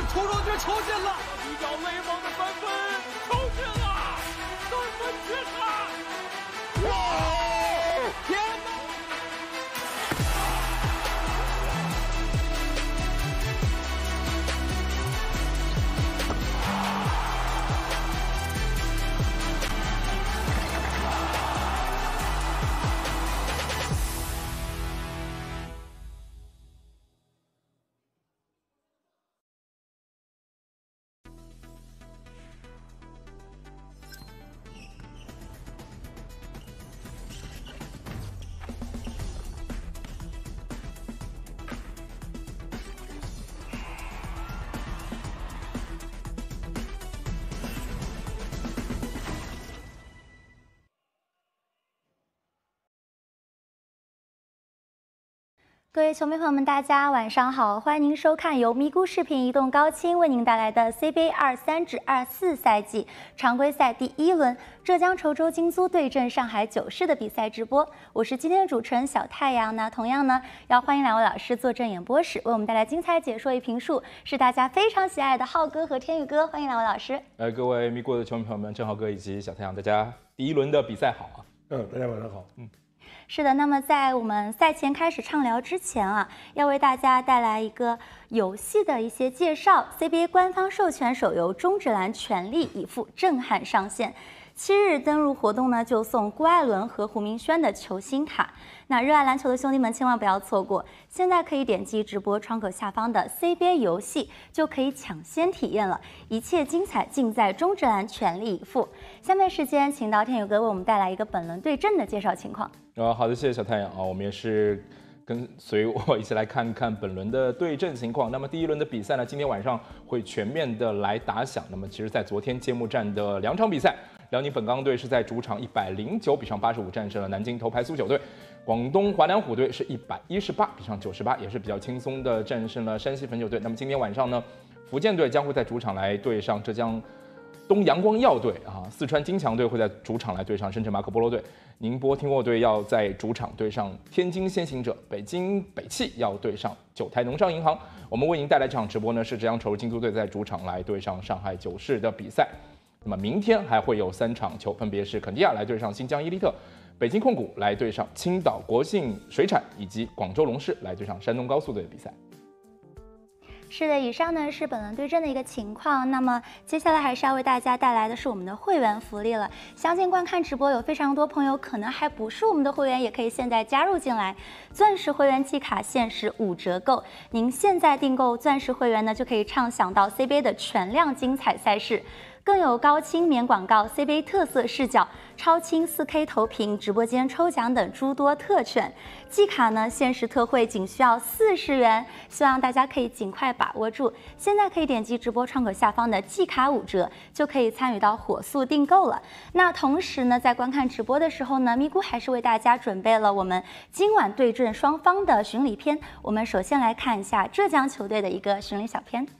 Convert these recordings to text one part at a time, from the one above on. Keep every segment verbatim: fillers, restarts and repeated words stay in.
出手就球进了，一脚威猛的三分，球进了，三分绝杀！哇！天哪！ 各位球迷朋友们，大家晚上好！欢迎您收看由咪咕视频移动高清为您带来的 C B A 二三至二四赛季常规赛第一轮浙江稠州金租对阵上海九市的比赛直播。我是今天的主持人小太阳。那同样呢，要欢迎两位老师坐镇演播室，为我们带来精彩解说与评述，是大家非常喜爱的浩哥和天宇哥。欢迎两位老师。 呃，各位咪咕的球迷朋友们，正浩哥以及小太阳，大家第一轮的比赛好啊！ 嗯，大家晚上好。嗯。 是的，那么在我们赛前开始畅聊之前啊，要为大家带来一个游戏的一些介绍。C B A 官方授权手游《中职篮全力以赴》震撼上线，七日登录活动呢就送郭艾伦和胡明轩的球星卡。那热爱篮球的兄弟们千万不要错过，现在可以点击直播窗口下方的 C B A 游戏，就可以抢先体验了。一切精彩尽在中职篮全力以赴。下面时间，请到天宇哥为我们带来一个本轮对阵的介绍情况。 呃，好的，谢谢小太阳啊，我们也是跟随我一起来看看本轮的对阵情况。那么第一轮的比赛呢，今天晚上会全面的来打响。那么其实，在昨天揭幕战的两场比赛，辽宁本钢队是在主场一百零九比上八十五战胜了南京头牌苏九队，广东华南虎队是一百一十八比上九十八，也是比较轻松的战胜了山西汾酒队。那么今天晚上呢，福建队将会在主场来对上浙江东阳光耀队啊，四川金强队会在主场来对上深圳马可波罗队，宁波听沃队要在主场对上天津先行者，北京北汽要对上九台农商银行。我们为您带来这场直播呢，是浙江稠州金租队在主场来对上上海九市的比赛。那么明天还会有三场球，分别是肯尼亚来对上新疆伊利特，北京控股来对上青岛国信水产，以及广州龙狮来对上山东高速队的比赛。 是的，以上呢是本轮对阵的一个情况。那么接下来还是要为大家带来的是我们的会员福利了。相信观看直播有非常多朋友可能还不是我们的会员，也可以现在加入进来。钻石会员季卡限时五折购，您现在订购钻石会员呢，就可以畅享到 C B A 的全量精彩赛事。更有高清免广告、C B A 特色视角、超清 四K 投屏、直播间抽奖等诸多特权。季卡呢，限时特惠仅需要四十元，希望大家可以尽快把握住。现在可以点击直播窗口下方的季卡五折，就可以参与到火速订购了。那同时呢，在观看直播的时候呢，咪咕还是为大家准备了我们今晚对阵双方的巡礼片。我们首先来看一下浙江球队的一个巡礼小片。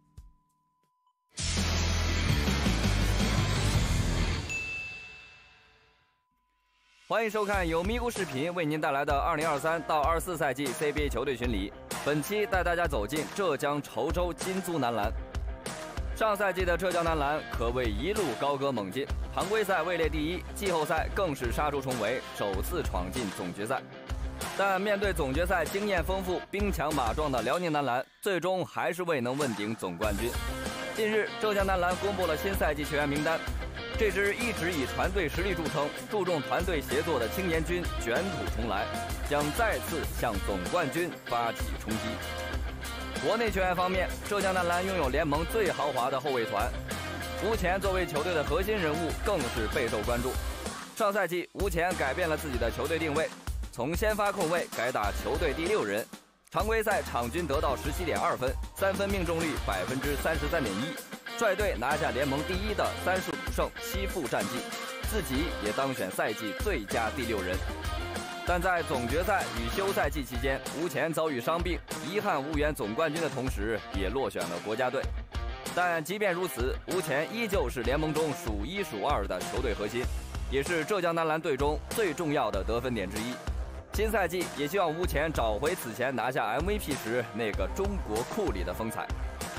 欢迎收看由咪咕视频为您带来的二零二三到二四赛季 C B A 球队巡礼。本期带大家走进浙江稠州金租男篮。上赛季的浙江男篮可谓一路高歌猛进，常规赛位列第一，季后赛更是杀出重围，首次闯进总决赛。但面对总决赛经验丰富、兵强马壮的辽宁男篮，最终还是未能问鼎总冠军。近日，浙江男篮公布了新赛季球员名单。这支一直以团队实力著称、注重团队协作的青年军卷土重来，将再次向总冠军发起冲击。国内球员方面，浙江男篮拥有联盟最豪华的后卫团，吴前作为球队的核心人物更是备受关注。上赛季，吴前改变了自己的球队定位，从先发控卫改打球队第六人，常规赛场均得到十七点二分，三分命中率百分之三十三点一。率队拿下联盟第一的三十五胜七负战绩，自己也当选赛季最佳第六人。但在总决赛与休赛季期间，吴前遭遇伤病，遗憾无缘总冠军的同时，也落选了国家队。但即便如此，吴前依旧是联盟中数一数二的球队核心，也是浙江男篮队中最重要的得分点之一。新赛季也希望吴前找回此前拿下 M V P 时那个中国库里的风采。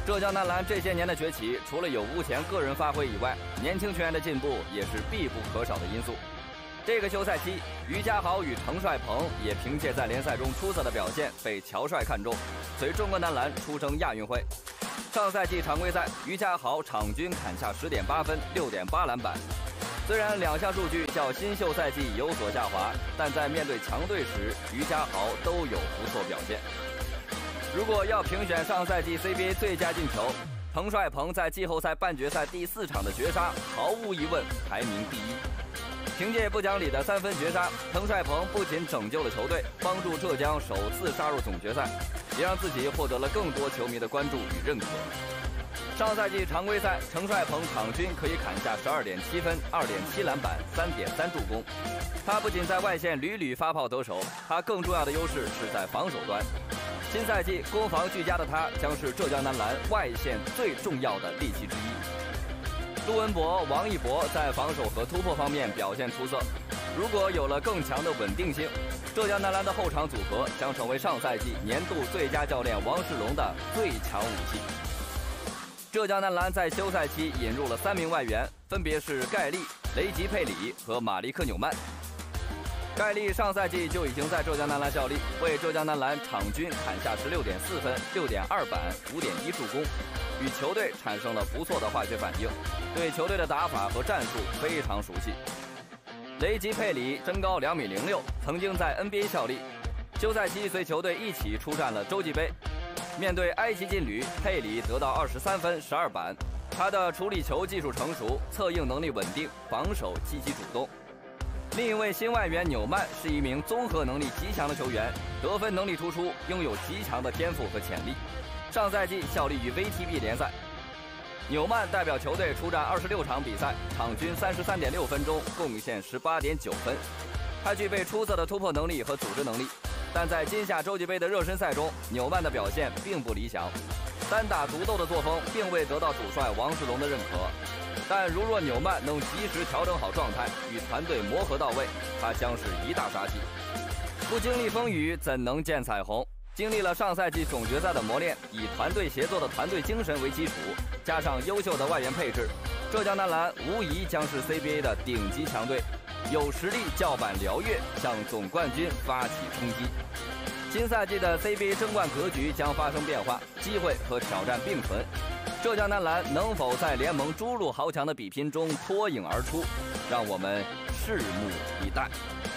浙江男篮这些年的崛起，除了有吴前个人发挥以外，年轻球员的进步也是必不可少的因素。这个休赛期，于家豪与滕帅鹏也凭借在联赛中出色的表现被乔帅看中，随中国男篮出征亚运会。上赛季常规赛，于家豪场均砍下十点八分、六点八篮板。虽然两项数据较新秀赛季有所下滑，但在面对强队时，于家豪都有不错表现。如果要评选上赛季 C B A 最佳进球，滕帅鹏在季后赛半决赛第四场的绝杀，毫无疑问排名第一。凭借不讲理的三分绝杀，滕帅鹏不仅拯救了球队，帮助浙江首次杀入总决赛，也让自己获得了更多球迷的关注与认可。上赛季常规赛，滕帅鹏场均可以砍下十二点七分、二点七篮板、三点三助攻。他不仅在外线屡屡发炮得手，他更重要的优势是在防守端。新赛季攻防俱佳的他，将是浙江男篮外线最重要的利器之一。陆文博、王一博在防守和突破方面表现出色。如果有了更强的稳定性，浙江男篮的后场组合将成为上赛季年度最佳教练王世龙的最强武器。浙江男篮在休赛期引入了三名外援，分别是盖利、雷吉佩里和马利克纽曼。盖利上赛季就已经在浙江男篮效力，为浙江男篮场均砍下十六点四分、六点二板、五点一助攻，与球队产生了不错的化学反应，对球队的打法和战术非常熟悉。雷吉佩里身高两米零六，曾经在 N B A 效力，休赛期随球队一起出战了洲际杯。面对埃及劲旅，佩里得到二十三分、十二板，他的处理球技术成熟，策应能力稳定，防守积极主动。另一位新外援纽曼是一名综合能力极强的球员，得分能力突出，拥有极强的天赋和潜力。上赛季效力于 V T B 联赛，纽曼代表球队出战二十六场比赛，场均三十三点六分钟，贡献十八点九分。他具备出色的突破能力和组织能力，但在今夏洲际杯的热身赛中，纽曼的表现并不理想，单打独斗的作风并未得到主帅王世龙的认可。但如若纽曼能及时调整好状态，与团队磨合到位，他将是一大杀器。不经历风雨，怎能见彩虹？经历了上赛季总决赛的磨练，以团队协作的团队精神为基础，加上优秀的外援配置，浙江男篮无疑将是 C B A 的顶级强队，有实力叫板辽越，向总冠军发起冲击。新赛季的 C B A 争冠格局将发生变化，机会和挑战并存。浙江男篮能否在联盟诸路豪强的比拼中脱颖而出，让我们拭目以待。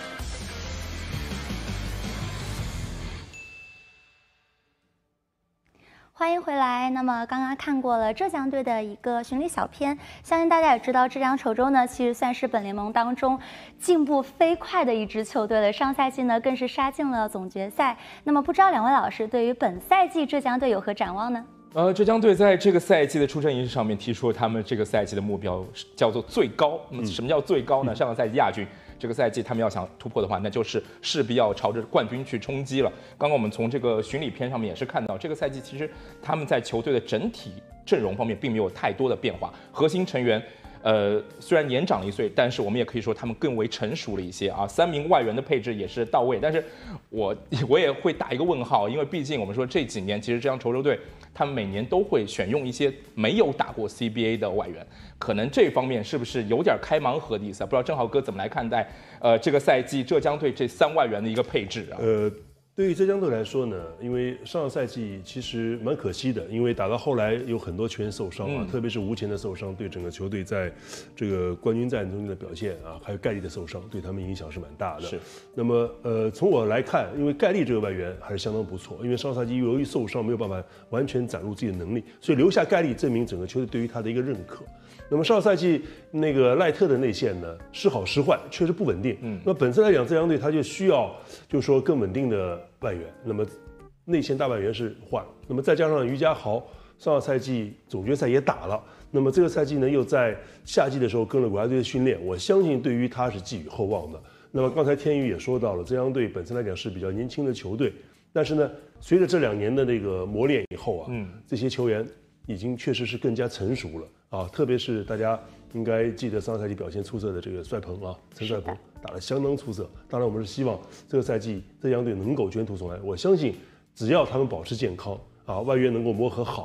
欢迎回来。那么刚刚看过了浙江队的一个巡礼小片，相信大家也知道，浙江稠州呢其实算是本联盟当中进步飞快的一支球队了。上赛季呢更是杀进了总决赛。那么不知道两位老师对于本赛季浙江队有何展望呢？ 呃，浙江队在这个赛季的出征仪式上面提出了他们这个赛季的目标叫做最高。那么什么叫最高呢？上个赛季亚军，这个赛季他们要想突破的话，那就是势必要朝着冠军去冲击了。刚刚我们从这个巡礼片上面也是看到，这个赛季其实他们在球队的整体阵容方面并没有太多的变化，核心成员。呃，虽然年长了一岁，但是我们也可以说他们更为成熟了一些啊。三名外援的配置也是到位，但是我我也会打一个问号，因为毕竟我们说这几年其实浙江稠州队他们每年都会选用一些没有打过 C B A 的外援，可能这方面是不是有点开盲盒的意思啊？不知道正浩哥怎么来看待呃这个赛季浙江队这三外援的一个配置啊？ 呃。对于浙江队来说呢，因为上个赛季其实蛮可惜的，因为打到后来有很多球员受伤啊，嗯、特别是吴前的受伤，对整个球队在这个冠军战中的表现啊，还有盖利的受伤，对他们影响是蛮大的。是。那么呃，从我来看，因为盖利这个外援还是相当不错，因为上赛季由于受伤没有办法完全展露自己的能力，所以留下盖利证明整个球队对于他的一个认可。那么上赛季那个赖特的内线呢，时好时坏，确实不稳定。嗯，那本身来讲，浙江队他就需要，就是说更稳定的外援。那么内线大外援是换，那么再加上于家豪，上个赛季总决赛也打了，那么这个赛季呢又在夏季的时候跟了国家队的训练，我相信对于他是寄予厚望的。那么刚才天宇也说到了，浙江队本身来讲是比较年轻的球队，但是呢，随着这两年的那个磨练以后啊，嗯，这些球员已经确实是更加成熟了。啊，特别是大家应该记得上个赛季表现出色的这个帅鹏啊，陈帅鹏打得相当出色。当然，我们是希望这个赛季浙江队能够卷土重来。我相信，只要他们保持健康啊，外援能够磨合好，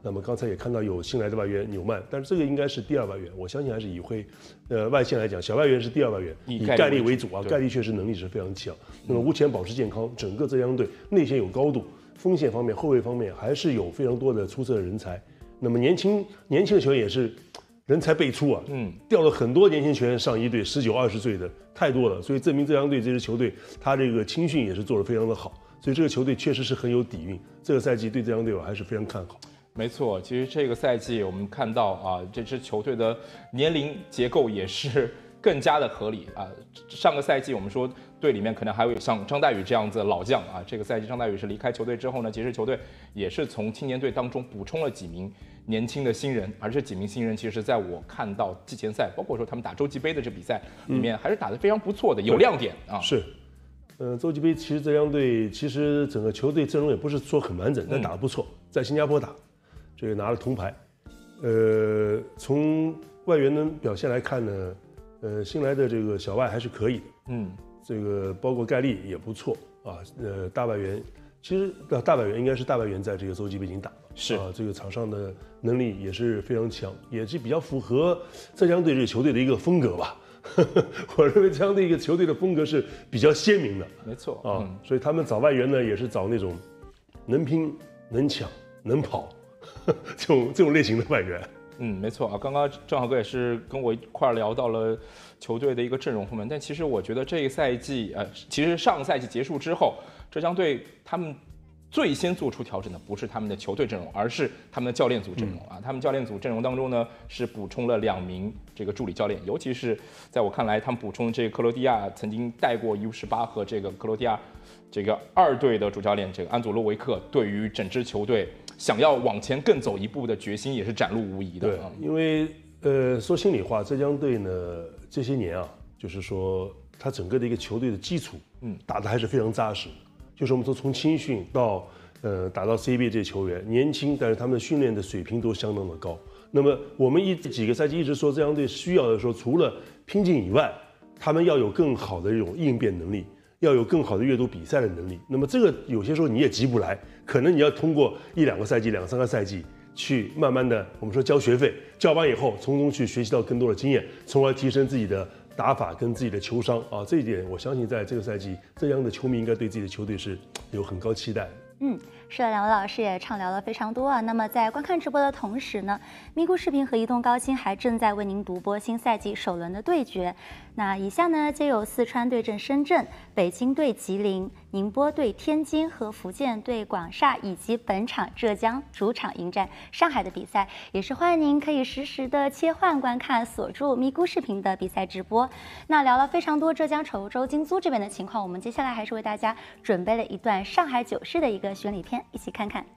那么刚才也看到有新来的外援纽曼，但是这个应该是第二外援，我相信还是以会，呃，外线来讲，小外援是第二外援，以盖利为主啊，盖利确实能力是非常强。那么吴前保持健康，整个浙江队内线有高度，锋线方面、后卫方面还是有非常多的出色的人才。那么年轻年轻的球员也是人才辈出啊，嗯，调了很多年轻球员上一队，十九、二十岁的太多了，所以证明浙江队这支球队，他这个青训也是做得非常的好，所以这个球队确实是很有底蕴。这个赛季对浙江队我还是非常看好。 没错，其实这个赛季我们看到啊，这支球队的年龄结构也是更加的合理啊。上个赛季我们说队里面可能还有像张大宇这样子的老将啊，这个赛季张大宇是离开球队之后呢，其实球队也是从青年队当中补充了几名年轻的新人，而这几名新人其实在我看到季前赛，包括说他们打洲际杯的这比赛里面，还是打得非常不错的，有亮点啊。 是。呃，洲际杯其实浙江队其实整个球队阵容也不是说很完整，但打得不错，在新加坡打，这个拿了铜牌。呃，从外援的表现来看呢，呃，新来的这个小外还是可以的，嗯，这个包括盖利也不错啊。呃，大外援其实大外援应该是大外援在这个洲际杯已经打了， 是啊，这个场上的能力也是非常强，也是比较符合浙江队这个球队的一个风格吧。我认为这样的一个球队的风格是比较鲜明的， 没错啊，嗯、所以他们找外援呢，也是找那种能拼、能抢、能跑这种这种类型的外援。 嗯，没错啊，刚刚郑浩哥也是跟我一块聊到了球队的一个阵容方面，但其实我觉得这个赛季，呃，其实上个赛季结束之后，浙江队他们最先做出调整的不是他们的球队阵容，而是他们的教练组阵容啊。他们教练组阵容当中呢，是补充了两名这个助理教练，尤其是在我看来，他们补充这个克罗地亚曾经带过 U 十八和这个克罗地亚这个二队的主教练这个安佐洛维克，对于整支球队想要往前更走一步的决心也是展露无遗的。 对，因为呃说心里话，浙江队呢这些年啊，就是说他整个的一个球队的基础，嗯，打得还是非常扎实。就是我们说从青训到呃打到 C B A 这些球员年轻，但是他们的训练的水平都相当的高。那么我们一几个赛季一直说浙江队需要的说，除了拼劲以外，他们要有更好的这种应变能力，要有更好的阅读比赛的能力。那么这个有些时候你也急不来，可能你要通过一两个赛季、两三个赛季去慢慢的，我们说交学费，交完以后从中去学习到更多的经验，从而提升自己的打法跟自己的球商啊，这一点我相信在这个赛季，浙江的球迷应该对自己的球队是有很高期待的。 嗯，是的，两位老师也畅聊了非常多啊。那么在观看直播的同时呢，咪咕视频和移动高清还正在为您独播新赛季首轮的对决。那以下呢，皆有四川对阵深圳、北京对吉林、宁波对天津和福建对广厦，以及本场浙江主场迎战上海的比赛，也是欢迎您可以实时的切换观看，锁住咪咕视频的比赛直播。那聊了非常多浙江稠州金租这边的情况，我们接下来还是为大家准备了一段上海九市的一个巡礼片，一起看看。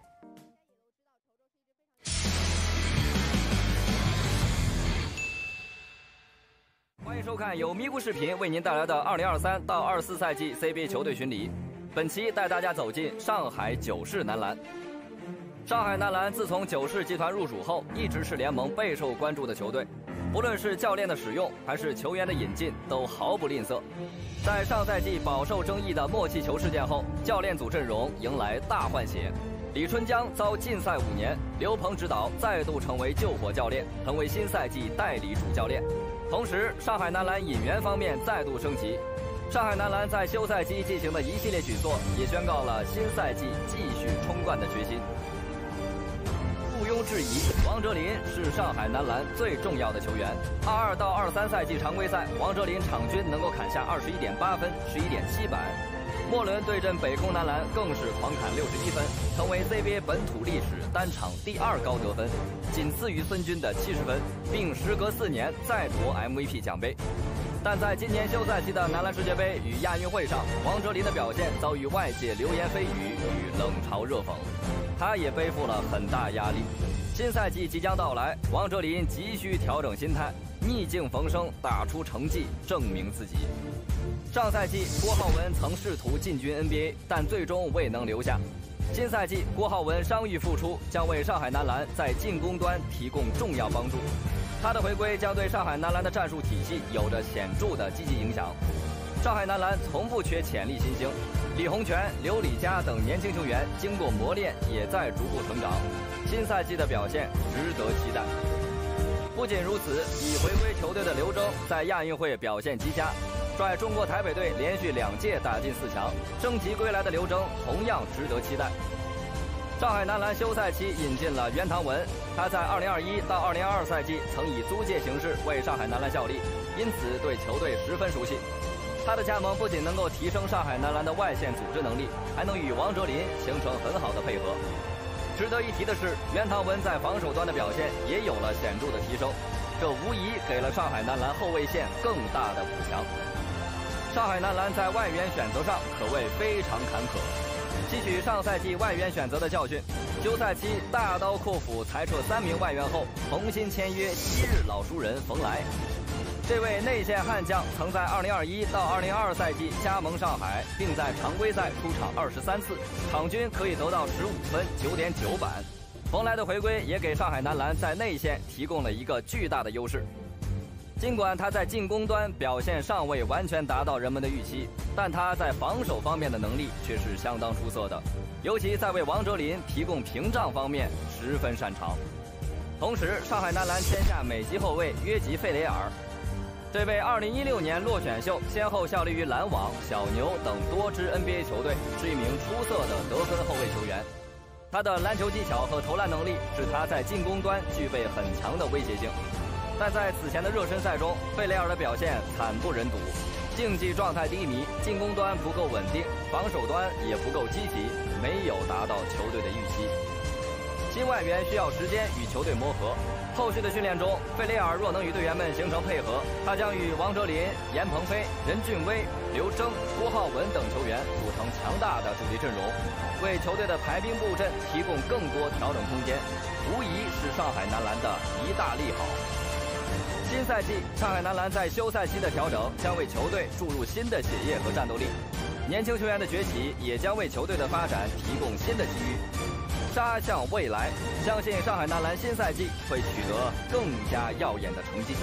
欢迎收看由咪咕视频为您带来的二零二三到二四赛季 C B A 球队巡礼。本期带大家走进上海九市男篮。上海男篮自从九市集团入主后，一直是联盟备受关注的球队，不论是教练的使用还是球员的引进，都毫不吝啬。在上赛季饱受争议的默契球事件后，教练组阵容迎来大换血。李春江遭禁赛五年，刘鹏执导再度成为救火教练，成为新赛季代理主教练。同时，上海男篮引援方面再度升级。上海男篮在休赛期进行的一系列举措，也宣告了新赛季继续冲冠的决心。毋庸置疑，王哲林是上海男篮最重要的球员。二二到二三赛季常规赛，王哲林场均能够砍下二十一点八分、十一点七板。末轮对阵北空男篮更是狂砍六十一分，成为 C B A 本土历史单场第二高得分，仅次于孙军的七十分，并时隔四年再夺 M V P 奖杯。但在今年休赛期的男篮世界杯与亚运会上，王哲林的表现遭遇外界流言蜚语与冷嘲热讽，他也背负了很大压力。新赛季即将到来，王哲林急需调整心态，逆境逢生，打出成绩，证明自己。上赛季，郭浩文曾试图进军 N B A， 但最终未能留下。新赛季，郭浩文伤愈复出，将为上海男篮在进攻端提供重要帮助。他的回归将对上海男篮的战术体系有着显著的积极影响。上海男篮从不缺潜力新星， 李洪权、刘礼佳等年轻球员经过磨练，也在逐步成长。新赛季的表现值得期待。不仅如此，已回归球队的刘铮在亚运会表现极佳，率中国台北队连续两届打进四强。升级归来的刘铮同样值得期待。上海男篮休赛期引进了袁唐文，他在二零二一到二零二二赛季曾以租借形式为上海男篮效力，因此对球队十分熟悉。他的加盟不仅能够提升上海男篮的外线组织能力，还能与王哲林形成很好的配合。值得一提的是，袁唐文在防守端的表现也有了显著的提升，这无疑给了上海男篮后卫线更大的补强。上海男篮在外援选择上可谓非常坎坷。吸取上赛季外援选择的教训，休赛期大刀阔斧裁撤三名外援后，重新签约昔日老熟人冯来。这位内线悍将曾在二零二一到二零二二赛季加盟上海，并在常规赛出场二十三次，场均可以得到十五分、九点九板。冯来的回归也给上海男篮在内线提供了一个巨大的优势。尽管他在进攻端表现尚未完全达到人们的预期，但他在防守方面的能力却是相当出色的，尤其在为王哲林提供屏障方面十分擅长。同时，上海男篮签下美籍后卫约吉·费雷尔，这位二零一六年落选秀，先后效力于篮网、小牛等多支 N B A 球队，是一名出色的得分后卫球员。他的篮球技巧和投篮能力使他在进攻端具备很强的威胁性。但在此前的热身赛中，费雷尔的表现惨不忍睹，竞技状态低迷，进攻端不够稳定，防守端也不够积极，没有达到球队的预期。新外援需要时间与球队磨合，后续的训练中，费雷尔若能与队员们形成配合，他将与王哲林、严鹏飞、任俊威、刘铮、郭浩文等球员组成强大的主力阵容，为球队的排兵布阵提供更多调整空间，无疑是上海男篮的一大利好。新赛季，上海男篮在休赛期的调整将为球队注入新的血液和战斗力，年轻球员的崛起也将为球队的发展提供新的机遇。杀向未来，相信上海男篮新赛季会取得更加耀眼的成绩。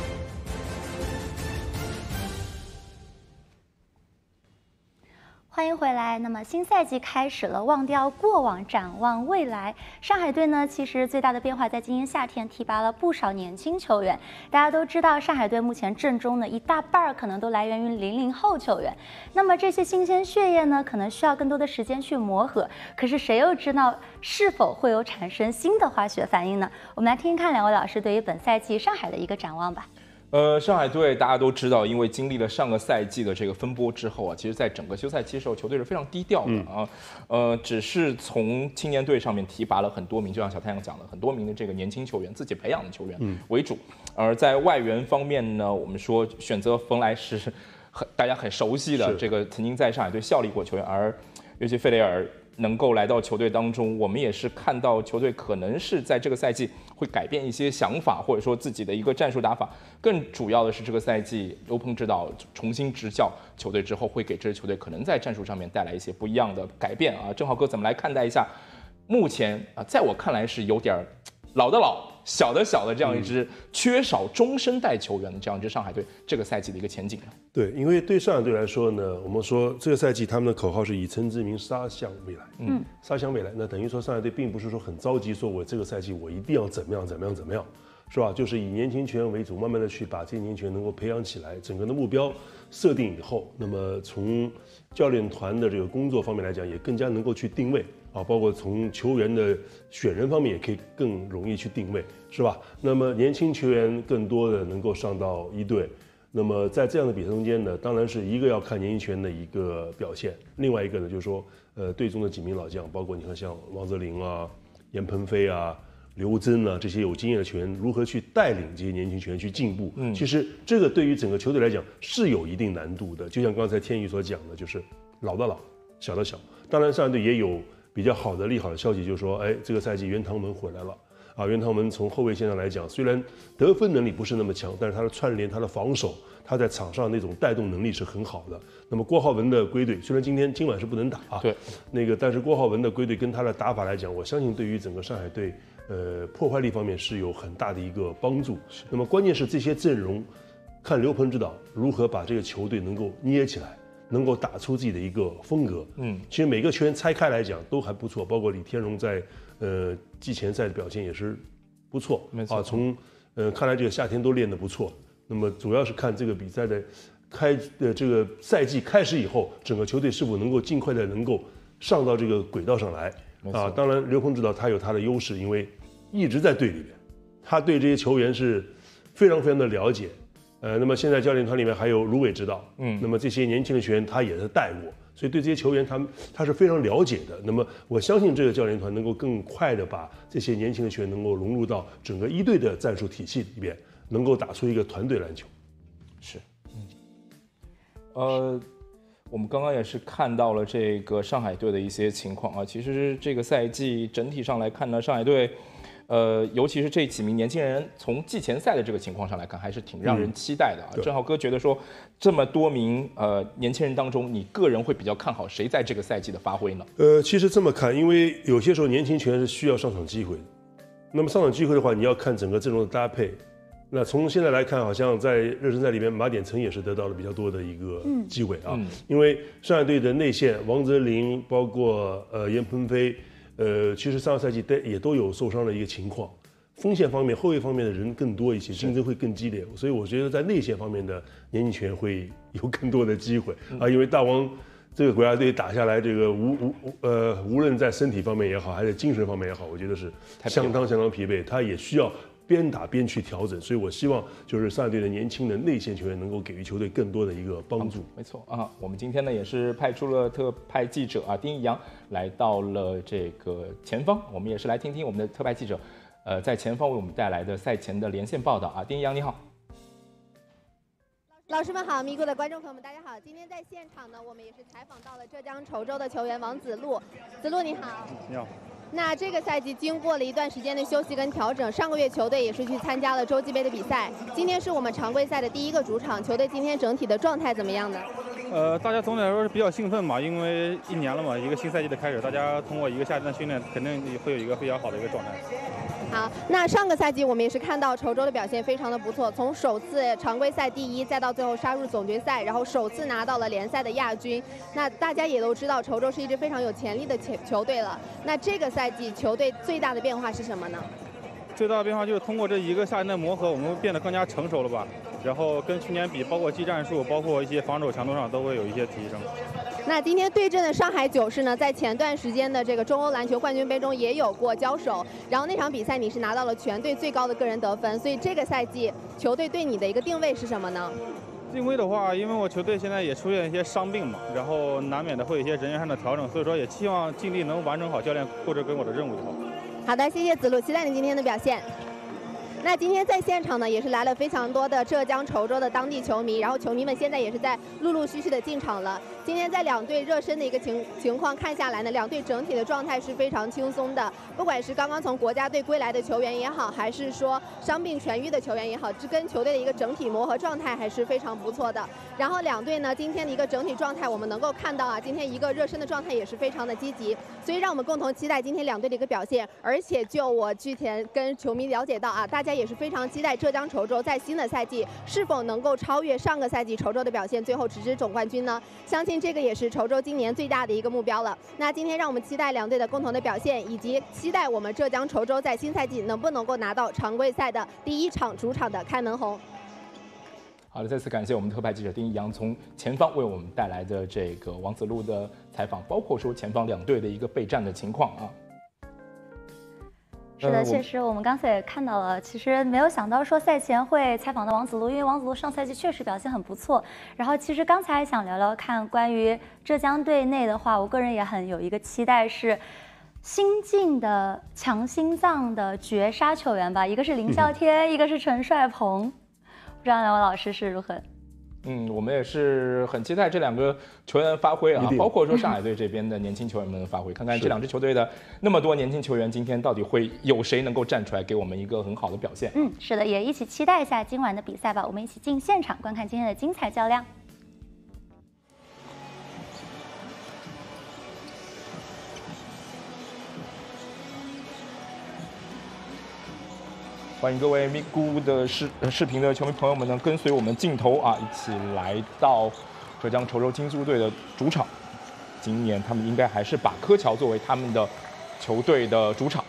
欢迎回来。那么新赛季开始了，忘掉过往，展望未来。上海队呢，其实最大的变化在今年夏天提拔了不少年轻球员。大家都知道，上海队目前阵中呢一大半儿可能都来源于零零后球员。那么这些新鲜血液呢，可能需要更多的时间去磨合。可是谁又知道是否会有产生新的化学反应呢？我们来听听看两位老师对于本赛季上海的一个展望吧。 呃，上海队大家都知道，因为经历了上个赛季的这个风波之后啊，其实在整个休赛期的时候，球队是非常低调的啊。嗯、呃，只是从青年队上面提拔了很多名，就像小太阳讲的，很多名的这个年轻球员，自己培养的球员为主。嗯、而在外援方面呢，我们说选择冯来是很大家很熟悉的这个曾经在上海队效力过球员，而尤其费雷尔能够来到球队当中，我们也是看到球队可能是在这个赛季会改变一些想法，或者说自己的一个战术打法。更主要的是，这个赛季刘鹏指导重新执教球队之后，会给这支球队可能在战术上面带来一些不一样的改变啊。正好哥怎么来看待一下？目前啊，在我看来是有点老的老，小的小的这样一支缺少中生代球员的这样一支上海队这个赛季的一个前景呢？ 对，因为对上海队来说呢，我们说这个赛季他们的口号是以陈志明杀向未来，嗯，杀向未来，那等于说上海队并不是说很着急，说我这个赛季我一定要怎么样怎么样怎么样，是吧？就是以年轻球员为主，慢慢的去把这些年轻球员能够培养起来，整个的目标设定以后，那么从教练团的这个工作方面来讲，也更加能够去定位。啊，包括从球员的选人方面也可以更容易去定位，是吧？那么年轻球员更多的能够上到一队，那么在这样的比赛中间呢，当然是一个要看年轻球员的一个表现，另外一个呢就是说，呃，队中的几名老将，包括你看像王哲林啊、严鹏飞啊、刘铮啊这些有经验的球员，如何去带领这些年轻球员去进步？嗯，其实这个对于整个球队来讲是有一定难度的。就像刚才天宇所讲的，就是老的老，小的小。当然上海队也有比较好的利好的消息，就是说，哎，这个赛季袁唐文回来了啊。袁唐文从后卫线上来讲，虽然得分能力不是那么强，但是他的串联、他的防守、他在场上那种带动能力是很好的。那么郭浩文的归队，虽然今天今晚是不能打啊，对，那个但是郭浩文的归队跟他的打法来讲，我相信对于整个上海队，呃，破坏力方面是有很大的一个帮助。那么关键是这些阵容，看刘鹏指导如何把这个球队能够捏起来。 能够打出自己的一个风格。 嗯， 其实每个球员拆开来讲都还不错，包括李天荣在呃季前赛的表现也是不错。 没错啊，从呃看来这个夏天都练得不错。那么主要是看这个比赛的开呃这个赛季开始以后，整个球队是否能够尽快的能够上到这个轨道上来。啊，当然刘鹏指导他有他的优势，因为一直在队里面，他对这些球员是非常非常的了解。呃，那么现在教练团里面还有卢伟指导，嗯，那么这些年轻的学员他也是带过，所以对这些球员他们他是非常了解的。那么我相信这个教练团能够更快的把这些年轻的学员能够融入到整个一队的战术体系里边，能够打出一个团队篮球。 是，嗯，呃，我们刚刚也是看到了这个上海队的一些情况啊。其实这个赛季整体上来看呢，上海队。呃，尤其是这几名年轻人，从季前赛的这个情况上来看，还是挺让人期待的啊。郑浩哥觉得说，这么多名呃年轻人当中，你个人会比较看好谁在这个赛季的发挥呢？ 呃，其实这么看，因为有些时候年轻球员是需要上场机会的。那么上场机会的话，你要看整个阵容的搭配。那从现在来看，好像在热身赛里面，马典成也是得到了比较多的一个机会啊。嗯、因为上海队的内线王泽林，包括呃严鹏飞。呃，其实上个赛季也都有受伤的一个情况，锋线方面、后卫方面的人更多一些，竞争会更激烈，所以我觉得在内线方面的年轻球员会有更多的机会、嗯、啊，因为大王这个国家队打下来，这个无无呃无论在身体方面也好，还是精神方面也好，我觉得是相当相当疲惫，他也需要边打边去调整，所以我希望就是上海队的年轻的内线球员能够给予球队更多的一个帮助。 没错啊，我们今天呢也是派出了特派记者啊丁一阳来到了这个前方，我们也是来听听我们的特派记者，呃，在前方为我们带来的赛前的连线报道啊。丁一阳你好。 老师们好，咪咕的观众朋友们大家好。今天在现场呢，我们也是采访到了浙江稠州的球员王子路。子路你好。 你好。 那这个赛季经过了一段时间的休息跟调整，上个月球队也是去参加了洲际杯的比赛，今天是我们常规赛的第一个主场，球队今天整体的状态怎么样呢？ 呃，大家总体来说是比较兴奋嘛，因为一年了嘛，一个新赛季的开始，大家通过一个夏天的训练，肯定会有一个非常好的一个状态。 好，那上个赛季我们也是看到稠州的表现非常的不错，从首次常规赛第一，再到最后杀入总决赛，然后首次拿到了联赛的亚军。那大家也都知道，稠州是一支非常有潜力的球球队了。那这个赛季球队最大的变化是什么呢？ 最大的变化就是通过这一个夏天的磨合，我们变得更加成熟了吧。然后跟去年比，包括技战术，包括一些防守强度上都会有一些提升。 那今天对阵的上海九世呢，在前段时间的这个中欧篮球冠军杯中也有过交手，然后那场比赛你是拿到了全队最高的个人得分，所以这个赛季球队对你的一个定位是什么呢？ 定位的话，因为我球队现在也出现一些伤病嘛，然后难免的会有一些人员上的调整，所以说也希望尽力能完成好教练布置给我的任务就好。 好的，谢谢子路，期待你今天的表现。那今天在现场呢，也是来了非常多的浙江稠州的当地球迷，然后球迷们现在也是在陆陆续续的进场了。今天在两队热身的一个情情况看下来呢，两队整体的状态是非常轻松的，不管是刚刚从国家队归来的球员也好，还是说伤病痊愈的球员也好，这跟球队的一个整体磨合状态还是非常不错的。然后两队呢，今天的一个整体状态，我们能够看到啊，今天一个热身的状态也是非常的积极，所以让我们共同期待今天两队的一个表现。而且就我之前跟球迷了解到啊，大家也是非常期待浙江稠州在新的赛季是否能够超越上个赛季稠州的表现，最后直至总冠军呢？相信这个也是稠州今年最大的一个目标了。那今天让我们期待两队的共同的表现，以及期待我们浙江稠州在新赛季能不能够拿到常规赛的第一场主场的开门红。 好的，再次感谢我们特派记者丁一阳从前方为我们带来的这个王子路的采访，包括说前方两队的一个备战的情况啊。 是的，确实我们刚才也看到了，其实没有想到说赛前会采访到王子路，因为王子路上赛季确实表现很不错。然后其实刚才想聊聊看关于浙江队内的话，我个人也很有一个期待是新晋的强心脏的绝杀球员吧，一个是林啸天，一个是陈帅鹏，不知道两位老师是如何？ 嗯，我们也是很期待这两个球员的发挥啊，包括说上海队这边的年轻球员们的发挥，看看这两支球队的那么多年轻球员，今天到底会有谁能够站出来给我们一个很好的表现？ 嗯，是的，也一起期待一下今晚的比赛吧。我们一起进现场观看今天的精彩较量。 欢迎各位咪咕的视视频的球迷朋友们呢，跟随我们镜头啊，一起来到浙江稠州金租队的主场。今年他们应该还是把柯桥作为他们的球队的主场。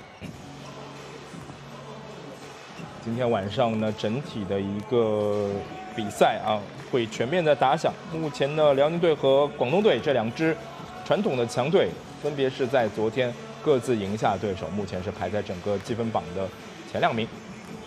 今天晚上呢，整体的一个比赛啊，会全面的打响。目前呢，辽宁队和广东队这两支传统的强队，分别是在昨天各自赢下对手，目前是排在整个积分榜的前两名。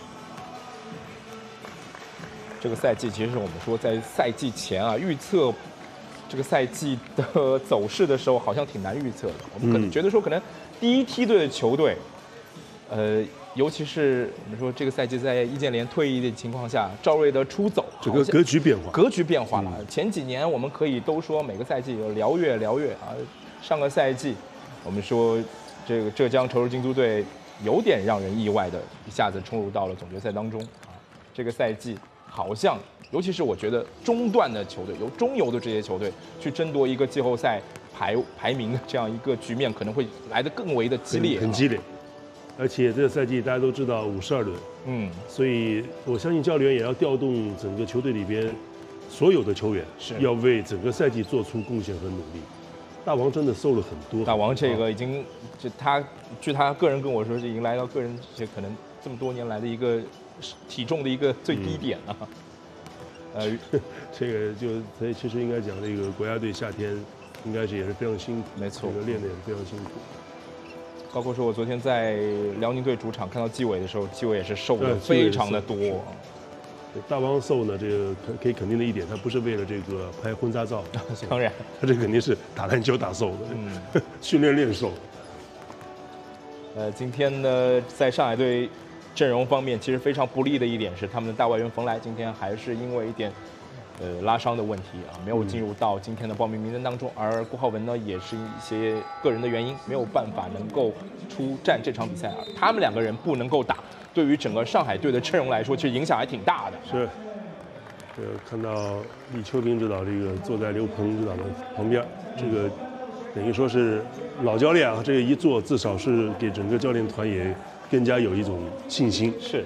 这个赛季其实是我们说在赛季前啊，预测这个赛季的走势的时候，好像挺难预测的。我们可能觉得说，可能第一梯队的球队，呃，尤其是我们说这个赛季在易建联退役的情况下，赵睿的出走， 这个格局变化， 格局变化了。嗯、前几年我们可以都说每个赛季有辽粤辽粤啊，上个赛季我们说这个浙江稠州金租队有点让人意外的，一下子冲入到了总决赛当中啊。这个赛季好像。尤其是我觉得中段的球队，由中游的这些球队去争夺一个季后赛排排名的这样一个局面，可能会来得更为的激烈， 很, 很激烈。而且这个赛季大家都知道五十二轮，嗯，所以我相信教练也要调动整个球队里边所有的球员，是要为整个赛季做出贡献和努力。大王真的瘦了很多， 大王这个已经就他据他个人跟我说，是已经来到个人这可能这么多年来的一个体重的一个最低点了。嗯呃，这个就所以其实应该讲，这个国家队夏天应该是也是非常辛苦， 没错， 这个练的也是非常辛苦。 包括说我昨天在辽宁队主场看到纪委的时候，纪委也是瘦的非常的多。 大王瘦呢，这个可可以肯定的一点，他不是为了这个拍婚纱照， 当然， 他这肯定是打篮球打瘦的，嗯，训练练瘦。 呃，今天呢，在上海队阵容方面，其实非常不利的一点是，他们的大外援冯莱今天还是因为一点，呃，拉伤的问题啊，没有进入到今天的报名名单当中。而郭浩文呢，也是一些个人的原因，没有办法能够出战这场比赛啊。他们两个人不能够打，对于整个上海队的阵容来说，其实影响还挺大的。 是，这个看到李秋平指导这个坐在刘鹏指导的旁边，这个等于说是老教练啊，这个一坐，至少是给整个教练团也更加有一种信心。 是，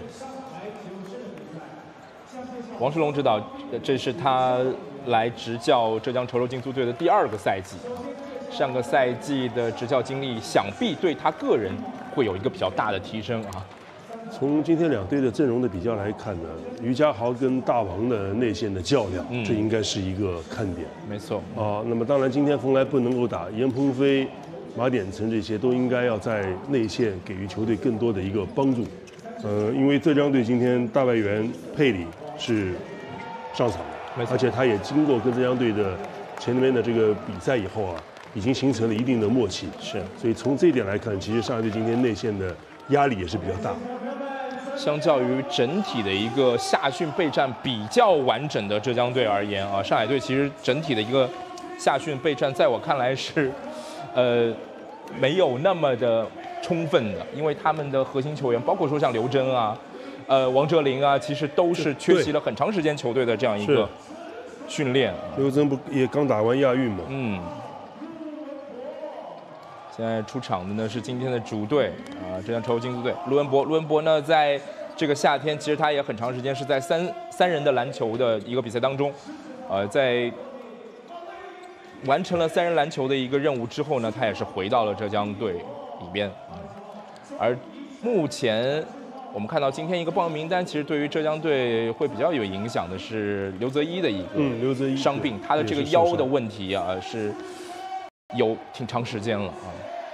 王世龙指导，这是他来执教浙江稠州金租队的第二个赛季。上个赛季的执教经历，想必对他个人会有一个比较大的提升啊。 从今天两队的阵容的比较来看呢，于家豪跟大王的内线的较量，嗯、这应该是一个看点。 没错啊，那么当然今天冯莱不能够打，严鹏飞、马典成这些都应该要在内线给予球队更多的一个帮助。呃，因为浙江队今天大外援佩里是上场的，而且他也经过跟浙江队的前面的这个比赛以后啊，已经形成了一定的默契。 是， 所以从这一点来看，其实上海队今天内线的压力也是比较大。 相较于整体的一个夏训备战比较完整的浙江队而言啊，上海队其实整体的一个夏训备战，在我看来是，呃，没有那么的充分的，因为他们的核心球员，包括说像刘铮啊、呃王哲林啊，其实都是缺席了很长时间球队的这样一个训练。 刘铮不也刚打完亚运嘛？ 嗯。现在出场的呢是今天的主队啊，浙江稠州金租队。陆文博，陆文博呢，在这个夏天，其实他也很长时间是在三三人的篮球的一个比赛当中，呃，在完成了三人篮球的一个任务之后呢，他也是回到了浙江队里边。而目前我们看到今天一个报名名单，其实对于浙江队会比较有影响的是刘泽一的一个伤病，他的这个腰的问题啊是有挺长时间了啊。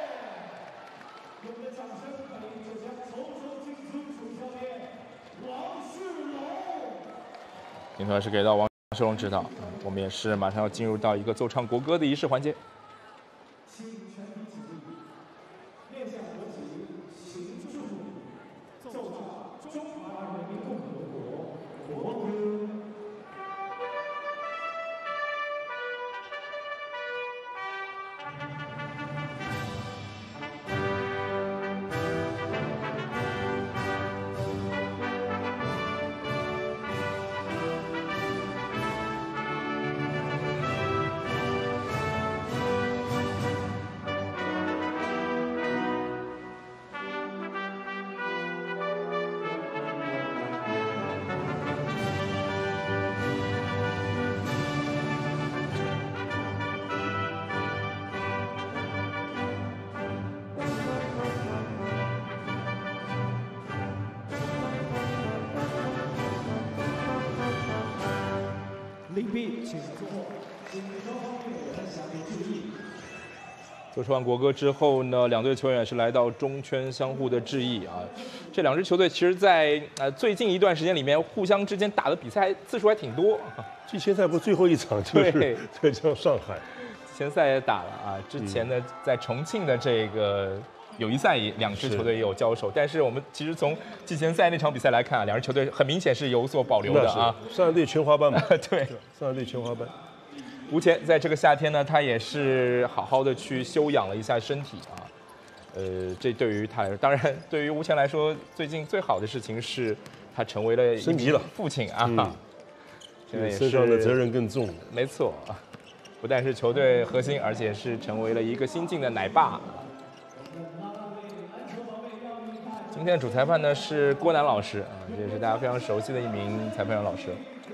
镜头是给到王世龙指导，我们也是马上要进入到一个奏唱国歌的仪式环节。 李碧，请坐。 奏唱完国歌之后呢，两队球员是来到中圈相互的致意啊。这两支球队其实在呃最近一段时间里面，互相之间打的比赛次数还挺多。 季前赛不最后一场就是浙江上海， 季前赛也打了啊。之前呢，在重庆的这个友谊赛，两支球队也有交手。但是我们其实从季前赛那场比赛来看啊，两支球队很明显是有所保留的啊。 上海队全华班嘛， 对， 上海队全华班。 吴前在这个夏天呢，他也是好好的去休养了一下身体啊。呃，这对于他来说，当然对于吴前来说，最近最好的事情是他成为了升级了父亲啊。 嗯，现在身上的责任更重。 没错，不但是球队核心，而且是成为了一个新晋的奶爸。今天的主裁判呢是郭楠老师啊，这也是大家非常熟悉的一名裁判员老师。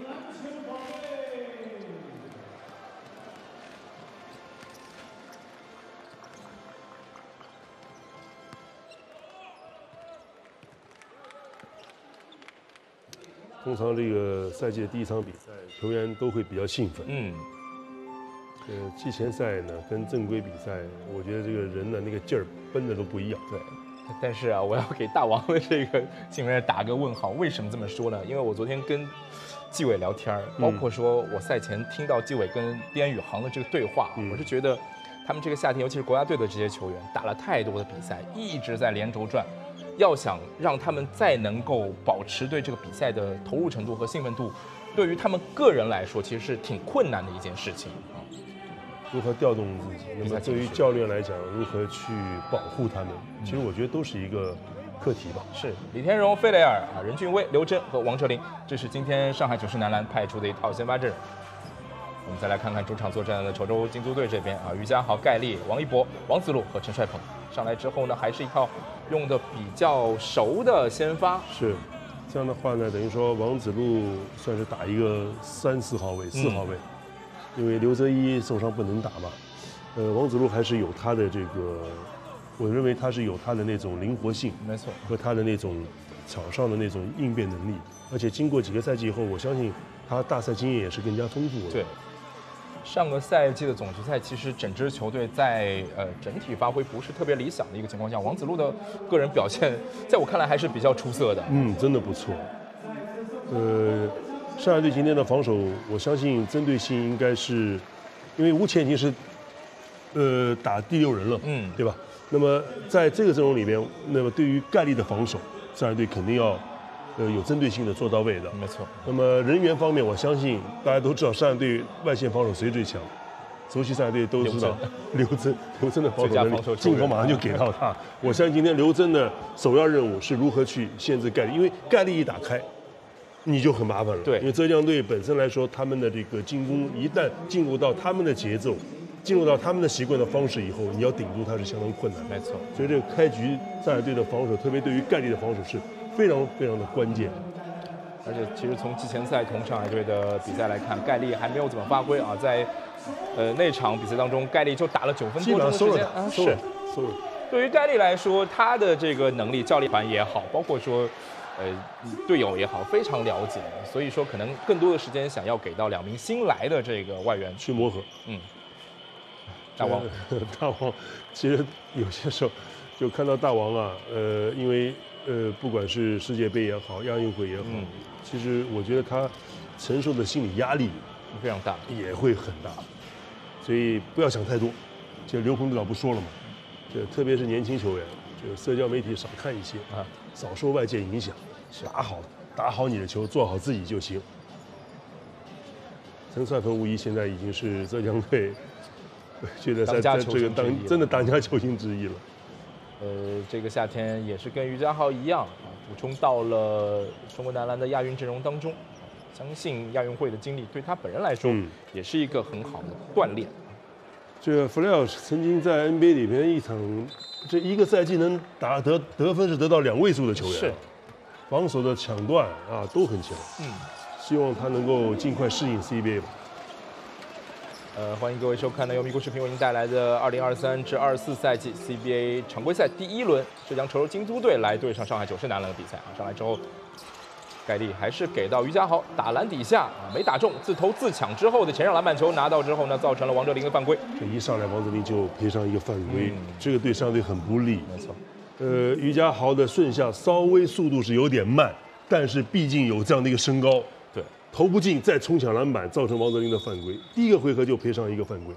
通常这个赛季的第一场比赛，球员都会比较兴奋。 嗯。 呃，季前赛呢跟正规比赛，我觉得这个人的那个劲儿奔的都不一样。 对。但是啊，我要给大王的这个新闻打个问号。为什么这么说呢？因为我昨天跟纪委聊天，包括说我赛前听到纪委跟丁彦雨航的这个对话，嗯、我是觉得他们这个夏天，尤其是国家队的这些球员，打了太多的比赛，一直在连轴转。要想让他们再能够保持对这个比赛的投入程度和兴奋度，对于他们个人来说，其实是挺困难的一件事情。 如何调动自己？那么对于教练来讲，如何去保护他们？其实我觉得都是一个课题吧。 是李天荣、费雷尔啊、任俊威、刘铮和王哲林，这是今天上海九世男篮派出的一套先发阵容。我们再来看看主场作战的稠州金都队这边啊，于家豪、盖利、王一博、王子路和陈帅鹏上来之后呢，还是一套用的比较熟的先发。 是这样的话呢，等于说王子路算是打一个三四号位、四号位，嗯、因为刘泽一受伤不能打嘛。呃，王子路还是有他的这个，我认为他是有他的那种灵活性， 没错， 和他的那种场上的那种应变能力。而且经过几个赛季以后，我相信他大赛经验也是更加丰富的。 对。上个赛季的总决赛，其实整支球队在呃整体发挥不是特别理想的一个情况下，王子路的个人表现，在我看来还是比较出色的。 嗯，真的不错。呃，上海队今天的防守，我相信针对性应该是，因为吴前已经是呃打第六人了，嗯，对吧？那么在这个阵容里边，那么对于盖利的防守，上海队肯定要。呃，有针对性的做到位的， 没错。 那么人员方面，我相信大家都知道，上海队外线防守谁最强？熟悉上海队都知道，刘铮，刘铮的防守能力，进攻马上就给到他。我相信今天刘铮的首要任务是如何去限制盖利，因为盖利一打开，你就很麻烦了。 对， 因为浙江队本身来说，他们的这个进攻一旦进入到他们的节奏，进入到他们的习惯的方式以后，你要顶住它是相当困难的。 没错。 所以这个开局上海队的防守，特别对于盖利的防守是。非常非常的关键， 而且其实从季前赛同上海队的比赛来看，盖利还没有怎么发挥啊，在呃那场比赛当中，盖利就打了九分多钟的时间啊，是。对于盖利来说，他的这个能力，教练团也好，包括说呃队友也好，非常了解，所以说可能更多的时间想要给到两名新来的这个外援去磨合。 嗯，大王， 大王，其实有些时候就看到大王啊，呃，因为。呃，不管是世界杯也好，亚运会也好，嗯、其实我觉得他承受的心理压力非常大， 也会很大，所以不要想太多。这刘鹏队长不说了嘛，这特别是年轻球员，这个社交媒体少看一些啊，少受外界影响，打好打好你的球，做好自己就行。陈帅鹏无疑现在已经是浙江队，觉得在在这个当真的当家球星之一了。 呃，这个夏天也是跟于家豪一样啊，补充到了中国男篮的亚运阵容当中。相信亚运会的经历对他本人来说，嗯、也是一个很好的锻炼。 这个弗雷尔曾经在 N B A 里边一场，这一个赛季能打得得分是得到两位数的球员， 是防守的抢断啊都很强。嗯，希望他能够尽快适应 C B A 吧。 呃，欢迎各位收看呢由咪咕视频为您带来的二零二三至二四赛季 C B A 常规赛第一轮，浙江稠州金都队来对上上海九世男篮的比赛啊。上来之后， 盖利还是给到于家豪打篮底下啊，没打中，自投自抢之后的前上篮板球拿到之后呢，造成了王哲林的犯规。 这一上来王哲林就赔上一个犯规， 嗯、 这个对上队很不利。 没错。 呃，于家豪的顺下稍微速度是有点慢，但是毕竟有这样的一个身高， 对， 投不进再冲抢篮板，造成王哲林的犯规。第一个回合就赔上一个犯规。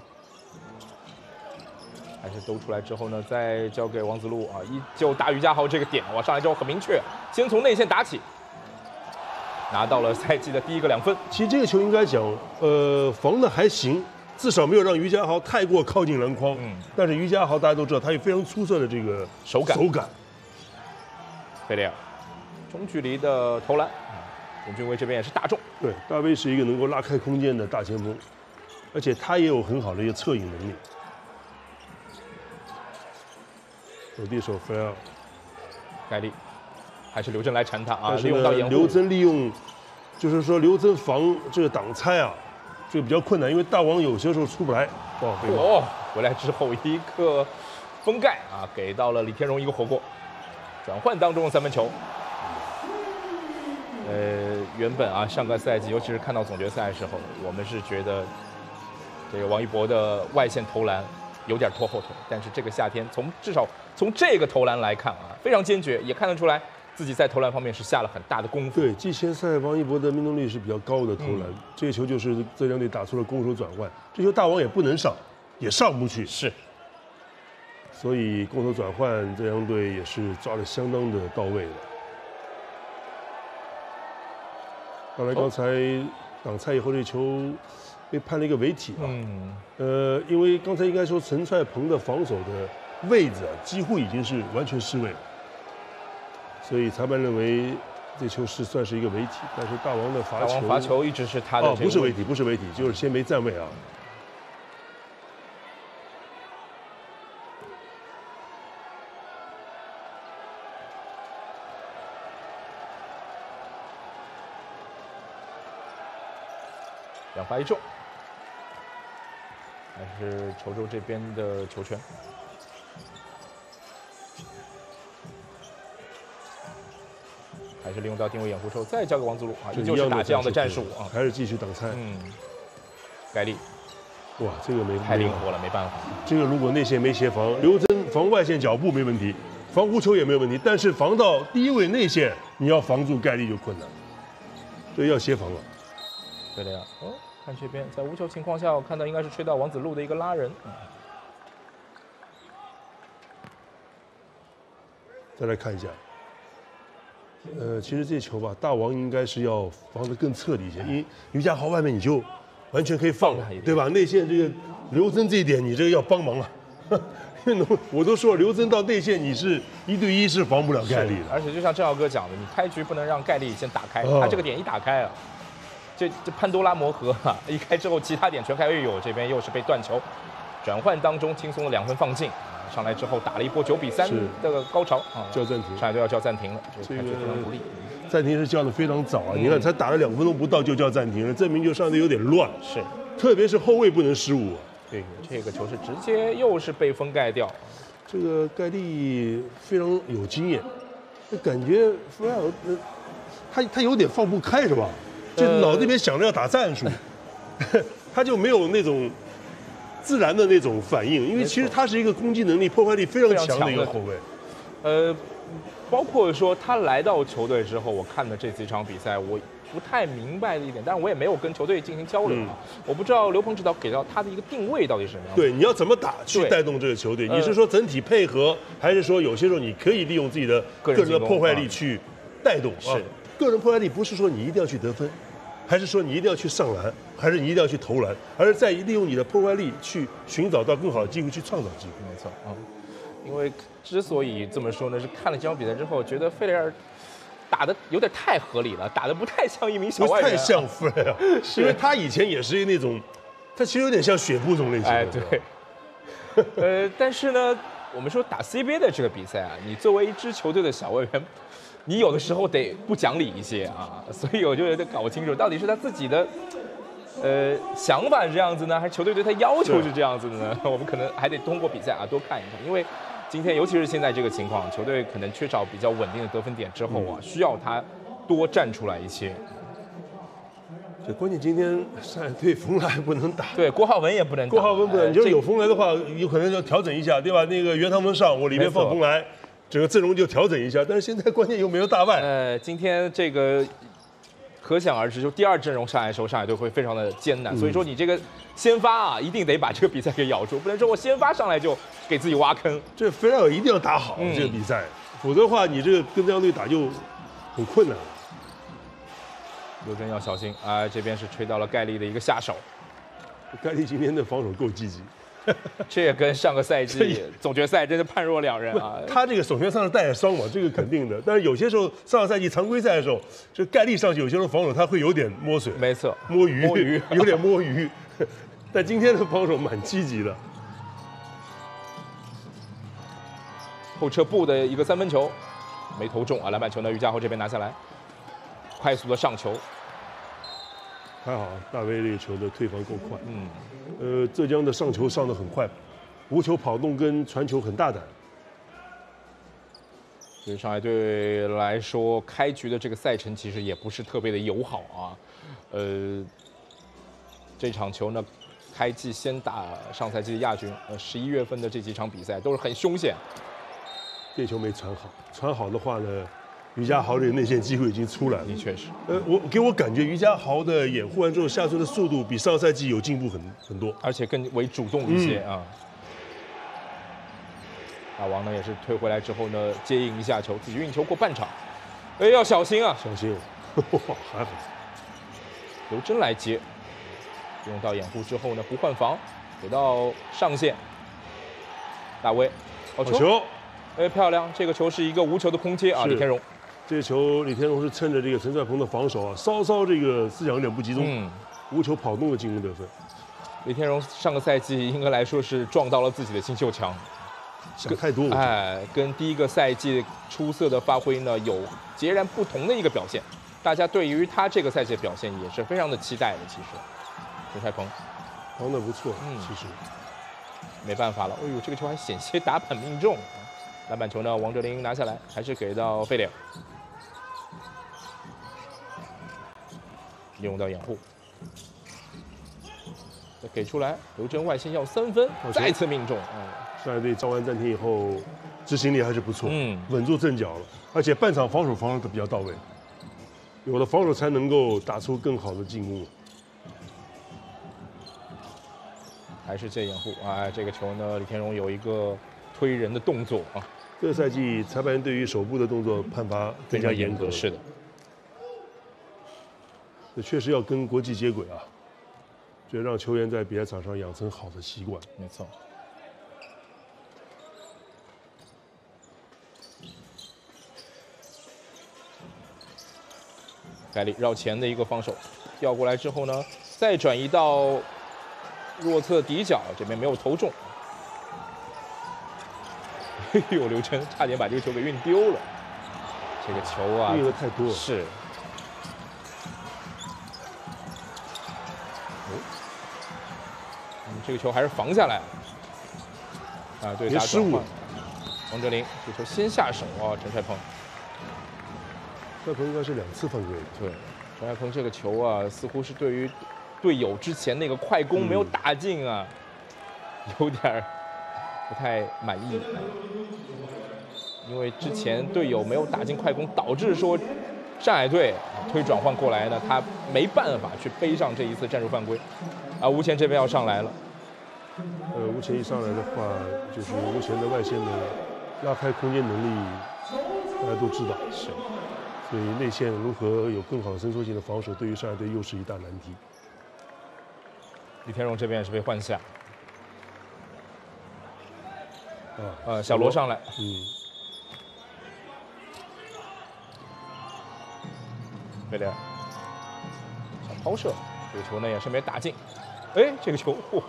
还是兜出来之后呢，再交给王子路啊，依旧打于家豪这个点，哇，上来之后很明确，先从内线打起，拿到了赛季的第一个两分。 其实这个球应该讲，呃，防的还行，至少没有让于家豪太过靠近篮筐。嗯，但是于家豪大家都知道，他有非常出色的这个手感。 手感。 贝雷尔，中距离的投篮，董俊威这边也是打中。 对，大卫是一个能够拉开空间的大前锋，而且他也有很好的一个策应能力。手递手菲尔， 盖利，还是刘铮来缠他啊， 利用到掩护。 刘铮利用，就是说刘铮防这个挡拆啊，这个比较困难，因为大王有些时候出不来。哇， 哦，回来之后一个封盖啊，给到了李天荣一个火锅。转换当中的三分球。呃，原本啊，上个赛季，尤其是看到总决赛的时候，我们是觉得这个王一博的外线投篮有点拖后腿，但是这个夏天从至少从这个投篮来看啊，非常坚决，也看得出来自己在投篮方面是下了很大的功夫。 对，季前赛王一博的命中率是比较高的投篮，嗯、这个球就是浙江队打出了攻守转换，这球大王也不能上，也上不去， 是， 所以攻守转换浙江队也是抓得相当的到位的。当然，刚才挡拆以后，这球被判了一个违体啊。嗯。呃，因为刚才应该说陈帅鹏的防守的位置啊，几乎已经是完全失位了，所以裁判认为这球是算是一个违体。但是大王的罚球， 大王罚球一直是他的。 哦，不是违体，不是违体，就是先没站位啊。 两罚一中，还是稠州这边的球权。还是利用到定位掩护之后，再交给王子路啊，依旧是打这样的战术啊， 还是继续挡拆。 嗯，盖利， 哇，这个没太灵活了，没办法。 这个如果内线没协防，刘铮防外线脚步没问题，防无球也没有问题，但是防到第一位内线，你要防住盖利就困难，这要协防了。 对的呀，哦，看这边在无球情况下，我看到应该是吹到王子路的一个拉人。嗯、 再来看一下，呃，其实这球吧，大王应该是要防得更彻底一些，因为于家豪外面你就完全可以放了，对吧？内线这个刘铮这一点，你这个要帮忙了。我都说刘铮到内线，你是一对一是防不了盖利的。 而且就像郑浩哥讲的，你开局不能让盖利先打开， 哦、 他这个点一打开了。这这潘多拉魔盒啊，一开之后，其他点全开。哎呦，这边又是被断球，转换当中轻松的两分放进，上来之后打了一波九比三的高潮啊， 叫暂停， 上来就要叫暂停了， 这个非常不利。 暂停是叫的非常早啊，嗯、你看才打了两分钟不到就叫暂停了，证明就上的有点乱。 是， 特别是后卫不能失误。 对，这个球是直接又是被封盖掉。 这个盖利非常有经验，就感觉弗莱尔呃，他他有点放不开是吧？就脑子里面想着要打战术，呃、他就没有那种自然的那种反应，因为其实他是一个攻击能力、破坏力非常强的一个后卫。 呃，包括说他来到球队之后，我看的这几场比赛，我不太明白的一点，但是我也没有跟球队进行交流啊，嗯、我不知道刘鹏指导给到他的一个定位到底是什么样。 对，你要怎么打去带动这个球队？你是说整体配合，还是说有些时候你可以利用自己的个人的破坏力去带动？ 是， 个人破坏力不是说你一定要去得分。还是说你一定要去上篮，还是你一定要去投篮，而是在利用你的破坏力去寻找到更好的机会，去创造机会。 没错，嗯，因为之所以这么说呢，是看了这场比赛之后，觉得费雷尔打的有点太合理了，打的不太像一名小外援、啊， 不太像费雷尔，因为他以前也是那种，他其实有点像雪布这种类型的。 哎，对。呃，但是呢，我们说打 C B A 的这个比赛啊，你作为一支球队的小外援。你有的时候得不讲理一些啊，所以我就有点搞不清楚，到底是他自己的呃想法是这样子呢，还是球队对他要求是这样子的呢？我们可能还得通过比赛啊多看一看，因为今天尤其是现在这个情况，球队可能缺少比较稳定的得分点之后啊，需要他多站出来一些。 这关键今天上海队冯来不能打， 对，郭浩文也不能打， 郭浩文不能， 哎你就是有冯来的话，有可能要调整一下，对吧？那个袁唐文上，我里面放冯来，整个阵容就调整一下。但是现在关键又没有大外， 呃，今天这个可想而知，就第二阵容上来的时候，上海队会非常的艰难。 嗯所以说你这个先发啊，一定得把这个比赛给咬住，不能说我先发上来就给自己挖坑。 这菲莱尔一定要打好、 嗯这个比赛，否则的话，你这个跟这样队打就很困难了。 刘铮要小心啊、这边是吹到了盖利的一个下手， 盖利今天的防守够积极， 这也跟上个赛季总决赛真的判若两人啊。 他这个首先上是带着伤嘛，这个肯定的。但是有些时候上个赛季常规赛的时候，这盖利上去有些时候防守他会有点摸水， 没错， 摸鱼， 摸鱼有点摸鱼。但今天的防守蛮积极的。 后撤步的一个三分球，没投中啊，篮板球呢，于家豪这边拿下来，快速的上球， 还好大卫这个球的退防够快。 嗯， 呃，浙江的上球上得很快，无球跑动跟传球很大胆。 对上海队来说，开局的这个赛程其实也不是特别的友好啊。呃，这场球呢，开季先打上赛季的亚军，呃，十一月份的这几场比赛都是很凶险。 这球没传好，传好的话呢，于家豪这个内线机会已经出来了。 的确是， 呃，我给我感觉于家豪的掩护完之后下出的速度比上赛季有进步很很多， 而且更为主动一些、 嗯、 啊。大王呢也是退回来之后呢，接应一下球，自己运球过半场，哎，要小心啊！ 小心，哇，还好。 刘铮来接，用到掩护之后呢，不换防，给到上线，大威，好球， 球哎，漂亮！这个球是一个无球的空接啊，李天荣。 这个球李天荣是趁着这个陈帅鹏的防守啊，稍稍这个思想有点不集中， 嗯， 无球跑动的进攻得分。 李天荣上个赛季应该来说是撞到了自己的新秀墙， 想太多， 哎，跟第一个赛季出色的发挥呢有截然不同的一个表现。大家对于他这个赛季的表现也是非常的期待的。其实，陈帅鹏防得不错， 嗯， 其实没办法了。哎呦，这个球还险些打板命中。篮板球呢，王哲林拿下来，还是给到费里尔，利用到掩护，再给出来，刘铮外线要三分，再次命中。嗯， 上海队招完暂停以后，执行力还是不错， 嗯， 稳住阵脚了，而且半场防守防守的比较到位，有了防守才能够打出更好的进攻。 还是这掩护啊，这个球呢，李天荣有一个推人的动作啊。 这个赛季裁判对于手部的动作判罚更加严格， 是的， 这确实要跟国际接轨啊，这让球员在比赛场上养成好的习惯。 没错。盖里绕前的一个防守，调过来之后呢，再转移到弱侧底角，这边没有投中。哎呦，刘铮差点把这个球给运丢了。这个球啊， 运的太多了。 是。哦，嗯，这个球还是防下来了。啊，对，打失误。 王哲林这球先下手啊，陈帅鹏。 帅鹏应该是两次犯规。 对，陈帅鹏这个球啊，似乎是对于队友之前那个快攻没有打进啊，嗯、有点儿。不太满意，因为之前队友没有打进快攻，导致说上海队推转换过来呢，他没办法去背上这一次战术犯规。啊，吴前这边要上来了。 呃，吴前一上来的话，就是吴前的外线的拉开空间能力，大家都知道。 是。 所以内线如何有更好的伸缩性的防守，对于上海队又是一大难题。 李天荣这边也是被换下。 啊， 呃，小罗上来， 嗯， 贝利尔，小抛射，这个球呢也是没打进，哎，这个球，嚯、哦，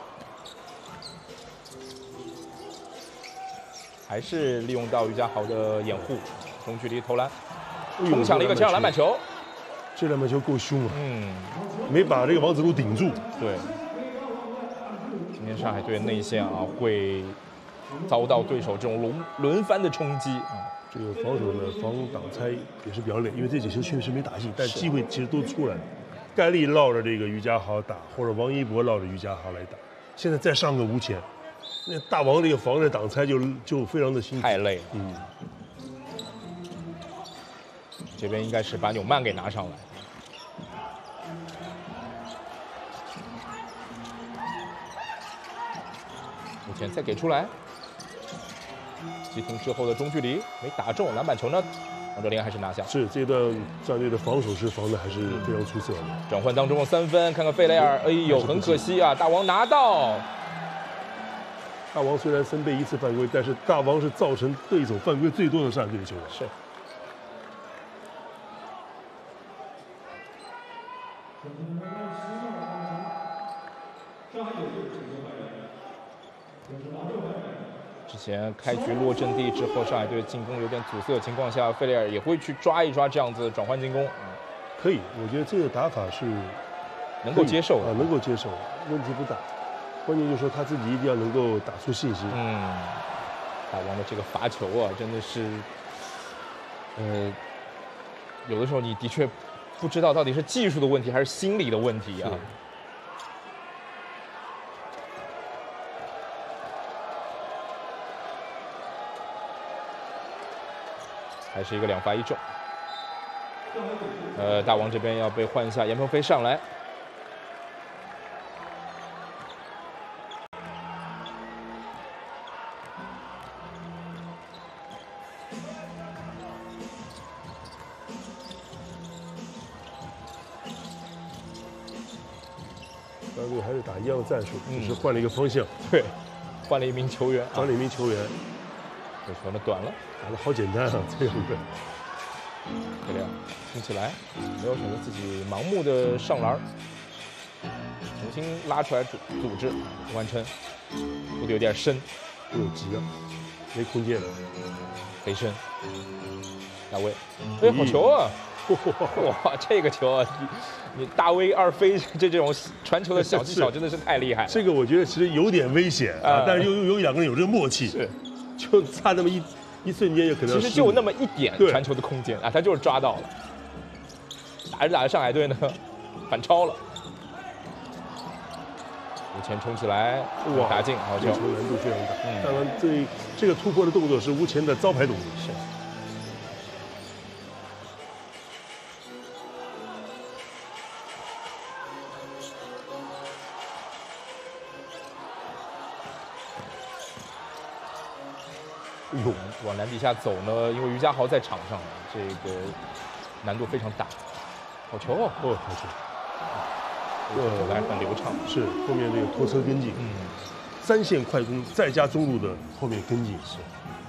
还是利用到于家豪的掩护，中距离投篮，冲抢了一个前场篮板球， 这篮板球够凶啊， 嗯， 没把这个王子路顶住， 对，今天上海队内线啊会遭到对手这种轮轮番的冲击啊。 这个防守呢，防挡拆也是比较累，因为这几球确实没打进，但机会其实都出来了。盖利绕着这个于家豪打，或者王一博绕着于家豪来打。现在再上个吴前，那大王这个防着挡拆就就非常的辛苦， 太累了。 嗯， 这边应该是把纽曼给拿上来。目前再给出来，急停之后的中距离没打中，篮板球呢，王哲林还是拿下。 是这段战队的防守是防的还是非常出色的。 转换当中的三分，看看费雷尔，哎呦，很可惜啊，大王拿到。 大王虽然身背一次犯规，但是大王是造成对手犯规最多的上海队的球员。 是。之前开局落阵地之后，上海队进攻有点阻塞的情况下，费雷尔也会去抓一抓这样子的转换进攻。 可以，我觉得这个打法是能够接受的啊，能够接受，问题不大。关键就是说他自己一定要能够打出信心。 嗯，大王的这个罚球啊，真的是，呃，有的时候你的确不知道到底是技术的问题还是心理的问题啊。还是一个两罚一中。呃，大王这边要被换下，严鹏飞上来。 上海队还是打一样的战术，只是换了一个方向。 对，换了一名球员， 换了一名球员。 这球呢短了， 打得好简单啊，这样的。 这样听起来没有选择自己盲目的上篮，重新拉出来组组织完成，速度有点深， 有急啊，没空间了。 飞身，大卫，哎，好球啊！哇，这个球啊，你你大威二飞这这种传球的小技巧真的是太厉害了。 这个我觉得其实有点危险啊，但是又有两个人有这个默契， 是， 就差那么一一瞬间就可能。 其实就那么一点传球的空间啊，他就是抓到了。打着打着，上海队呢反超了，吴前冲起来，哇，打进，好球， 球难度非常大。 嗯， 当然这这个突破的动作是吴前的招牌动作。 是。 有往篮底下走呢，因为于家豪在场上，这个难度非常大。好球哦！ 哦，好球！ 这个走的还很流畅。 是后面这个拖车跟进，嗯，三线快攻再加中路的后面跟进是。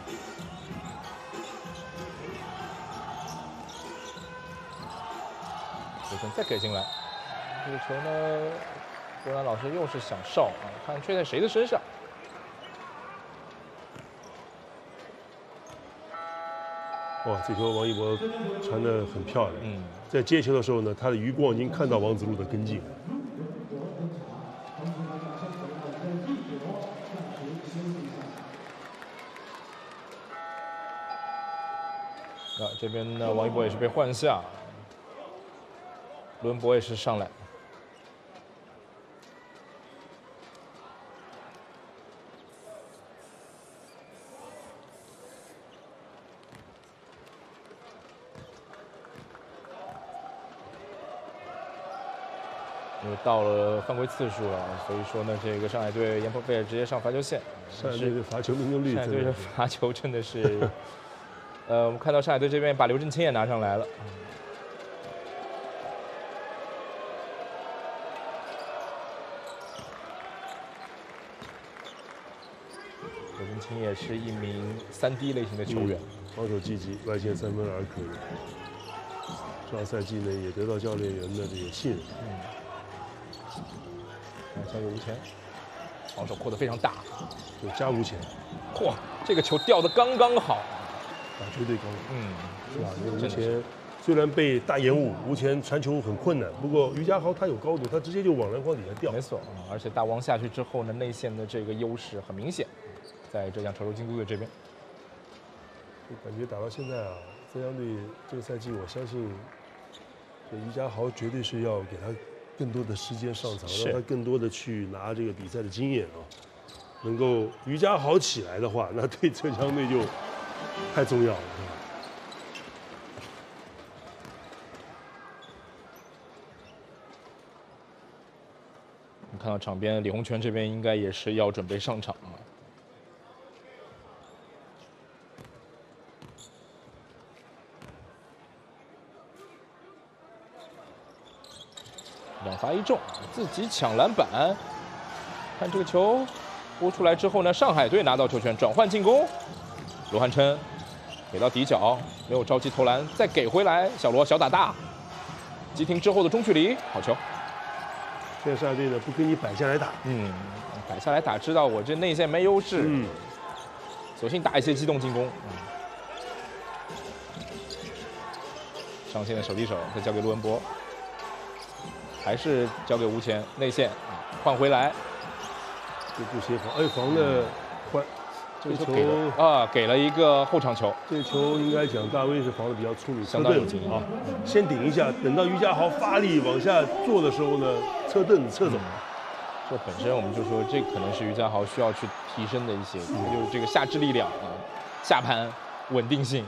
这球再给进来，这个球呢，波兰老师又是想哨啊，看吹在谁的身上。 哇，这球王一博传得很漂亮。 嗯， 在接球的时候呢，他的余光已经看到王子路的跟进。 啊，这边呢，王一博也是被换下，伦博也是上来。因为到了犯规次数了，所以说呢，这个上海队严鹏飞直接上罚球线。 上海队的罚球命中率， 上海队的罚球真的是，呃，我们看到上海队这边把刘振清也拿上来了。刘振清也是一名三 D 类型的球员， 防守积极，外线三分儿可以。上赛季呢，也得到教练员的这个信任。嗯。 看下有吴前，防守扩得非常大， 就加吴前， 嚯，这个球掉得刚刚好， 打绝对刚好， 嗯， 是吧？因为吴前虽然被大延误，吴前传球很困难，不过于家豪他有高度，他直接就往篮筐底下掉。 没错，而且大王下去之后呢，内线的这个优势很明显，在浙江潮州京都队这边。 感觉打到现在啊，浙江队这个赛季，我相信于家豪绝对是要给他更多的时间上场，让他更多的去拿这个比赛的经验啊。能够于家豪起来的话，那对浙江队就太重要了。 你看到场边李洪权这边应该也是要准备上场了。两罚一中，自己抢篮板。看这个球拨出来之后呢，上海队拿到球权，转换进攻。罗汉琛给到底角，没有着急投篮，再给回来，小罗小打大。急停之后的中距离，好球。 现在上海队呢不跟你摆下来打， 嗯，摆下来打，知道我这内线没优势，嗯，索性打一些机动进攻。嗯，上线的手递手，再交给陆文博。还是交给吴前内线换回来， 这不协防，哎，防的换， 这个球给了啊，给了一个后场球。 这个球应该讲大威是防的比较出力， 相当有经验啊。先顶一下，等到于家豪发力往下做的时候呢，侧凳子侧走。 这本身我们就说，这可能是于家豪需要去提升的一些，就是这个下肢力量啊，下盘稳定性。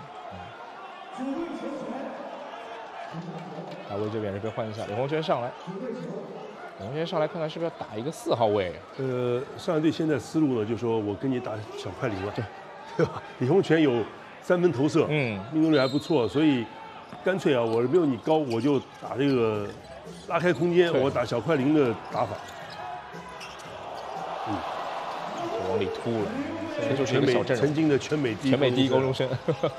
大威这边这边换一下，李洪权上来，李洪权上来看看是不是要打一个四号位。 呃，上海队现在思路呢，就说我跟你打小快灵了，对，对吧？李洪权有三分投射，嗯，命中率还不错，所以干脆啊，我没有你高，我就打这个拉开空间，我打小快灵的打法。 嗯，就往里突了，这就是一个小阵容。 曾经的全美第一全美第一高中生。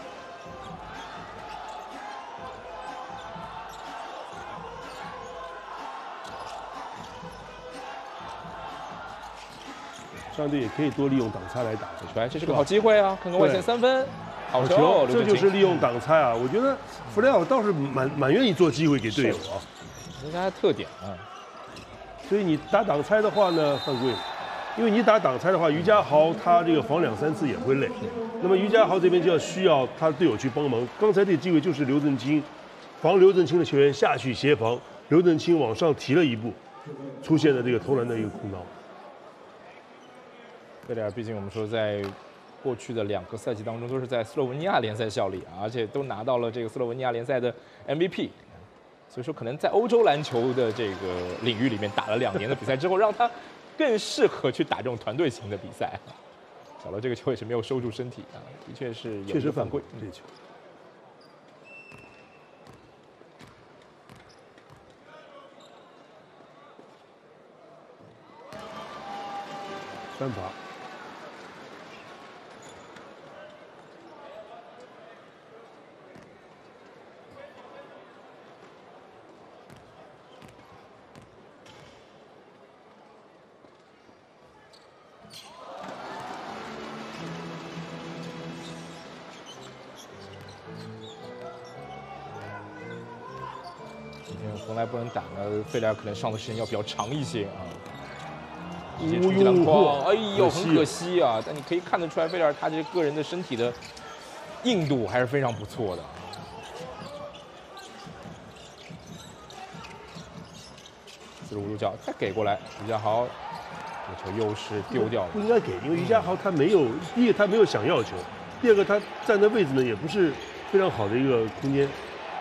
上队也可以多利用挡拆来打， 出来，这是个好机会啊！看看外线三分，好球， 这就是利用挡拆啊！我觉得弗雷奥倒是蛮蛮愿意做机会给队友啊， 这是他的特点啊。 所以你打挡拆的话呢，犯规，因为你打挡拆的话，于家豪他这个防两三次也会累，那么于家豪这边就要需要他队友去帮忙。刚才这个机会就是刘振清防刘振清的球员下去协防，刘振清往上提了一步，出现了这个投篮的一个空档。 贝雷尔毕竟我们说在过去的两个赛季当中都是在斯洛文尼亚联赛效力啊，而且都拿到了这个斯洛文尼亚联赛的 M V P， 所以说可能在欧洲篮球的这个领域里面打了两年的比赛之后，让他更适合去打这种团队型的比赛。小罗这个球也是没有收住身体啊，的确是有确实犯规这球。三罚。 从来不能打呢，费莱尔可能上的时间要比较长一些啊。一些哎冲击篮筐，哎呦，很可惜啊！但你可以看得出来，费莱尔他这个人的身体的硬度还是非常不错的。四十五度角再给过来，于家豪，这球又是丢掉了。 不应该给，因为于家豪他没有，第一个他没有想要球，第二个他站的位置呢也不是非常好的一个空间。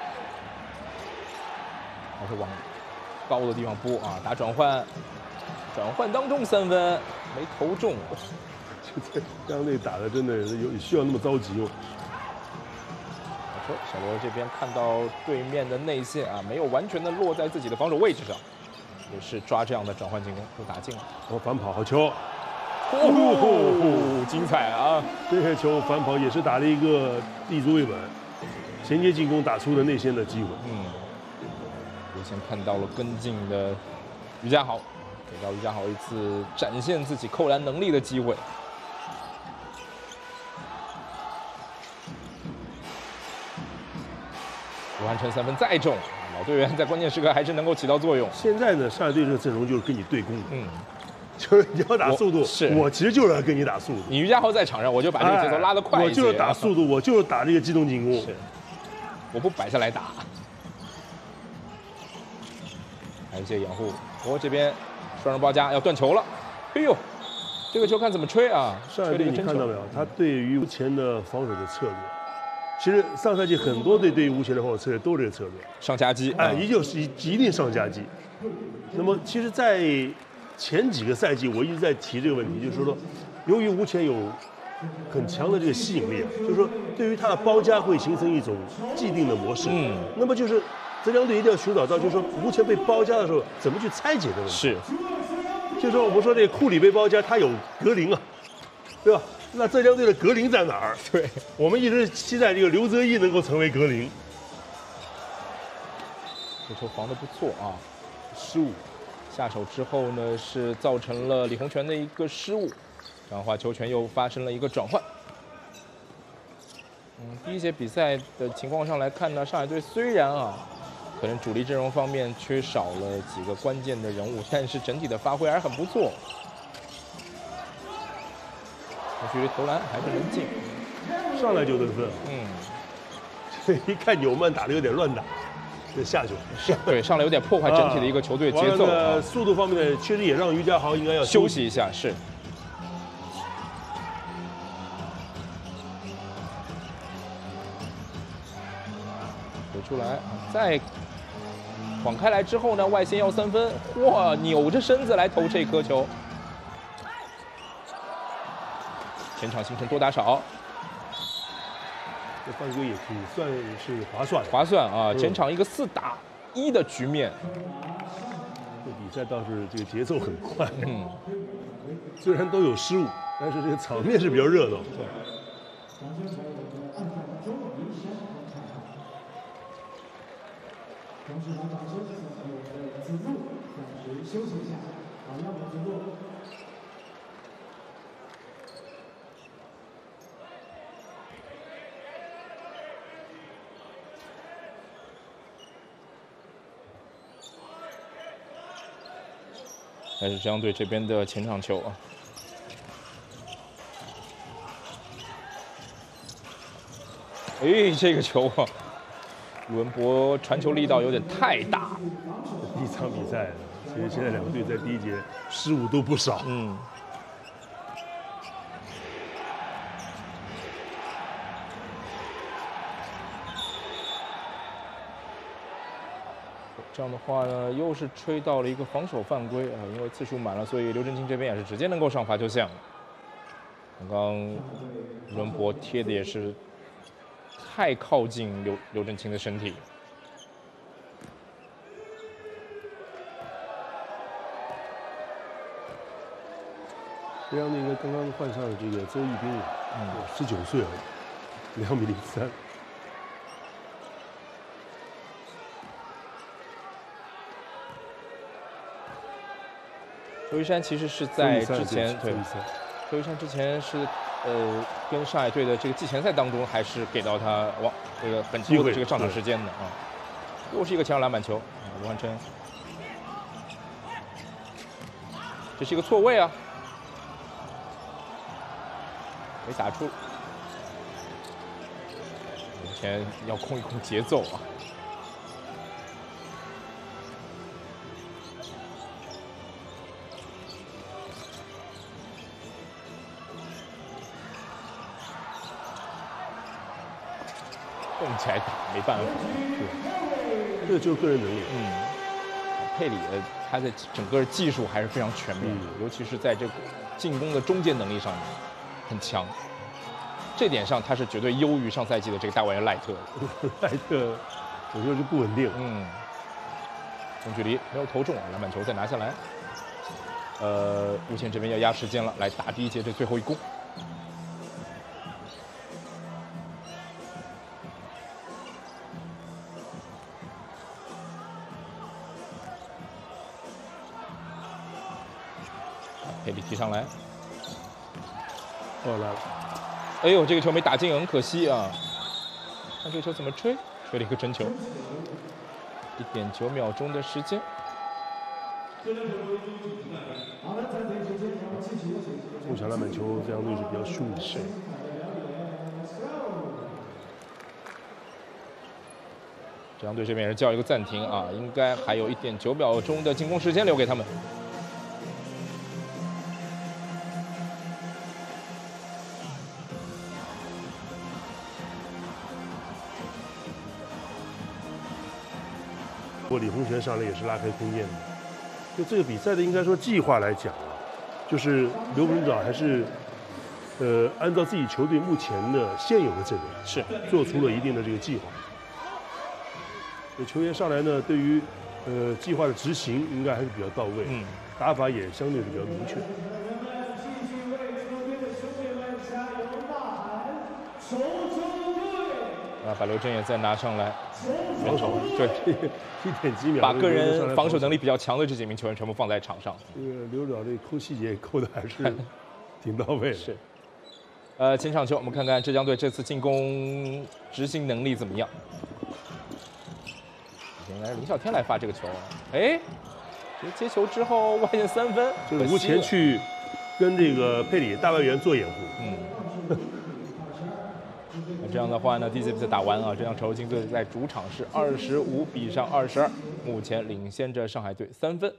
还是往高的地方拨啊，打转换，转换当中三分没投中， 就在江内打的真的有需要那么着急哦。 好球，小罗这边看到对面的内线啊，没有完全的落在自己的防守位置上，也是抓这样的转换进攻都打进了。 哦，反跑好球， 哦，精彩啊！ 这个球反跑也是打了一个立足未稳，衔接进攻打出了内线的机会。 嗯。先看到了跟进的于家豪，给到于家豪一次展现自己扣篮能力的机会。卢汉琛三分再中，老队员在关键时刻还是能够起到作用。 现在呢，上海队这个阵容就是跟你对攻的，嗯， 就是你要打速度， 是我其实就是要跟你打速度。 你于家豪在场上，我就把这个节奏拉得快一些。 我就是打速度，我就是打这个机动进攻。 是，我不摆下来打。还有一些掩护，不过这边双人包夹要断球了。哎呦，这个球看怎么吹啊！ 上海队你看到没有？他对于吴前的防守的策略，其实上赛季很多队对于吴前的防守策略都是这个策略， 上夹击， 哎，一就是一一定上夹击。那么其实，在前几个赛季，我一直在提这个问题，就是说，由于吴前有很强的这个吸引力啊，就是说，对于他的包夹会形成一种既定的模式。嗯，那么就是浙江队一定要寻找到，就是说吴前被包夹的时候，怎么去拆解的问题。 是， 就是说我们说这个库里被包夹，他有格林啊，对吧？那浙江队的格林在哪儿？ 对， 我们一直期待这个刘泽毅能够成为格林。 这球防得不错啊， 失误。 下手之后呢，是造成了李洪权的一个失误，这样的话球权又发生了一个转换。嗯，第一节比赛的情况上来看呢，上海队虽然啊，可能主力阵容方面缺少了几个关键的人物，但是整体的发挥还是很不错。距离投篮还是能进， 上来就得分。嗯，一看纽曼打的有点乱打。这下球， 对，上来有点破坏整体的一个球队节奏。 啊、速度方面呢，确实也让于家豪应该要休息一下。是。回出来，再晃开来之后呢，外线要三分，哇，扭着身子来投这颗球。前场形成多打少。 这犯规也可以算是划算， 划算啊！前场一个四打一的局面， 这比赛倒是这个节奏很快。嗯，虽然都有失误，但是这个场面是比较热闹。对。 还是浙江队这边的前场球啊，哎，这个球啊，宇文博传球力道有点太大。 第一场比赛，其实现在两个队在第一节失误都不少。嗯。 这样的话呢，又是吹到了一个防守犯规啊，因为次数满了，所以刘振清这边也是直接能够上罚球线了。刚刚伦博贴的也是太靠近刘刘振清的身体。 这样的一个刚刚换上的这个周一斌，嗯，十九岁了，两米零三。 周一山其实是在之前，对，周一山之前是呃跟上海队的这个季前赛当中，还是给到他往这个很多的这个上场时间的啊。又是一个前场篮板球啊，吴汉琛，这是一个错位啊，没打出，目前要控一控节奏啊。动起来打没办法， 对，这就是个人能力。 嗯，佩里的他的整个技术还是非常全面的，尤其是在这个进攻的终结能力上面很强。这点上他是绝对优于上赛季的这个大外援赖特的。 赖特，我觉得就不稳定。 嗯，中距离没有投中，篮板球再拿下来。呃，吴倩这边要压时间了，来打第一节这最后一攻。佩里提上来， 哦来了， 哎呦，这个球没打进，很可惜啊！看这个球怎么吹，吹了一个真球，一点九秒钟的时间。 中小篮板球这样队是比较凶的。 是。浙江队这边是叫一个暂停啊，应该还有一点九秒钟的进攻时间留给他们。 不过李洪权上来也是拉开空间的。就这个比赛的应该说计划来讲啊，就是刘本长还是呃按照自己球队目前的现有的阵容是做出了一定的这个计划。球员上来呢，对于呃计划的执行应该还是比较到位，嗯，打法也相对是比较明确。 啊，把刘铮也再拿上来， 防守对， 一点几秒， 把个人防守能力比较强的这几名球员全部放在场上。 这个刘导这抠细节抠的还是挺到位的。 是。呃，前场球我们看看浙江队这次进攻执行能力怎么样。应该是林啸天来发这个球，哎，这接球之后外线三分， 就是吴前去跟这个佩里大外援做掩护。 嗯，那这样的话呢，第一节比赛打完啊，浙江潮州金队在主场是二十五比上二十二，目前领先着上海队三分。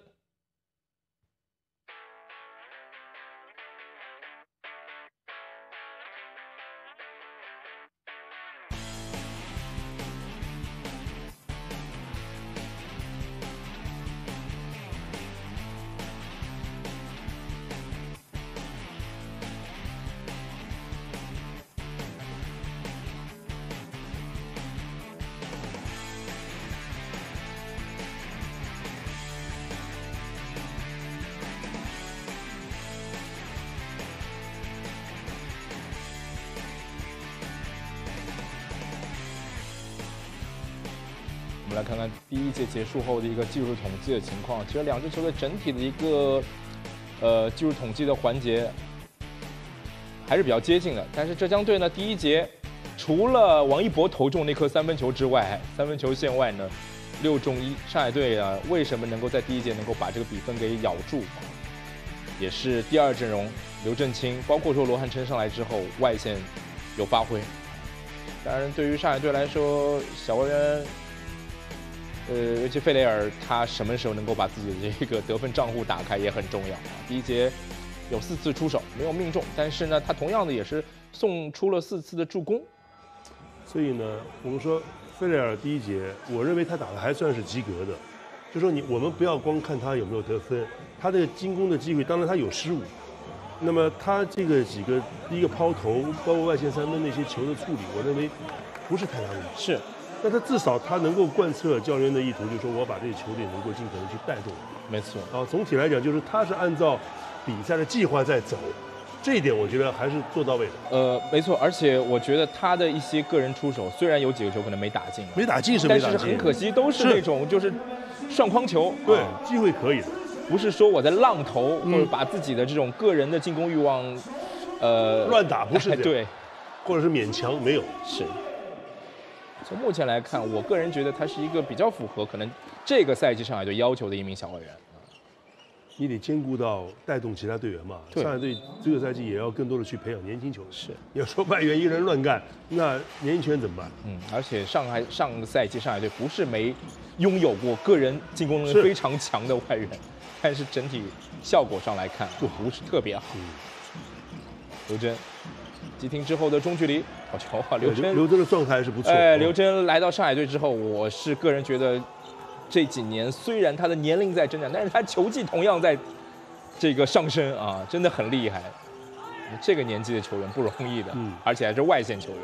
我们来看看第一节结束后的一个技术统计的情况。其实两支球队整体的一个呃技术统计的环节还是比较接近的。但是浙江队呢，第一节除了王一博投中那颗三分球之外，三分球线外呢六中一。上海队啊，为什么能够在第一节能够把这个比分给咬住？也是第二阵容刘振清，包括说罗汉琛上来之后外线有发挥。当然，对于上海队来说，小外援。呃，尤其费雷尔他什么时候能够把自己的这个得分账户打开也很重要啊。第一节有四次出手没有命中，但是呢，他同样的也是送出了四次的助攻。 所以呢，我们说费雷尔第一节，我认为他打的还算是及格的。就说你我们不要光看他有没有得分，他这个进攻的机会，当然他有失误。那么他这个几个第一个抛投，包括外线三分那些球的处理，我认为不是太大问题。 是。 但他至少他能够贯彻教练的意图，就是说我把这个球队能够尽可能去带动。 没错。 啊，总体来讲就是他是按照比赛的计划在走，这一点我觉得还是做到位的。 呃，没错，而且我觉得他的一些个人出手，虽然有几个球可能没打进， 没打进是没打进， 但是很可惜都是那种就是上框球， 对， 啊、 机会可以的， 不是说我在浪投、嗯、或者把自己的这种个人的进攻欲望，呃， 乱打不是这样， 对， 或者是勉强没有是。从目前来看，我个人觉得他是一个比较符合可能这个赛季上海队要求的一名小外援。 你得兼顾到带动其他队员嘛。上海队这个赛季也要更多的去培养年轻球员。 是， 你要说外援一人乱干，那年轻球员怎么办？ 嗯，而且上海上个赛季上海队不是没拥有过个人进攻能力非常强的外援，但是整体效果上来看就不是特别好。刘铮。急停之后的中距离好球啊！刘铮， 刘铮的状态是不错。 哎，刘铮来到上海队之后，我是个人觉得，这几年虽然他的年龄在增长，但是他球技同样在这个上升啊，真的很厉害。这个年纪的球员不容易的，嗯，而且还是外线球员，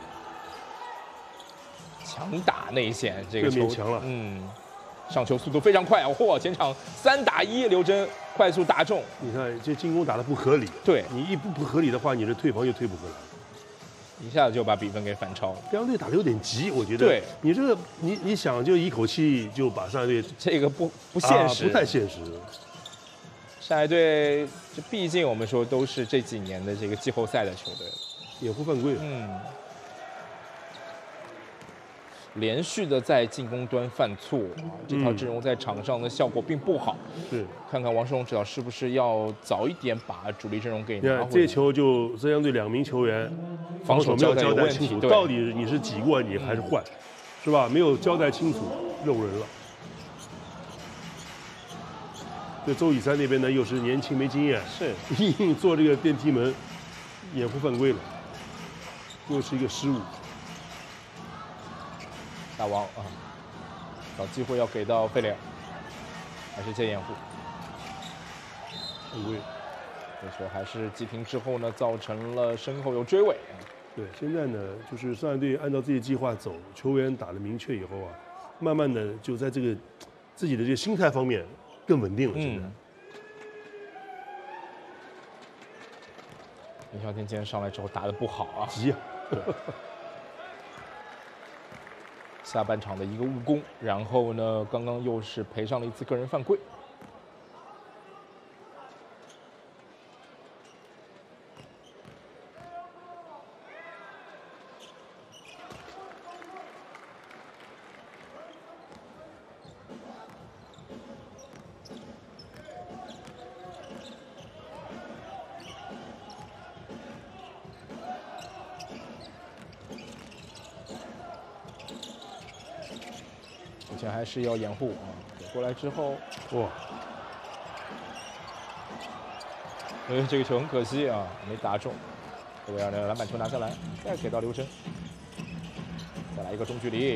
强打内线，这个球强了， 嗯。上球速度非常快啊！嚯，前场三打一，刘铮快速打中。 你看这进攻打得不合理， 对你一不不合理的话，你这退防又退不回来， 一下子就把比分给反超了。 浙江队打得有点急，我觉得。 对， 你这个你你想就一口气就把上海队这个不不现实、 啊，不太现实。 上海队这毕竟我们说都是这几年的这个季后赛的球队， 也会犯规。 嗯。 连续的在进攻端犯错啊，这套阵容在场上的效果并不好。 是， 看看王世荣指导是不是要早一点把主力阵容给你看这球就浙江队两名球员防守没有交代有问题清楚，到底你是挤过你还是换，是吧？没有交代清楚，漏人了。这周以山那边呢，又是年轻没经验， 是硬硬做这个电梯门，掩护犯规了，又是一个失误。 大王啊，找机会要给到费雷尔，还是接掩护。 犯规， 这球还是击平之后呢，造成了身后有追尾。 对，现在呢，就是上海队按照自己计划走，球员打得明确以后啊，慢慢的就在这个自己的这个心态方面更稳定了。现在， 林啸天今天上来之后打得不好啊， 急啊！ 下半场的一个误攻，然后呢，刚刚又是赔上了一次个人犯规。目前还是要掩护啊，给过来之后， 哇！ 因为这个球很可惜啊，没打中。这个篮板球拿下来，再给到刘铮，再来一个中距离。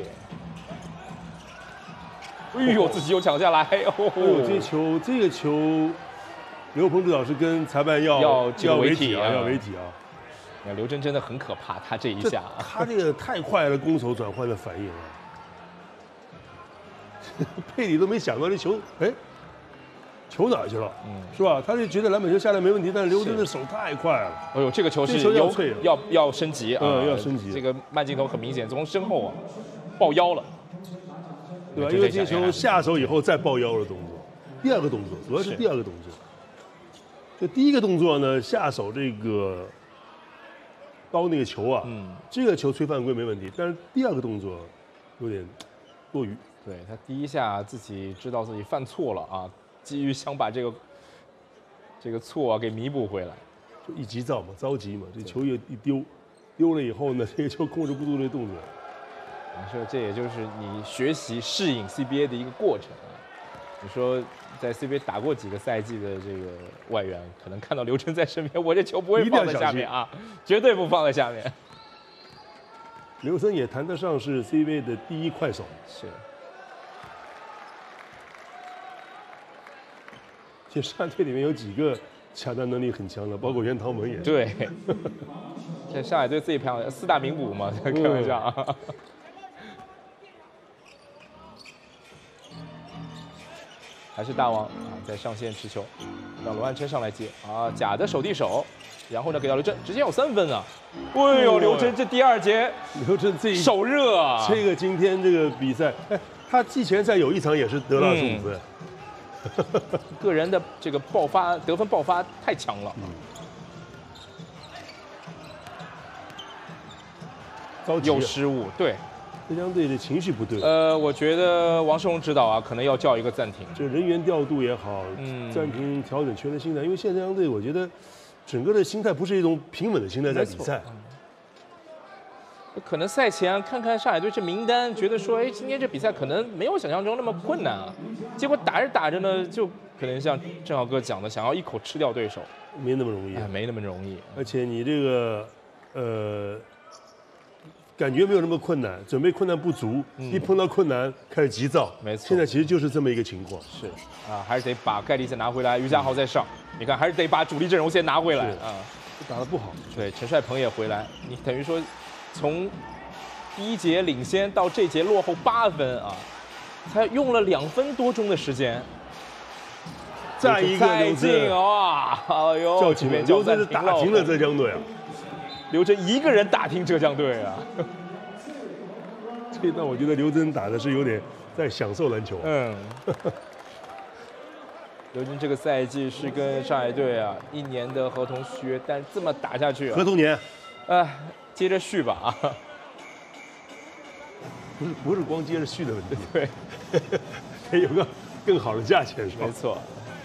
哎呦，自己又抢下来！哦， 这球，这个球，刘鹏指导是跟裁判要要要违体啊，要违体啊！ 你看刘铮真的很可怕，他这一下， 他这个太快了，攻守转换的反应啊！佩里都没想到这球，哎，球哪去了？嗯，是吧？他就觉得篮板球下来没问题，但是刘铮的手太快了。 哎呦，这个球是要要要升级啊！ 嗯，要升级。 这个慢镜头很明显，从身后啊抱腰了， 对吧？因为这球下手以后再抱腰的动作，第二个动作主要是第二个动作。就第一个动作呢，下手这个刀那个球啊，嗯，这个球吹犯规没问题，但是第二个动作有点多余。 对他第一下自己知道自己犯错了啊，基于想把这个这个错啊给弥补回来， 就一急躁嘛，着急嘛，这球一一丢，丢了以后呢，这个球控制不住这动作。 你说这也就是你学习适应 C B A 的一个过程啊。你说在 C B A 打过几个赛季的这个外援，可能看到刘铮在身边，我这球不会放在下面啊，绝对不放在下面。 刘铮也谈得上是 C B A 的第一快手。 是。 其实上海队里面有几个抢断能力很强的，包括袁唐文也。 对，这上海队自己培养的四大名捕嘛，开玩笑啊。嗯、还是大王啊，在上线持球，让罗汉琛上来接啊，假的手递手，然后呢给到刘铮，直接有三分啊！哎呦，刘铮这第二节， 刘铮这一手热啊！ 这个今天这个比赛，哎，他季前赛有一场也是得了十五分。嗯个人的这个爆发得分爆发太强了， 嗯、 有失误，对， 浙江队的情绪不对。 呃，我觉得王世荣指导啊，可能要叫一个暂停， 这人员调度也好，嗯，暂停调整球员心态，因为现在浙江队我觉得整个的心态不是一种平稳的心态在比赛。 可能赛前看看上海队这名单，觉得说，哎，今天这比赛可能没有想象中那么困难啊。结果打着打着呢，就可能像郑浩哥讲的，想要一口吃掉对手， 没那么容易， 哎，没那么容易。 而且你这个，呃，感觉没有那么困难，准备困难不足，嗯、一碰到困难开始急躁。 没错， 现在其实就是这么一个情况。 是啊，还是得把盖利再拿回来，于家豪再上。嗯、你看，还是得把主力阵容先拿回来啊。 打得不好。 对，陈帅鹏也回来，你等于说。从第一节领先到这节落后八分啊，才用了两分多钟的时间。 再一个再进啊！哎呦， 叫停了，刘铮是打停了浙江队啊！ 刘铮一个人打停浙江队啊！ 这段我觉得刘铮打的是有点在享受篮球。嗯。 刘铮这个赛季是跟上海队啊一年的合同续约，但这么打下去啊， 合同年， 哎。接着续吧啊！ 不是不是光接着续的问题， 对， 得有个更好的价钱是吧？ 没错。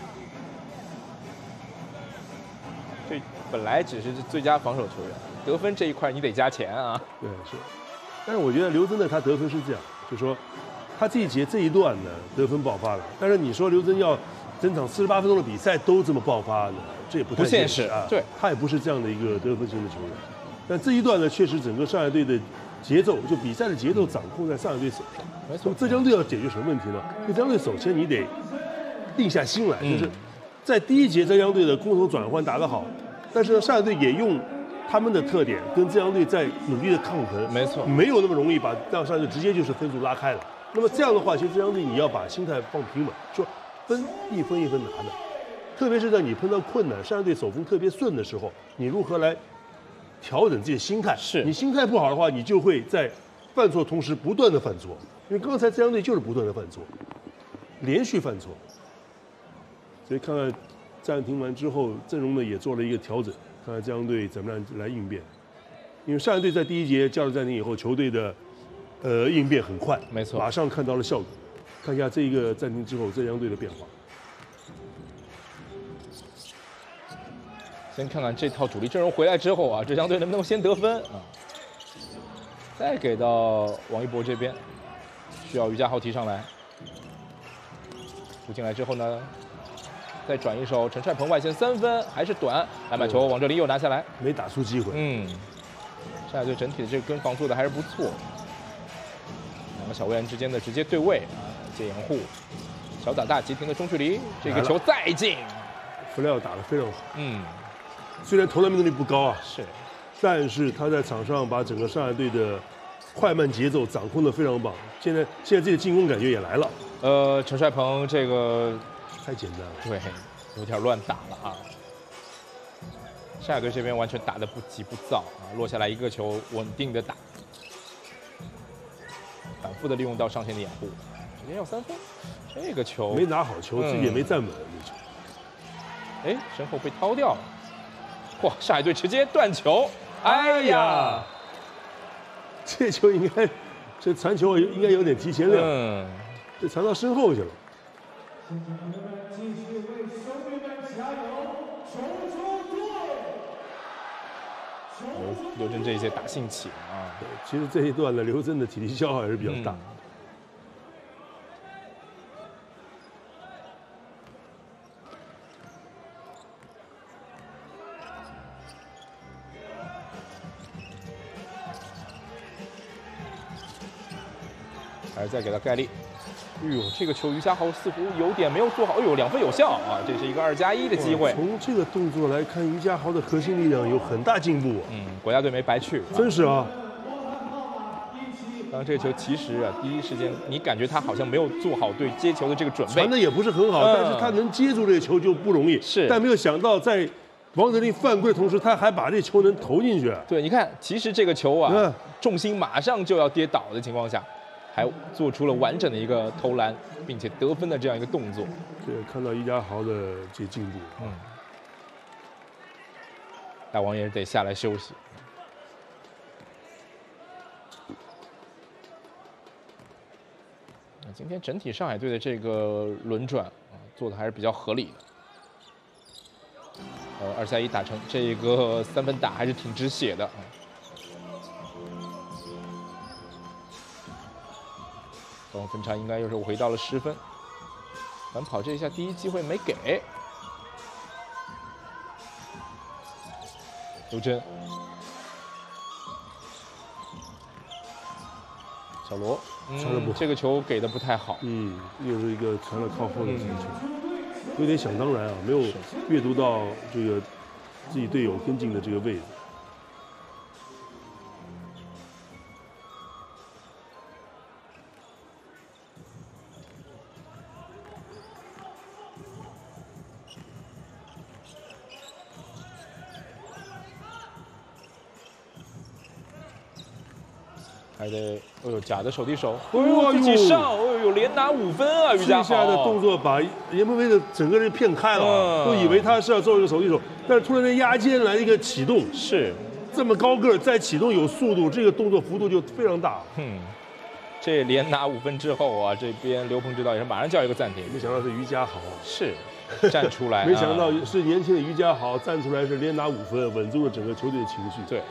这本来只是最佳防守球员，得分这一块你得加钱啊。 对，是。但是我觉得刘铮呢，他得分是这样，就说他这一节这一段呢得分爆发了，但是你说刘铮要整场四十八分钟的比赛都这么爆发呢，这也不太不现实啊。 对， 他也不是这样的一个得分型的球员。但这一段呢，确实整个上海队的节奏，就比赛的节奏掌控在上海队手上。 没错。 浙江队要解决什么问题呢？浙江队首先你得定下心来，就是在第一节浙江队的攻守转换打得好，但是呢，上海队也用他们的特点跟浙江队在努力的抗衡， 没错， 没有那么容易把让上海队直接就是分数拉开了。那么这样的话，其实浙江队你要把心态放平稳，说分一分一分拿的，特别是在你碰到困难，上海队手风特别顺的时候，你如何来调整自己的心态？ 是你心态不好的话，你就会在犯错同时不断的犯错，因为刚才浙江队就是不断的犯错，连续犯错。所以看看暂停完之后，阵容呢也做了一个调整，看看浙江队怎么样来应变。因为上海队在第一节叫了暂停以后，球队的呃应变很快， 没错， 马上看到了效果。看一下这一个暂停之后浙江队的变化。 先看看这套主力阵容回来之后啊，浙江队能不能先得分啊？再给到王一博这边，需要于家豪提上来。补进来之后呢，再转一手，陈帅鹏外线三分还是短，篮板球王哲林又拿下来， 没打出机会。 嗯，上海队整体的这个跟防做的还是不错。两个小外援之间的直接对位啊，接掩护，小打大急停的中距离，这个球再进， 弗莱尔打得非常好。 嗯。 虽然投篮命中率不高啊， 是， 但是他在场上把整个上海队的快慢节奏掌控得非常棒。现在现在这个进攻感觉也来了。 呃，陈帅鹏这个太简单了， 对，有点乱打了啊。上海队这边完全打得不急不躁啊，落下来一个球，稳定的打，反复的利用到上线的掩护，直接要三分。这个球没拿好球，自己也没站稳那球。 哎，身后被掏掉了。哇！上海队直接断球，哎呀， 这球应该，这传球应该有点提前量， 嗯， 这传到身后去了。 刘刘铮这一届打兴起啊， 对，其实这一段呢，刘铮的体力消耗还是比较大。嗯还是再给他盖力。哎呦，这个球于家豪似乎有点没有做好。哎呦，两分有效啊！这是一个二加一的机会。 从这个动作来看，于家豪的核心力量有很大进步。 嗯，国家队没白去。 真是啊。 刚刚这个球其实啊，第一时间你感觉他好像没有做好对接球的这个准备， 传的也不是很好，嗯、但是他能接住这个球就不容易。 是， 但没有想到在王哲林犯规的同时，他还把这球能投进去。 对，你看，其实这个球啊，嗯、重心马上就要跌倒的情况下。还做出了完整的一个投篮，并且得分的这样一个动作。 对，看到于家豪的这进步， 嗯，大王也得下来休息。那今天整体上海队的这个轮转啊，做的还是比较合理的。呃，二加一打成这个三分打还是挺止血的啊。总分差应该又是回到了十分，反跑这一下第一机会没给，刘铮，小罗， 传的不好， 这个球给的不太好， 嗯，又是一个传的靠后的这个球，有点想当然啊，没有阅读到这个自己队友跟进的这个位置。 还得，哎呦，假的手递手，哎呦，自己上，哎呦，连拿五分啊！于家豪接下来的动作把严鹏飞的整个人骗开了，嗯、都以为他是要做一个手递手，但是突然间压肩来一个启动， 是这么高个再启动有速度，这个动作幅度就非常大。 嗯， 这连拿五分之后啊，这边刘鹏指导也是马上叫一个暂停。 没想到是于家豪， 是站出来， 没想到是年轻的于家豪站出来是连拿五分，稳住了整个球队的情绪。 对，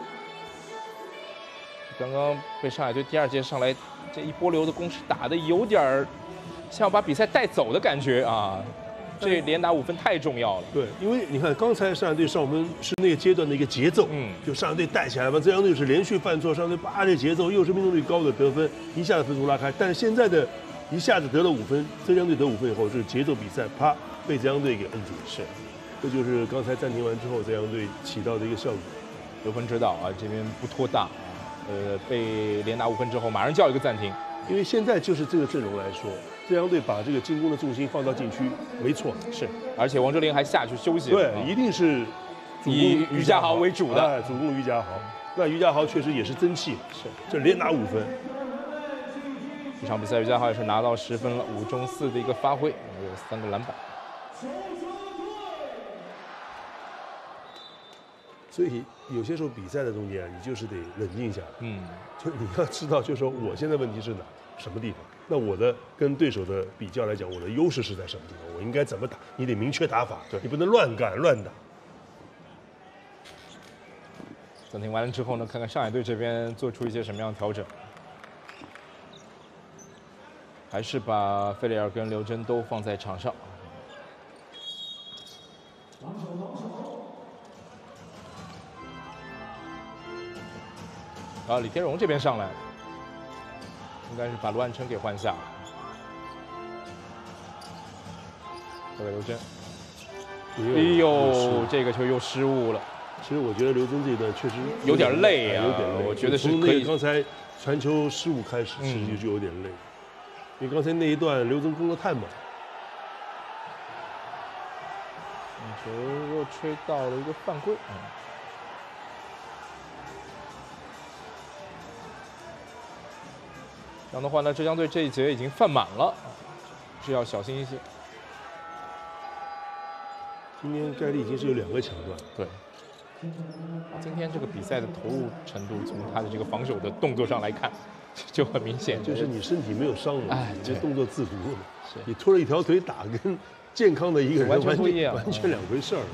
刚刚被上海队第二节上来这一波流的攻势打的有点儿像要把比赛带走的感觉啊。这连拿五分太重要了。 对，因为你看刚才上海队上我们是那个阶段的一个节奏，嗯，就上海队带起来嘛，浙江队是连续犯错，上海队叭这节奏又是命中率高的得分，一下子分数拉开。但是现在的一下子得了五分，浙江队得五分以后，这个节奏比赛啪被浙江队给摁住了。 是， 这就是刚才暂停完之后浙江队起到的一个效果。 刘鹏指导啊，这边不拖大，呃，被连拿五分之后马上叫一个暂停。 因为现在就是这个阵容来说，浙江队把这个进攻的重心放到禁区，没错， 是，而且王哲林还下去休息， 对，啊、一定是以于家豪为主的， 哎，主攻于家豪。那于家豪确实也是争气， 是， 这连拿五分。 这场比赛于家豪也是拿到十分了，五中四的一个发挥，有三个篮板。 所以有些时候比赛的中间，你就是得冷静下来，嗯，就你要知道，就是说我现在问题是哪什么地方？那我的跟对手的比较来讲，我的优势是在什么地方？我应该怎么打？你得明确打法，对，你不能乱干乱打。 暂停完了之后呢，看看上海队这边做出一些什么样的调整，还是把费雷尔跟刘铮都放在场上。啊，李天荣这边上来了，应该是把卢汉琛给换下了。交给刘铮，哎呦，这个球又失误了。 其实我觉得刘铮这一段确实有点累啊， 有点累。 我觉得是从可以。 刚才传球失误开始，其实就有点累，因为刚才那一段刘铮攻得太猛。 球又吹到了一个犯规。嗯这样的话呢，浙江队这一节已经犯满了，是要小心一些。 今天盖利已经是有两个抢断， 对。今天这个比赛的投入程度，从他的这个防守的动作上来看，就很明显， 就是你身体没有伤了， 哎， 你这动作自如了。 是你拖了一条腿打，跟健康的一个人完全不一样， 完全两回事儿。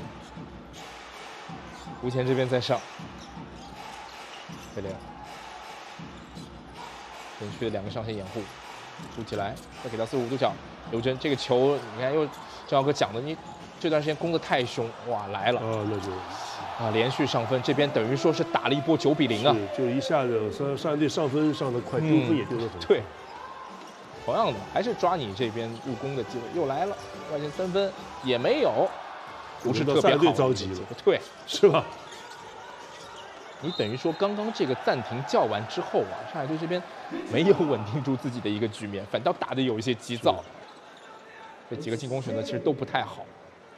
吴前这边在上，费雷尔。连续的两个上线掩护，扶起来，再给到四十五度角，刘铮这个球，你看又郑浩哥讲的，你这段时间攻得太凶，哇来了， 啊那就啊连续上分，这边等于说是打了一波九比零啊， 就一下子上上一队上分上得快，丢分也丢得很、 嗯、对，同样的还是抓你这边入攻的机会，又来了，外线三分也没有，不是特别好， 着急了， 对， 是吧？ 你等于说刚刚这个暂停叫完之后啊，上海队这边没有稳定住自己的一个局面，反倒打得有一些急躁。这几个进攻选择其实都不太好。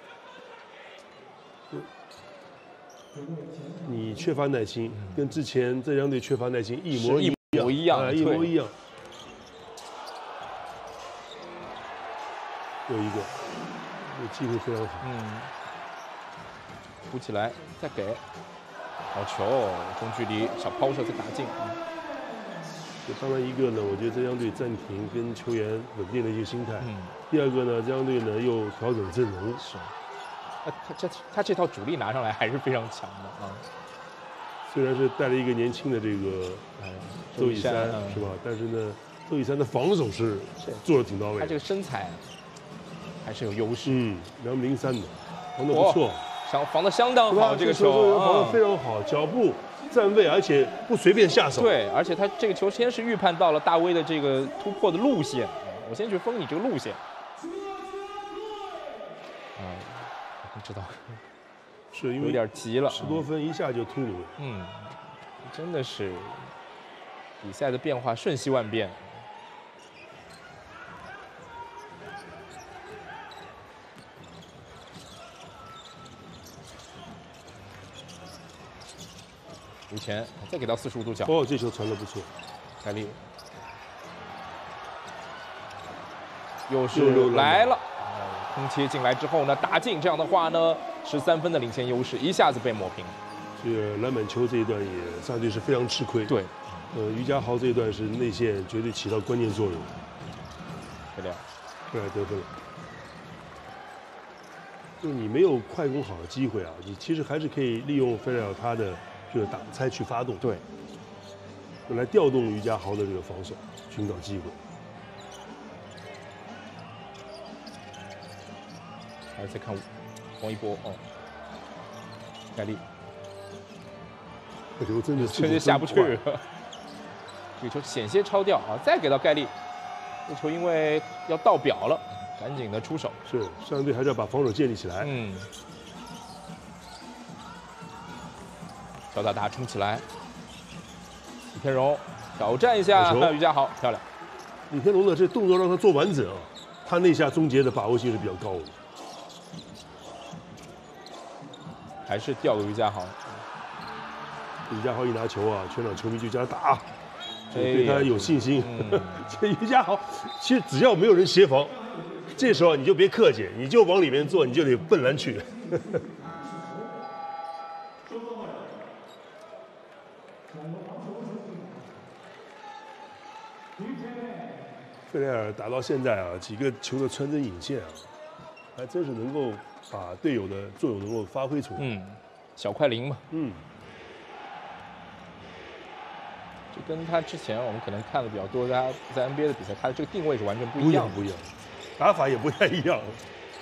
你缺乏耐心，跟之前浙江队缺乏耐心一模一模一样， 一模一样。有一个，这机会非常好。 嗯，扶起来，再给。好球，中距离小抛射再打进。 这当然一个呢，我觉得浙江队暂停跟球员稳定的一个心态。 嗯。 第二个呢，浙江队呢又调整阵容。 是。他他这他这套主力拿上来还是非常强的啊。 虽然是带了一个年轻的这个周以山是吧？但是呢，周以山的防守是做的挺到位。 他这个身材还是有优势。 嗯，两米零三的，防的不错。 防防的相当好，这个球防的非常好，脚步站位，而且不随便下手。 对，而且他这个球先是预判到了大威的这个突破的路线，我先去封你这个路线。啊，不知道， 是因为有点急了， 十多分一下就突入。 嗯，真的是比赛的变化瞬息万变。吴前再给到四十五度角， 哦，这球传得不错， 凯利又是来了，空切进来之后呢，打进，这样的话呢，十三分的领先优势一下子被抹平。 这个篮板球这一段也相对是非常吃亏。 对， 呃，于家豪这一段是内线绝对起到关键作用。 对的， 对，得分了。就你没有快攻好的机会啊，你其实还是可以利用费莱尔他的这个挡拆去发动， 对， 来调动于家豪的这个防守，寻找机会。 还是再看王一博哦，盖利， 这球真的这就下不去，这个球险些超掉啊！再给到盖利，这球因为要到表了，赶紧的出手。 是，上一队还是要把防守建立起来。 嗯，小打打冲起来，李天荣挑战一下于家豪，漂亮。 李天龙的这动作让他做完整啊，他那下终结的把握性是比较高的。 还是掉给于家豪。 于家豪一拿球啊，全场球迷就叫他打， 哎、 对他有信心。 嗯、 这于家豪其实只要没有人协防，这时候你就别客气，你就往里面做，你就得奔篮去。费莱尔打到现在啊，几个球的穿针引线啊，还真是能够把队友的作用能够发挥出来。 嗯，小快灵嘛。 嗯， 就跟他之前我们可能看的比较多，他在 N B A 的比赛，他的这个定位是完全不不一样， 一样不一样，打法也不太一样。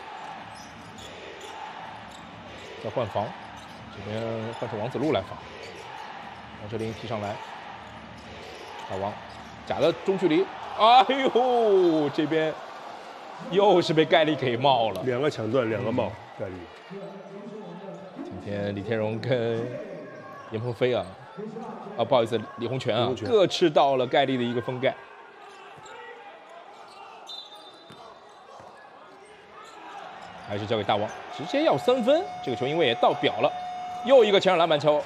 在换防，这边换成王子路来防，王哲林踢上来，大王假的中距离，哎呦，这边又是被盖利给冒了， 两个抢断，两个冒，盖利。 今天李天荣跟严鹏飞啊，啊不好意思，李洪权啊， 洪权各吃到了盖利的一个封盖。还是交给大王，直接要三分。这个球因为也到表了，又一个前场篮板球。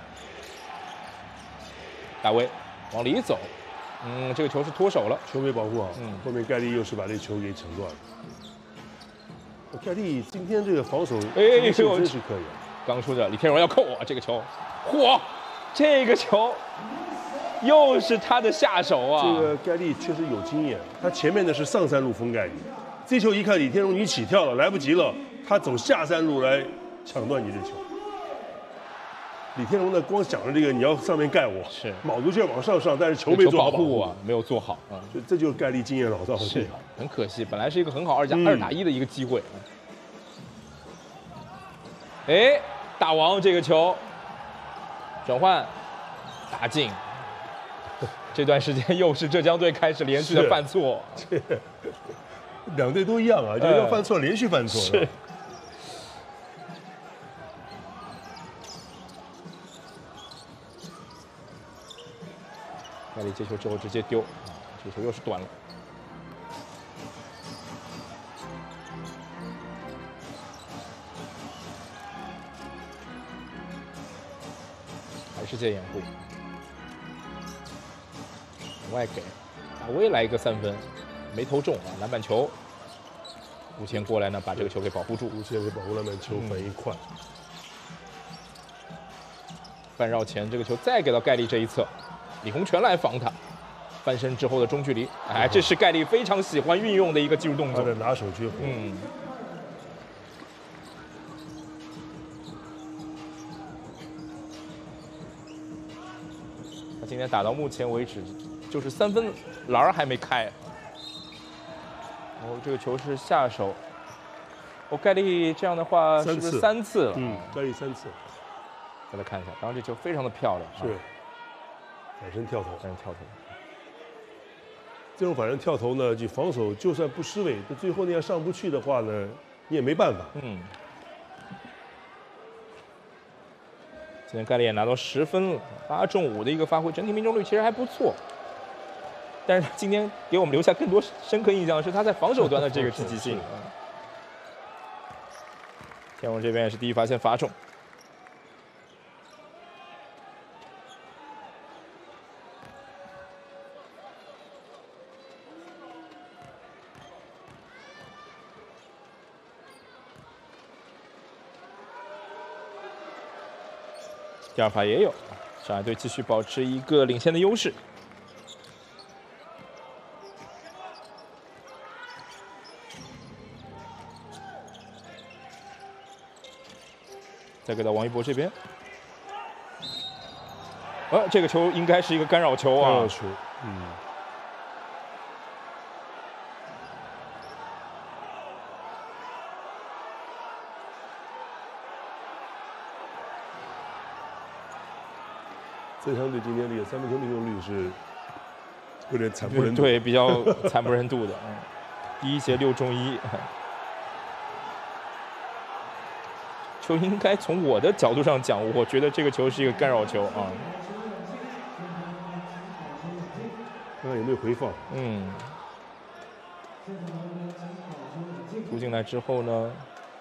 大威往里走，嗯，这个球是脱手了， 球没保护好。 嗯， 后面盖利又是把这球给抢断了。盖利今天这个防守， 哎， 真是可以。 刚说着李天荣要扣我这个球，嚯，这个球又是他的下手啊！ 这个盖利确实有经验，他前面的是上三路封盖你。这球一看李天荣你起跳了，来不及了，他走下三路来抢断你这球。李天荣呢，光想着这个你要上面盖我， 是卯足劲往上上，但是球没做好保护啊，没有做好啊， 这这就是盖利经验老道的是很可惜，本来是一个很好二加、嗯、二打一的一个机会。哎，大王这个球转换打进，这段时间又是浙江队开始连续的犯错。 两队都一样啊，就是要犯错，连续犯错。 是。盖利接球之后直接丢，这球又是短了。还是借掩护，往外给大威来一个三分。没投中啊，篮板球，吴谦过来呢，把这个球给保护住。 吴谦给保护篮板球，反应快。 半绕前，这个球再给到盖利这一侧，李洪权来防他，翻身之后的中距离，哎，这是盖利非常喜欢运用的一个技术动作， 他的拿手绝活。 嗯。他今天打到目前为止，就是三分篮还没开。然后这个球是下手，哦，盖利这样的话是不是三次了？ 嗯，盖利三次。 再来看一下，当然这球非常的漂亮， 是反身跳投， 反身跳投。 这种反身跳投呢，就防守就算不失位，但最后那样上不去的话呢，你也没办法。 嗯。今天盖利也拿到十分了，八中五的一个发挥，整体命中率其实还不错。但是他今天给我们留下更多深刻印象的是他在防守端的这个积极性。天王这边也是第一发现罚中。 第二发也有，上海队继续保持一个领先的优势。再给到王一博这边，呃，这个球应该是一个干扰球啊！ 干扰球，嗯。浙江队今天这个三分球命中率是有点惨不忍睹， 对，比较惨不忍睹的。嗯，第一节六中一。球应该从我的角度上讲，我觉得这个球是一个干扰球啊。 看看有没有回放。 嗯。突进来之后呢？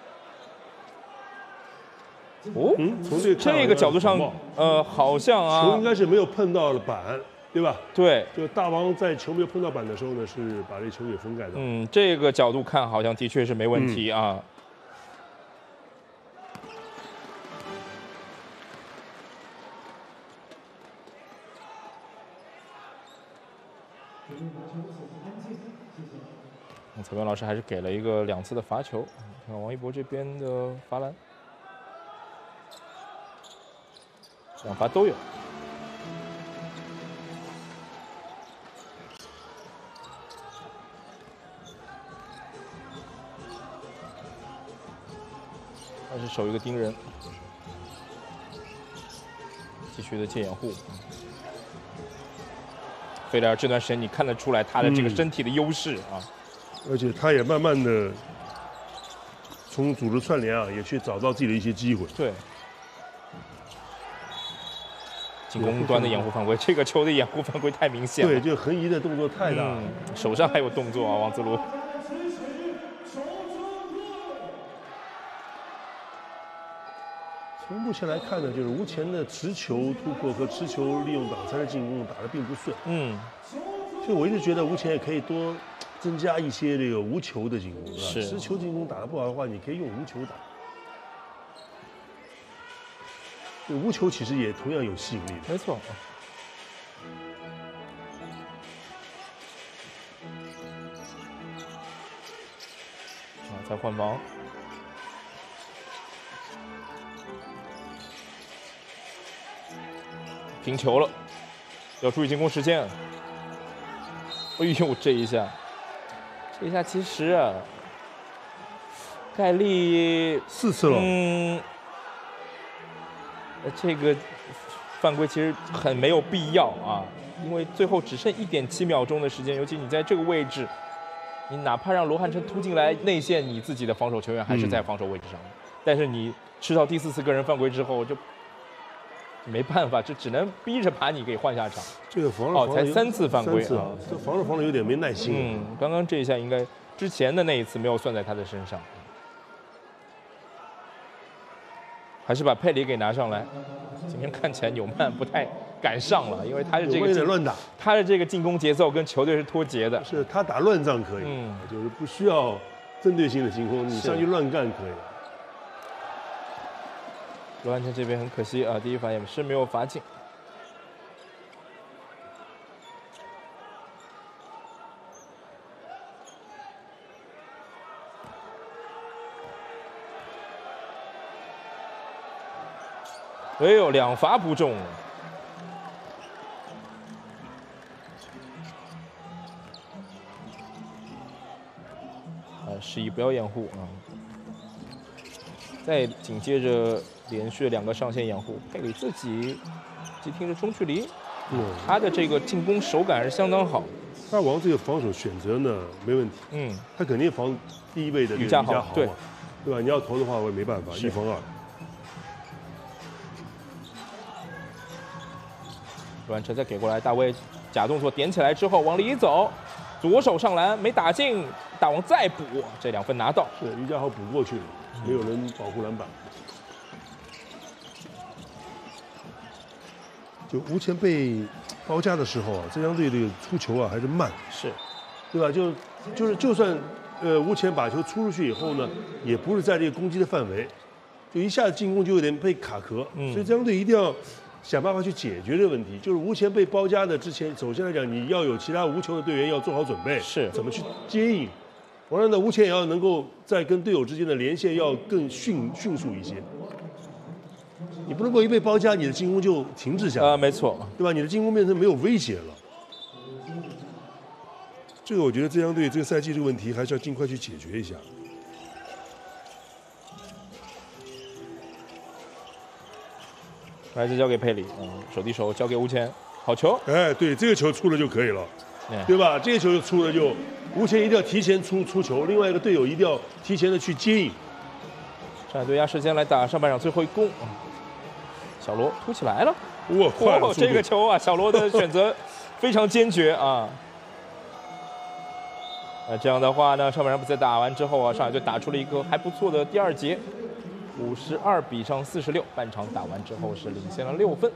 哦， 嗯，从这这个角度上，呃，好像啊， 球应该是没有碰到了板，对吧？ 对。 就大王在球没有碰到板的时候呢，是把这球给封盖的。 嗯，这个角度看好像的确是没问题啊。嗯裁判老师还是给了一个两次的罚球，看看王一博这边的罚篮，两罚都有。还是守一个盯人，继续的借掩护。费莱尔这段时间你看得出来他的这个身体的优势啊。嗯， 而且他也慢慢的从组织串联啊，也去找到自己的一些机会。 对，进攻端的掩护犯规，这个球的掩护犯规太明显了。 对，这个横移的动作太大了， 嗯，手上还有动作啊，王自如。 从目前来看呢，就是吴前的持球突破和持球利用挡拆的进攻打得并不顺。 嗯， 所以我一直觉得吴前也可以多增加一些这个无球的进攻， 是持球进攻打得不好的话，你可以用无球打。对，无球其实也同样有吸引力的。 没错。啊，再换防。平球了，要注意进攻时间。哎呦，这一下，这一下其实啊，盖利四次了。 嗯，这个犯规其实很没有必要啊，因为最后只剩一点七秒钟的时间，尤其你在这个位置，你哪怕让罗汉成突进来内线，你自己的防守球员还是在防守位置上，嗯、但是你吃到第四次个人犯规之后就。没办法，就只能逼着把你给换下场。 这个防守哦，才三次犯规啊！这防守防的有点没耐心。 嗯，刚刚这一下应该之前的那一次没有算在他的身上，还是把佩里给拿上来。今天看起来纽曼不太敢上了，因为他的这个有乱打， 他的这个进攻节奏跟球队是脱节的。 是他打乱仗可以，嗯，就是不需要针对性的进攻，你上去乱干可以。 罗汉成这边很可惜啊，第一罚也是没有罚进。哎呦，两罚不中。啊，示意不要掩护啊。再紧接着连续两个上线掩护，佩里自己急停着中距离，嗯，他的这个进攻手感是相当好。 大王这个防守选择呢没问题， 嗯， 他肯定防第一位的吕家豪，对， 对吧？你要投的话我也没办法，一防二。 罗汉成再给过来，大卫假动作点起来之后往里一走，左手上篮没打进，大王再补，这两分拿到。 是吕家豪补过去了。没有人保护篮板，就吴前被包夹的时候啊，浙江队这个出球啊还是慢， 是， 对吧？就就是就算呃吴前把球出出去以后呢，也不是在这个攻击的范围， 就一下子进攻就有点被卡壳， 嗯、 所以浙江队一定要想办法去解决这个问题。就是吴前被包夹的之前，首先来讲，你要有其他无球的队员要做好准备， 是怎么去接应。完了呢，吴前也要能够在跟队友之间的连线要更迅迅速一些。你不能够一被包夹，你的进攻就停滞下来。 啊、呃，没错， 对吧？你的进攻变成没有威胁了。这个我觉得浙江队这个赛季这个问题还是要尽快去解决一下。 还是交给佩里，嗯，手递手交给吴前，好球。 哎，对，这个球出了就可以了， 嗯、 对吧？这个球出了就，吴前一定要提前出出球，另外一个队友一定要提前的去接应。 上海队压时间来打上半场最后一攻，嗯、小罗突起来了， 哇，快了！ 哦，这个球啊，小罗的选择非常坚决啊。那这样的话呢，上半场比赛打完之后啊，上海队打出了一个还不错的第二节。五十二比上四十六，半场打完之后是领先了六分。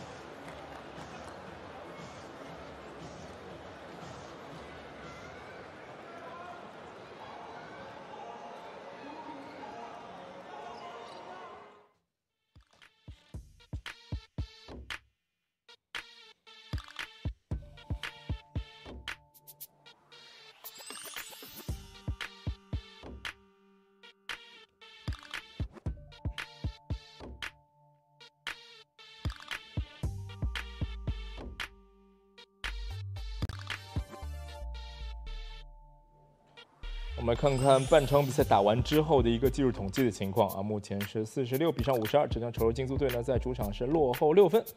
我们来看看半场比赛打完之后的一个技术统计的情况啊，目前是四十六比上五十二，浙江丑陋竞速队呢在主场是落后六分。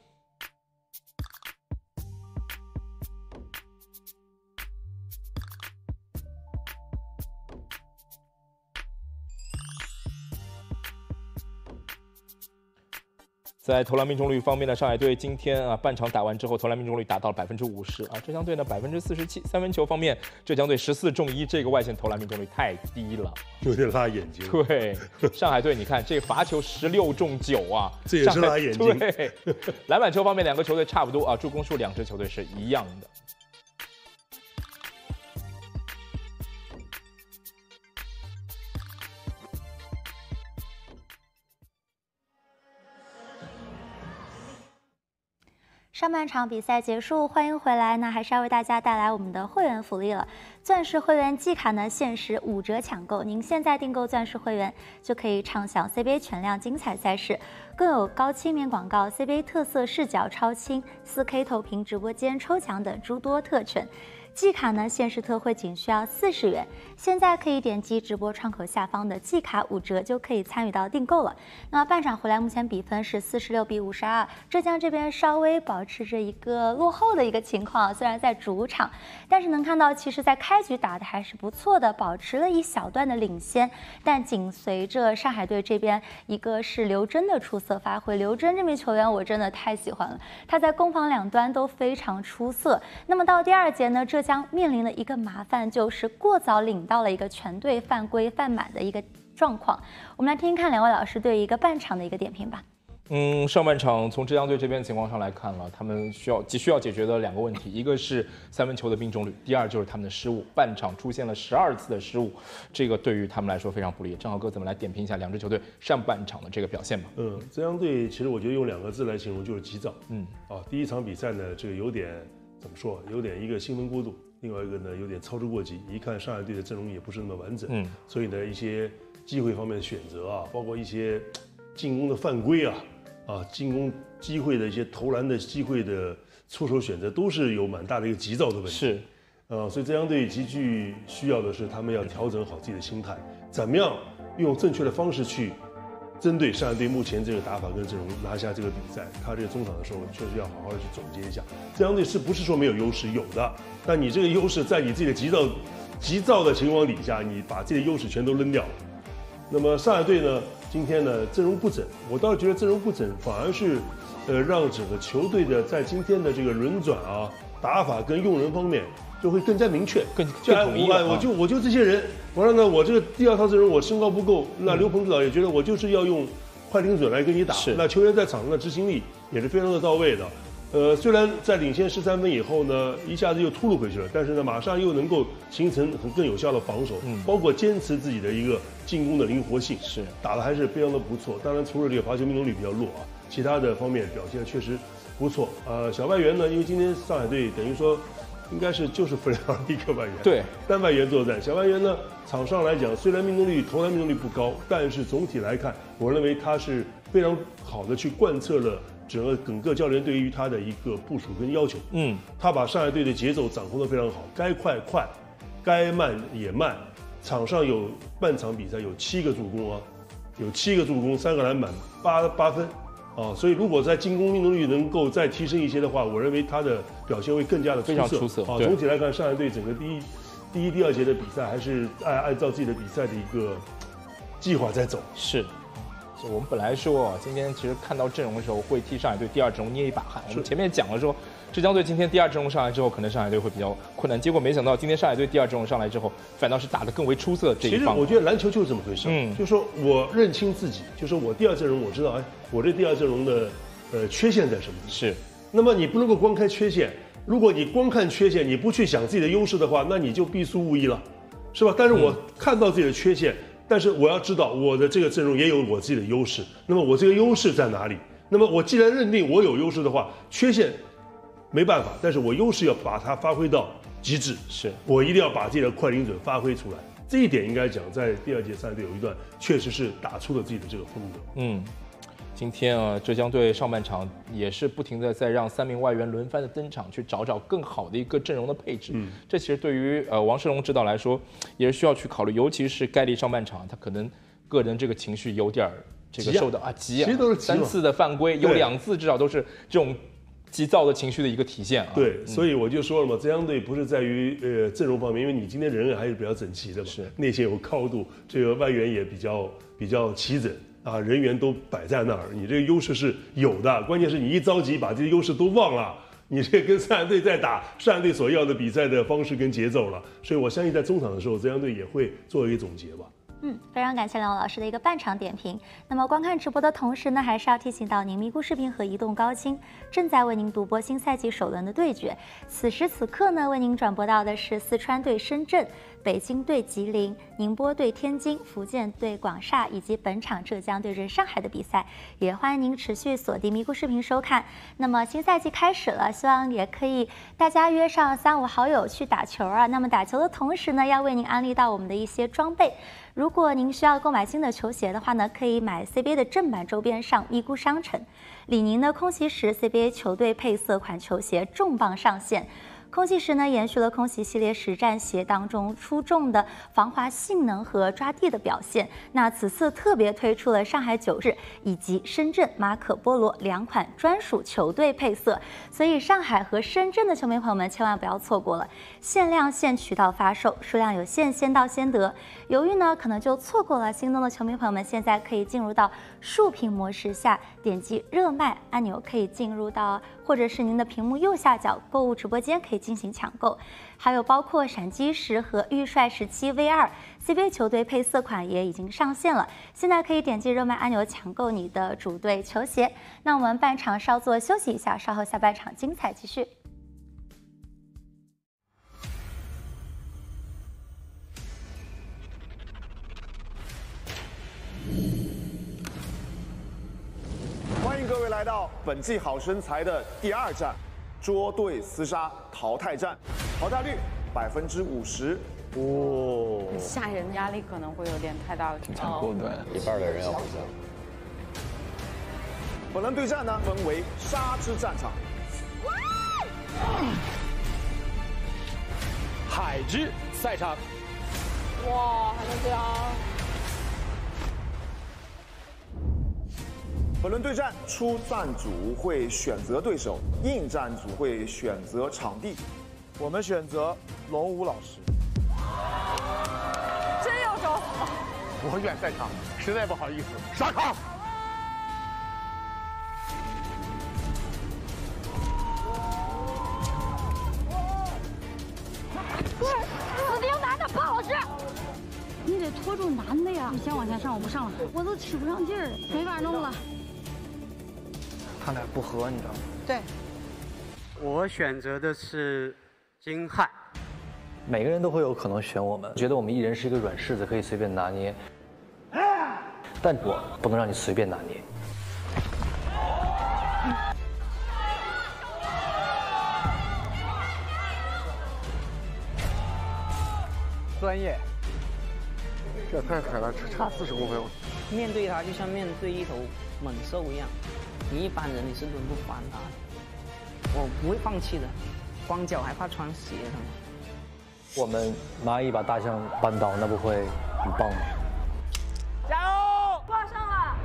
在投篮命中率方面呢，上海队今天啊半场打完之后，投篮命中率达到了百分之五十啊，浙江队呢百分之四十七。三分球方面，浙江队十四中一，这个外线投篮命中率太低了， 有点辣眼睛。 对，上海队你看这罚球十六中九啊， 这也是辣眼睛。 对，篮板球方面两个球队差不多啊，助攻数两支球队是一样的。 上半场比赛结束，欢迎回来。那还是要为大家带来我们的会员福利了。钻石会员季卡呢，限时五折抢购。您现在订购钻石会员，就可以畅享 C B A 全量精彩赛事，更有高清面广告、C B A 特色视角超清、四 K 投屏直播间抽奖等诸多特权。季卡呢，限时特惠仅需要四十元，现在可以点击直播窗口下方的季卡五折就可以参与到订购了。那半场回来，目前比分是四十六比五十二，浙江这边稍微保持着一个落后的一个情况，虽然在主场，但是能看到其实在开局打的还是不错的，保持了一小段的领先。但紧随着上海队这边，一个是刘铮的出色发挥，刘铮这名球员我真的太喜欢了，他在攻防两端都非常出色。那么到第二节呢，浙江面临的一个麻烦就是过早领到了一个全队犯规犯满的一个状况。我们来听听看两位老师对一个半场的一个点评吧。 嗯，上半场从浙江队这边情况上来看了，他们需要急需要解决的两个问题，一个是三分球的命中率，第二就是他们的失误。半场出现了十二次的失误，这个对于他们来说非常不利。正好哥怎么来点评一下两支球队上半场的这个表现吧？ 嗯，浙江队其实我觉得用两个字来形容就是急躁。 嗯， 啊，第一场比赛呢，这个有点怎么说，有点一个兴奋过度。另外一个呢，有点操之过急。一看上海队的阵容也不是那么完整，嗯，所以呢，一些机会方面的选择啊，包括一些进攻的犯规啊，啊，进攻机会的一些投篮的机会的出手选择，都是有蛮大的一个急躁的问题。 是， 呃，所以浙江队极具需要的是，他们要调整好自己的心态，怎么样用正确的方式去针对上海队目前这个打法跟阵容拿下这个比赛。他这个中场的时候确实要好好的去总结一下，浙江队是不是说没有优势？有的，但你这个优势在你自己的急躁、急躁的情况底下，你把自己的优势全都扔掉了。那么上海队呢，今天呢阵容不整，我倒是觉得阵容不整反而是，呃，让整个球队的在今天的这个轮转啊、打法跟用人方面就会更加明确， 更更统一了。 我就我就这些人，完了呢，我这个第二套阵容我身高不够，那刘鹏指导也觉得我就是要用快艇准来跟你打，那球员在场上的执行力也是非常的到位的。 呃，虽然在领先十三分以后呢，一下子又突入回去了，但是呢，马上又能够形成很更有效的防守，嗯，包括坚持自己的一个进攻的灵活性， 是打的还是非常的不错。当然，除了这个罚球命中率比较弱啊，其他的方面表现确实不错。呃，小外援呢，因为今天上海队等于说应该是就是弗雷尔一个外援， 对， 单外援作战。小外援呢，场上来讲虽然命中率投篮命中率不高，但是总体来看，我认为他是非常好的去贯彻了整个耿各教练对于他的一个部署跟要求。嗯，他把上海队的节奏掌控得非常好，该快快，该慢也慢。场上有半场比赛有七个助攻啊，有七个助攻，三个篮板，八八分。啊，所以如果在进攻命中率能够再提升一些的话，我认为他的表现会更加的出色。 非常出色。 啊，总体来看，上海队整个第一、第一、第二节的比赛还是按按照自己的比赛的一个计划在走。 是。我们本来说今天其实看到阵容的时候会替上海队第二阵容捏一把汗。我们前面讲了说，浙江队今天第二阵容上来之后，可能上海队会比较困难。结果没想到今天上海队第二阵容上来之后，反倒是打得更为出色这一方。 其实我觉得篮球就是这么回事，嗯，就是说我认清自己，就是说我第二阵容我知道，哎，我这第二阵容的呃缺陷在什么？ 是。 那么你不能够光看缺陷，如果你光看缺陷，你不去想自己的优势的话，那你就必输无疑了，是吧？但是我看到自己的缺陷。但是我要知道我的这个阵容也有我自己的优势，那么我这个优势在哪里？那么我既然认定我有优势的话，缺陷没办法，但是我优势要把它发挥到极致， 是我一定要把自己的快灵准发挥出来。这一点应该讲，在第二节上海队有一段确实是打出了自己的这个风格。 嗯。今天啊，浙江队上半场也是不停的在让三名外援轮番的登场，去找找更好的一个阵容的配置。嗯，这其实对于呃王世龙指导来说，也是需要去考虑，尤其是盖利上半场，他可能个人这个情绪有点这个受到啊急啊， 其实都是急三次的犯规，有两次至少都是这种急躁的情绪的一个体现啊。 对，嗯、所以我就说了嘛，浙江队不是在于呃阵容方面，因为你今天人还是比较整齐的嘛， 是内线有高度，这个外援也比较比较齐整。啊，人员都摆在那儿，你这个优势是有的。关键是你一着急把这些优势都忘了，你这跟上海队在打上海队所要的比赛的方式跟节奏了。所以我相信在中场的时候，浙江队也会做一个总结吧。 嗯，非常感谢两位老师的一个半场点评。那么观看直播的同时呢，还是要提醒到您，咪咕视频和移动高清正在为您独播新赛季首轮的对决。此时此刻呢，为您转播到的是四川对深圳、北京对吉林、宁波对天津、福建对广厦，以及本场浙江对阵上海的比赛。也欢迎您持续锁定咪咕视频收看。那么新赛季开始了，希望也可以大家约上三五好友去打球啊。那么打球的同时呢，要为您安利到我们的一些装备。如果您需要购买新的球鞋的话呢，可以买 C B A 的正版周边上咪咕商城。李宁的空袭时 C B A 球队配色款球鞋重磅上线。空袭时呢，延续了空袭系列实战鞋当中出众的防滑性能和抓地的表现。那此次特别推出了上海九日以及深圳马可波罗两款专属球队配色，所以上海和深圳的球迷朋友们千万不要错过了，限量限渠道发售，数量有限，先到先得。由于呢可能就错过了，心动的球迷朋友们现在可以进入到竖屏模式下，点击热卖按钮可以进入到，或者是您的屏幕右下角购物直播间可以进行抢购，还有包括闪击十和预帅十七 V 二 C B A 球队配色款也已经上线了，现在可以点击热卖按钮抢购你的主队球鞋。那我们半场稍作休息一下，稍后下半场精彩继续。 欢迎各位来到本季好身材的第二站。捉对厮杀淘汰战，淘汰率百分之五十。哦， 吓人，压力可能会有点太大了。 挺残酷，对，一半的人要回家。 本轮对战呢，分为沙之战场、 海之赛场。 哇，还能这样！ 本轮对战，出战组会选择对手，应战组会选择场地。我们选择龙武老师。 真有手！ 我远在场，实在不好意思，刷卡。 死盯男的不好使，你得拖住男的呀！你先往前上，我不上了，我都使不上劲儿，没法弄了。 他俩不和，你知道吗？ 对， 我选择的是金瀚。 每个人都会有可能选我们，觉得我们艺人是一个软柿子，可以随便拿捏。但我不能让你随便拿捏。 专业。这太狠了，只差四十公分。 面对他就像面对一头猛兽一样，你一般人你是抡不翻他的。我不会放弃的，光脚还怕穿鞋的吗？ 我们蚂蚁把大象扳倒，那不会很棒吗？ 加油！ 挂上了。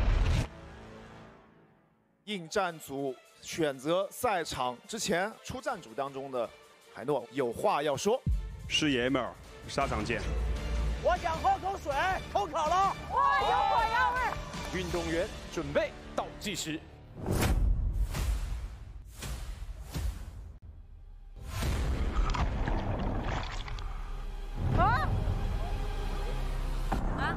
应战组选择赛场之前出战组当中的海诺有话要说。 是爷们儿，沙场见。 我想喝口水，口渴了。 哇，有火药味！ 运动员准备倒计时。 啊！啊！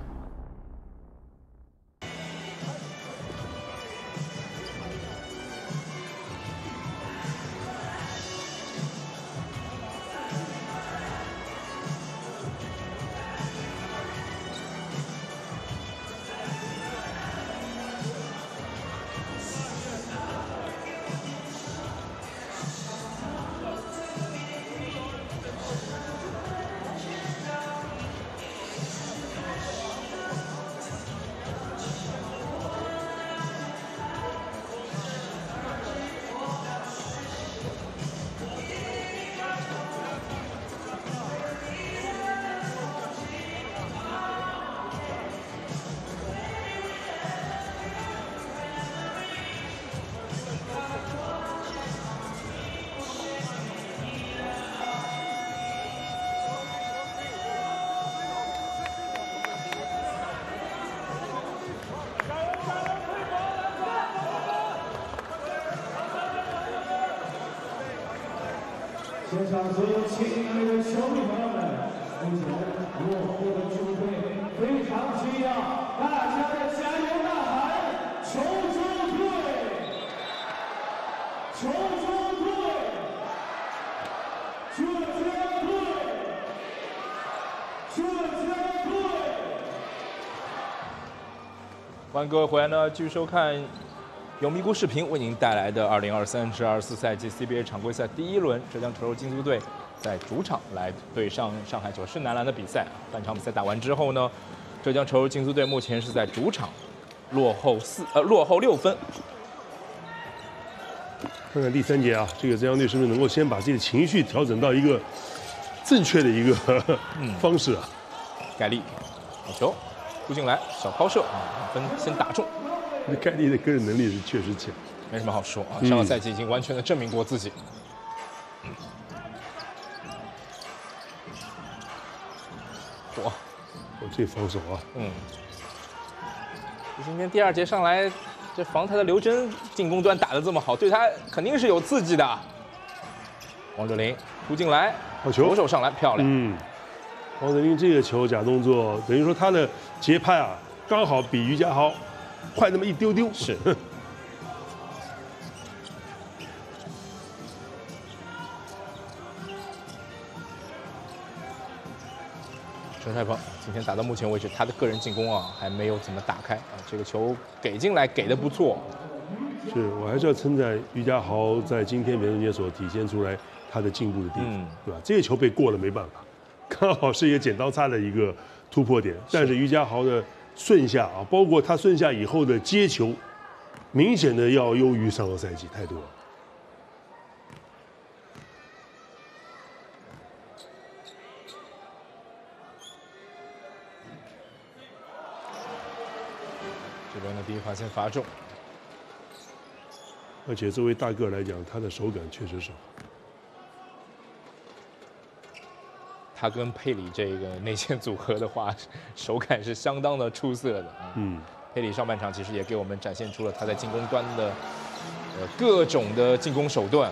现场所有亲爱的球迷朋友们，目前落后的球队非常需要大家的加油呐喊！球中队，球中队，浙江队，浙江队。 欢迎各位回来呢，继续收看由咪咕视频为您带来的二零二三至二十四赛季 C B A 常规赛第一轮，浙江稠州金足队在主场来对上上海九世男篮的比赛。半场比赛打完之后呢，浙江稠州金足队目前是在主场落后四呃落后六分。 看看第三节啊，这个浙江队是不是能够先把自己的情绪调整到一个正确的一个呵呵方式啊？ 盖利，好球，突进来，小抛射啊，分先打中。 盖利的个人能力是确实强， 没什么好说啊。上个赛季已经完全的证明过自己。嗯，躲， 哦，这防守啊， 嗯。今天第二节上来，这防他的刘铮进攻端打得这么好，对他肯定是有刺激的。王哲林突进来， 好球， 左手上来漂亮。 嗯，王哲林这个球假动作，等于说他的节拍啊，刚好比于家豪快那么一丢丢。 是。陈帅鹏今天打到目前为止，他的个人进攻啊还没有怎么打开啊，这个球给进来给的不错。 是我还是要称赞于家豪在今天表现所体现出来他的进步的地方，嗯、对吧？这个球被过了没办法，刚好是一个剪刀差的一个突破点，但是于家豪的顺下啊，包括他顺下以后的接球，明显的要优于上个赛季太多了。 这边的第一发现罚中， 而且作为大个来讲，他的手感确实少。 他跟佩里这个内线组合的话，手感是相当的出色的。嗯，佩里上半场其实也给我们展现出了他在进攻端的呃各种的进攻手段。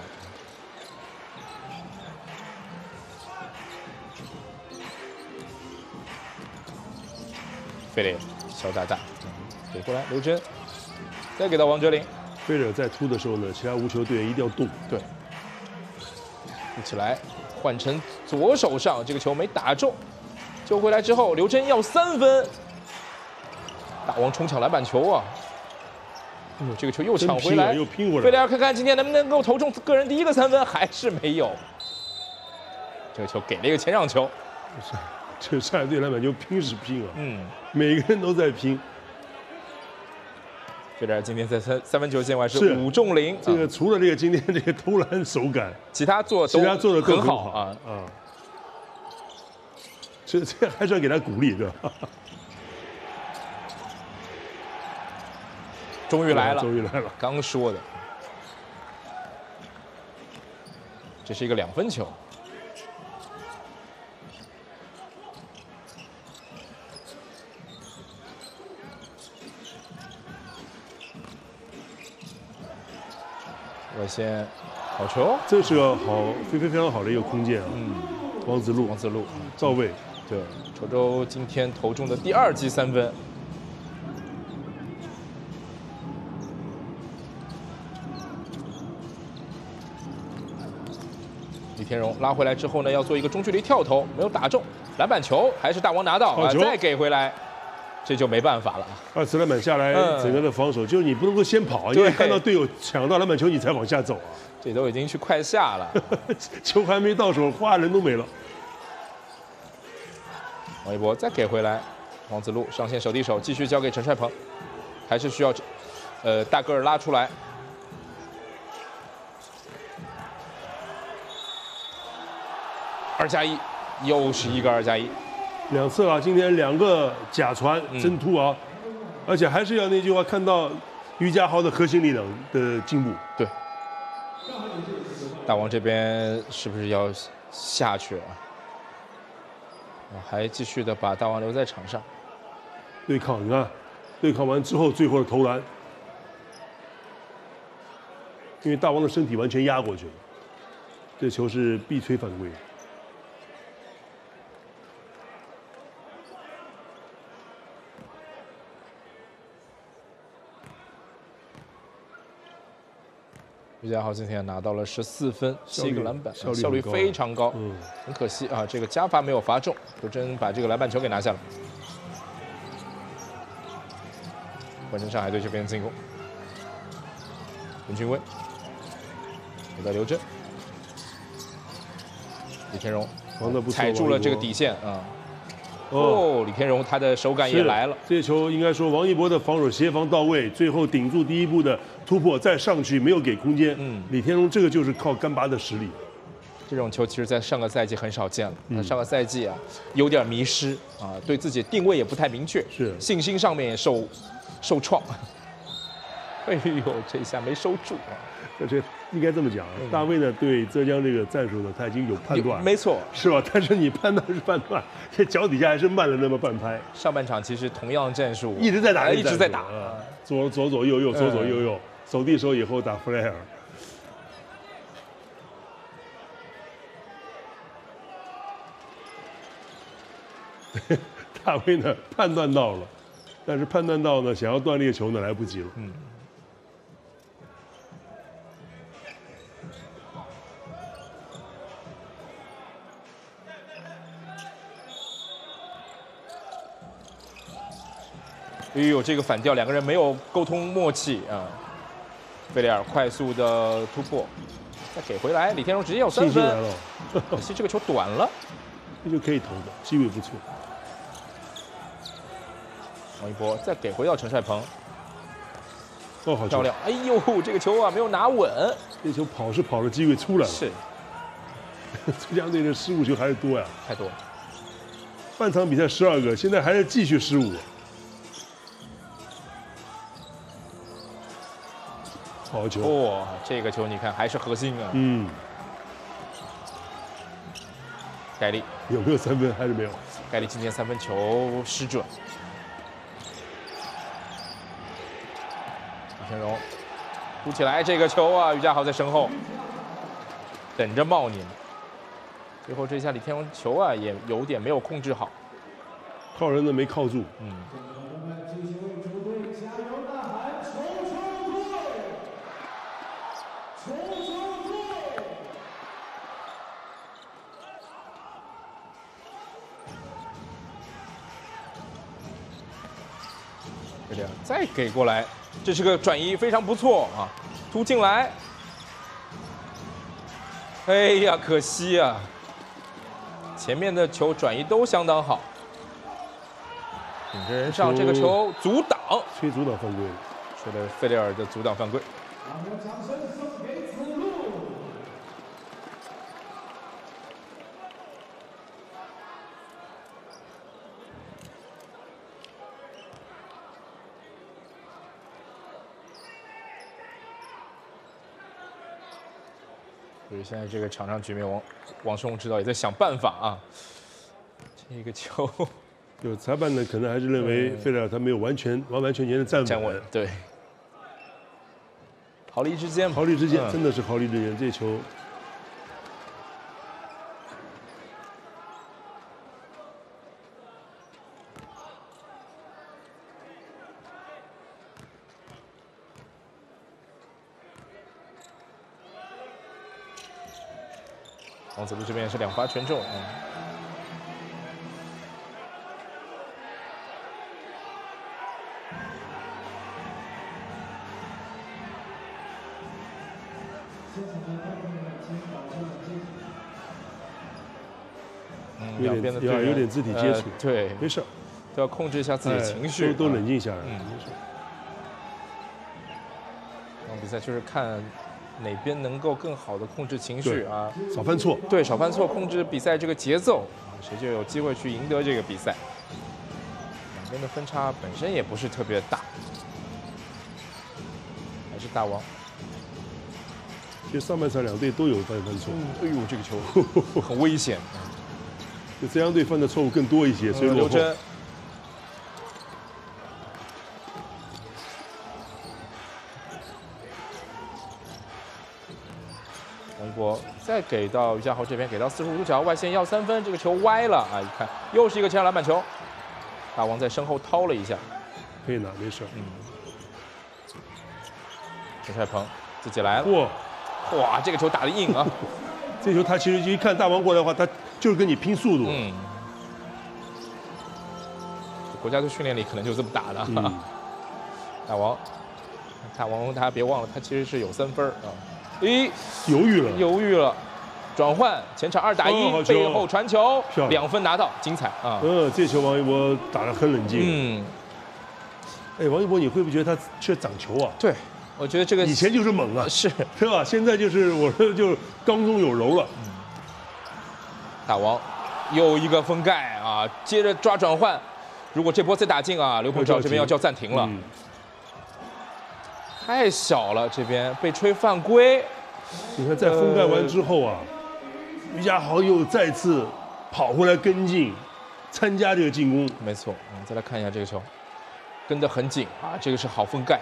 佩里小打打，给过来刘铮，再给到王哲林， 菲尔在突的时候呢，其他无球队员一定要动。 对，一起来换成左手上，这个球没打中，救回来之后，刘铮要三分，大王冲抢篮板球啊！嗯，这个球又抢回来， 又拼回来。 菲雷尔看看今天能不能够投中个人第一个三分，还是没有。这个球给了一个前让球。 这上海队篮板球拼是拼啊， 嗯， 每个人都在拼。 菲雷尔今天在三三分球线外是五中零， 这个除了这个今天这个投篮手感， 其他做其他做的很好啊啊。这这还是要给他鼓励，对吧？ 终于来了， 终于来了， 刚说的，这是一个两分球。外线好球， 这是个好非非非常好的一个空间啊。嗯，王子路， 王子路到位。 对，滁州今天投中的第二记三分。李天荣拉回来之后呢，要做一个中距离跳投，没有打中，篮板球还是大王拿到啊，再给回来，这就没办法了。 二次篮板下来， 嗯、 整个的防守就是你不能够先跑，因为看到队友抢到篮板球，你才往下走啊。 这都已经去快下了， 球还没到手，哗，人都没了。 王一博再给回来，王子路上线手递手，继续交给陈帅鹏，还是需要呃大个儿拉出来。二加一，又是一个二加一， 两次啊，今天两个假传真突啊，嗯、而且还是要那句话，看到于家豪的核心力量的进步。 对，大王这边是不是要下去啊？还继续的把大王留在场上对抗，你看，对抗完之后最后的投篮，因为大王的身体完全压过去了，这球是必吹犯规。 于家豪今天拿到了十四分，七个篮板， 效率效率非常高。 嗯， 很可惜啊，这个加罚没有罚中，刘铮把这个篮板球给拿下了。换成上海队这边进攻，文俊威给到刘铮，李天荣踩住了这个底线啊。哦，李天荣他的手感也来了。 这球应该说王一博的防守协防到位，最后顶住第一步的突破，再上去没有给空间。嗯，李天荣这个就是靠干拔的实力。 这种球其实在上个赛季很少见了。他上个赛季啊有点迷失啊，对自己定位也不太明确， 是信心上面也受受创。哎呦，这一下没收住啊！ 这应该这么讲，大卫呢对浙江这个战术呢他已经有判断， 没错， 是吧？但是你判断是判断，这脚底下还是慢了那么半拍。 上半场其实同样战术一直在打， 一直在打， 左左左右右，左左右右，手递手以后打弗莱尔。大卫呢判断到了，但是判断到呢想要断这个球呢来不及了。嗯。 哎呦，这个反调，两个人没有沟通默契啊！贝雷尔快速的突破，再给回来，李天荣直接有三分。 来了， 可惜这个球短了， 这就可以投的，机会不错。 王一博再给回到陈帅鹏， 哦，好漂亮！哎呦，这个球啊没有拿稳， 这球跑是跑的机会出来了。 是， 浙江队的失误球还是多呀， 太多了。 半场比赛十二个，现在还是继续失误。好球！ 哦，这个球你看还是核心啊。 嗯。 盖利有没有三分？还是没有？ 盖利今天三分球失准。李天荣突起来这个球啊，于家豪在身后等着冒你。最后这一下李天荣球啊也有点没有控制好， 靠人的没靠住。 嗯。 这样再给过来，这是个转移，非常不错啊，突进来。哎呀，可惜啊，前面的球转移都相当好。顶着人上，这个球阻挡， 吹阻挡犯规， 说的费雷尔的阻挡犯规。所以现在这个场上局面，王王胜宏指导也在想办法啊。这个球， 有裁判呢，可能还是认为费雷尔他没有完全完完全全的站稳。 站稳，对。毫厘之间， 毫厘之间， 嗯、 真的是毫厘之间，这球。 王子路这边也是两发全中，嗯。嗯，两边的队员有点肢体接触， 呃、对， 没事， 都要控制一下自己的情绪， 哎、都都冷静下来， 嗯， 没事。 这场比赛就是看哪边能够更好的控制情绪啊， 少犯错， 对，少犯错，控制比赛这个节奏啊，谁就有机会去赢得这个比赛。两边的分差本身也不是特别大，还是大王。 其实上半场两队都有犯犯错， 嗯，哎呦，这个球很危险。 就浙江队犯的错误更多一些，所以刘铮。王一博再给到于家豪这边，给到四十五度角外线要三分，这个球歪了啊！一看又是一个前场篮板球，大王在身后掏了一下， 可以拿，没事。 嗯。陈帅鹏自己来了， 哇哇，这个球打得硬啊！ 这球他其实一看大王过来的话，他就是跟你拼速度。 嗯。国家队训练里可能就这么打的。嗯、大王，大王大家别忘了，他其实是有三分啊。咦， 犹豫了， 犹豫了，转换前场二打一，哦、背后传球，两分拿到，精彩啊！ 嗯，这球王一博打得很冷静。 嗯， 哎，王一博，你会不会觉得他缺掌球啊？ 对，我觉得这个以前就是猛啊， 是， 对吧？现在就是我说就刚中有柔了。 嗯，大王又一个封盖啊，接着抓转换，如果这波再打进啊，刘鹏程这边要叫暂停了。嗯，太小了，这边被吹犯规。 你看，在封盖完之后啊，于家豪又再次跑回来跟进，参加这个进攻。 没错，我们再来看一下这个球，跟得很紧啊，这个是好封盖。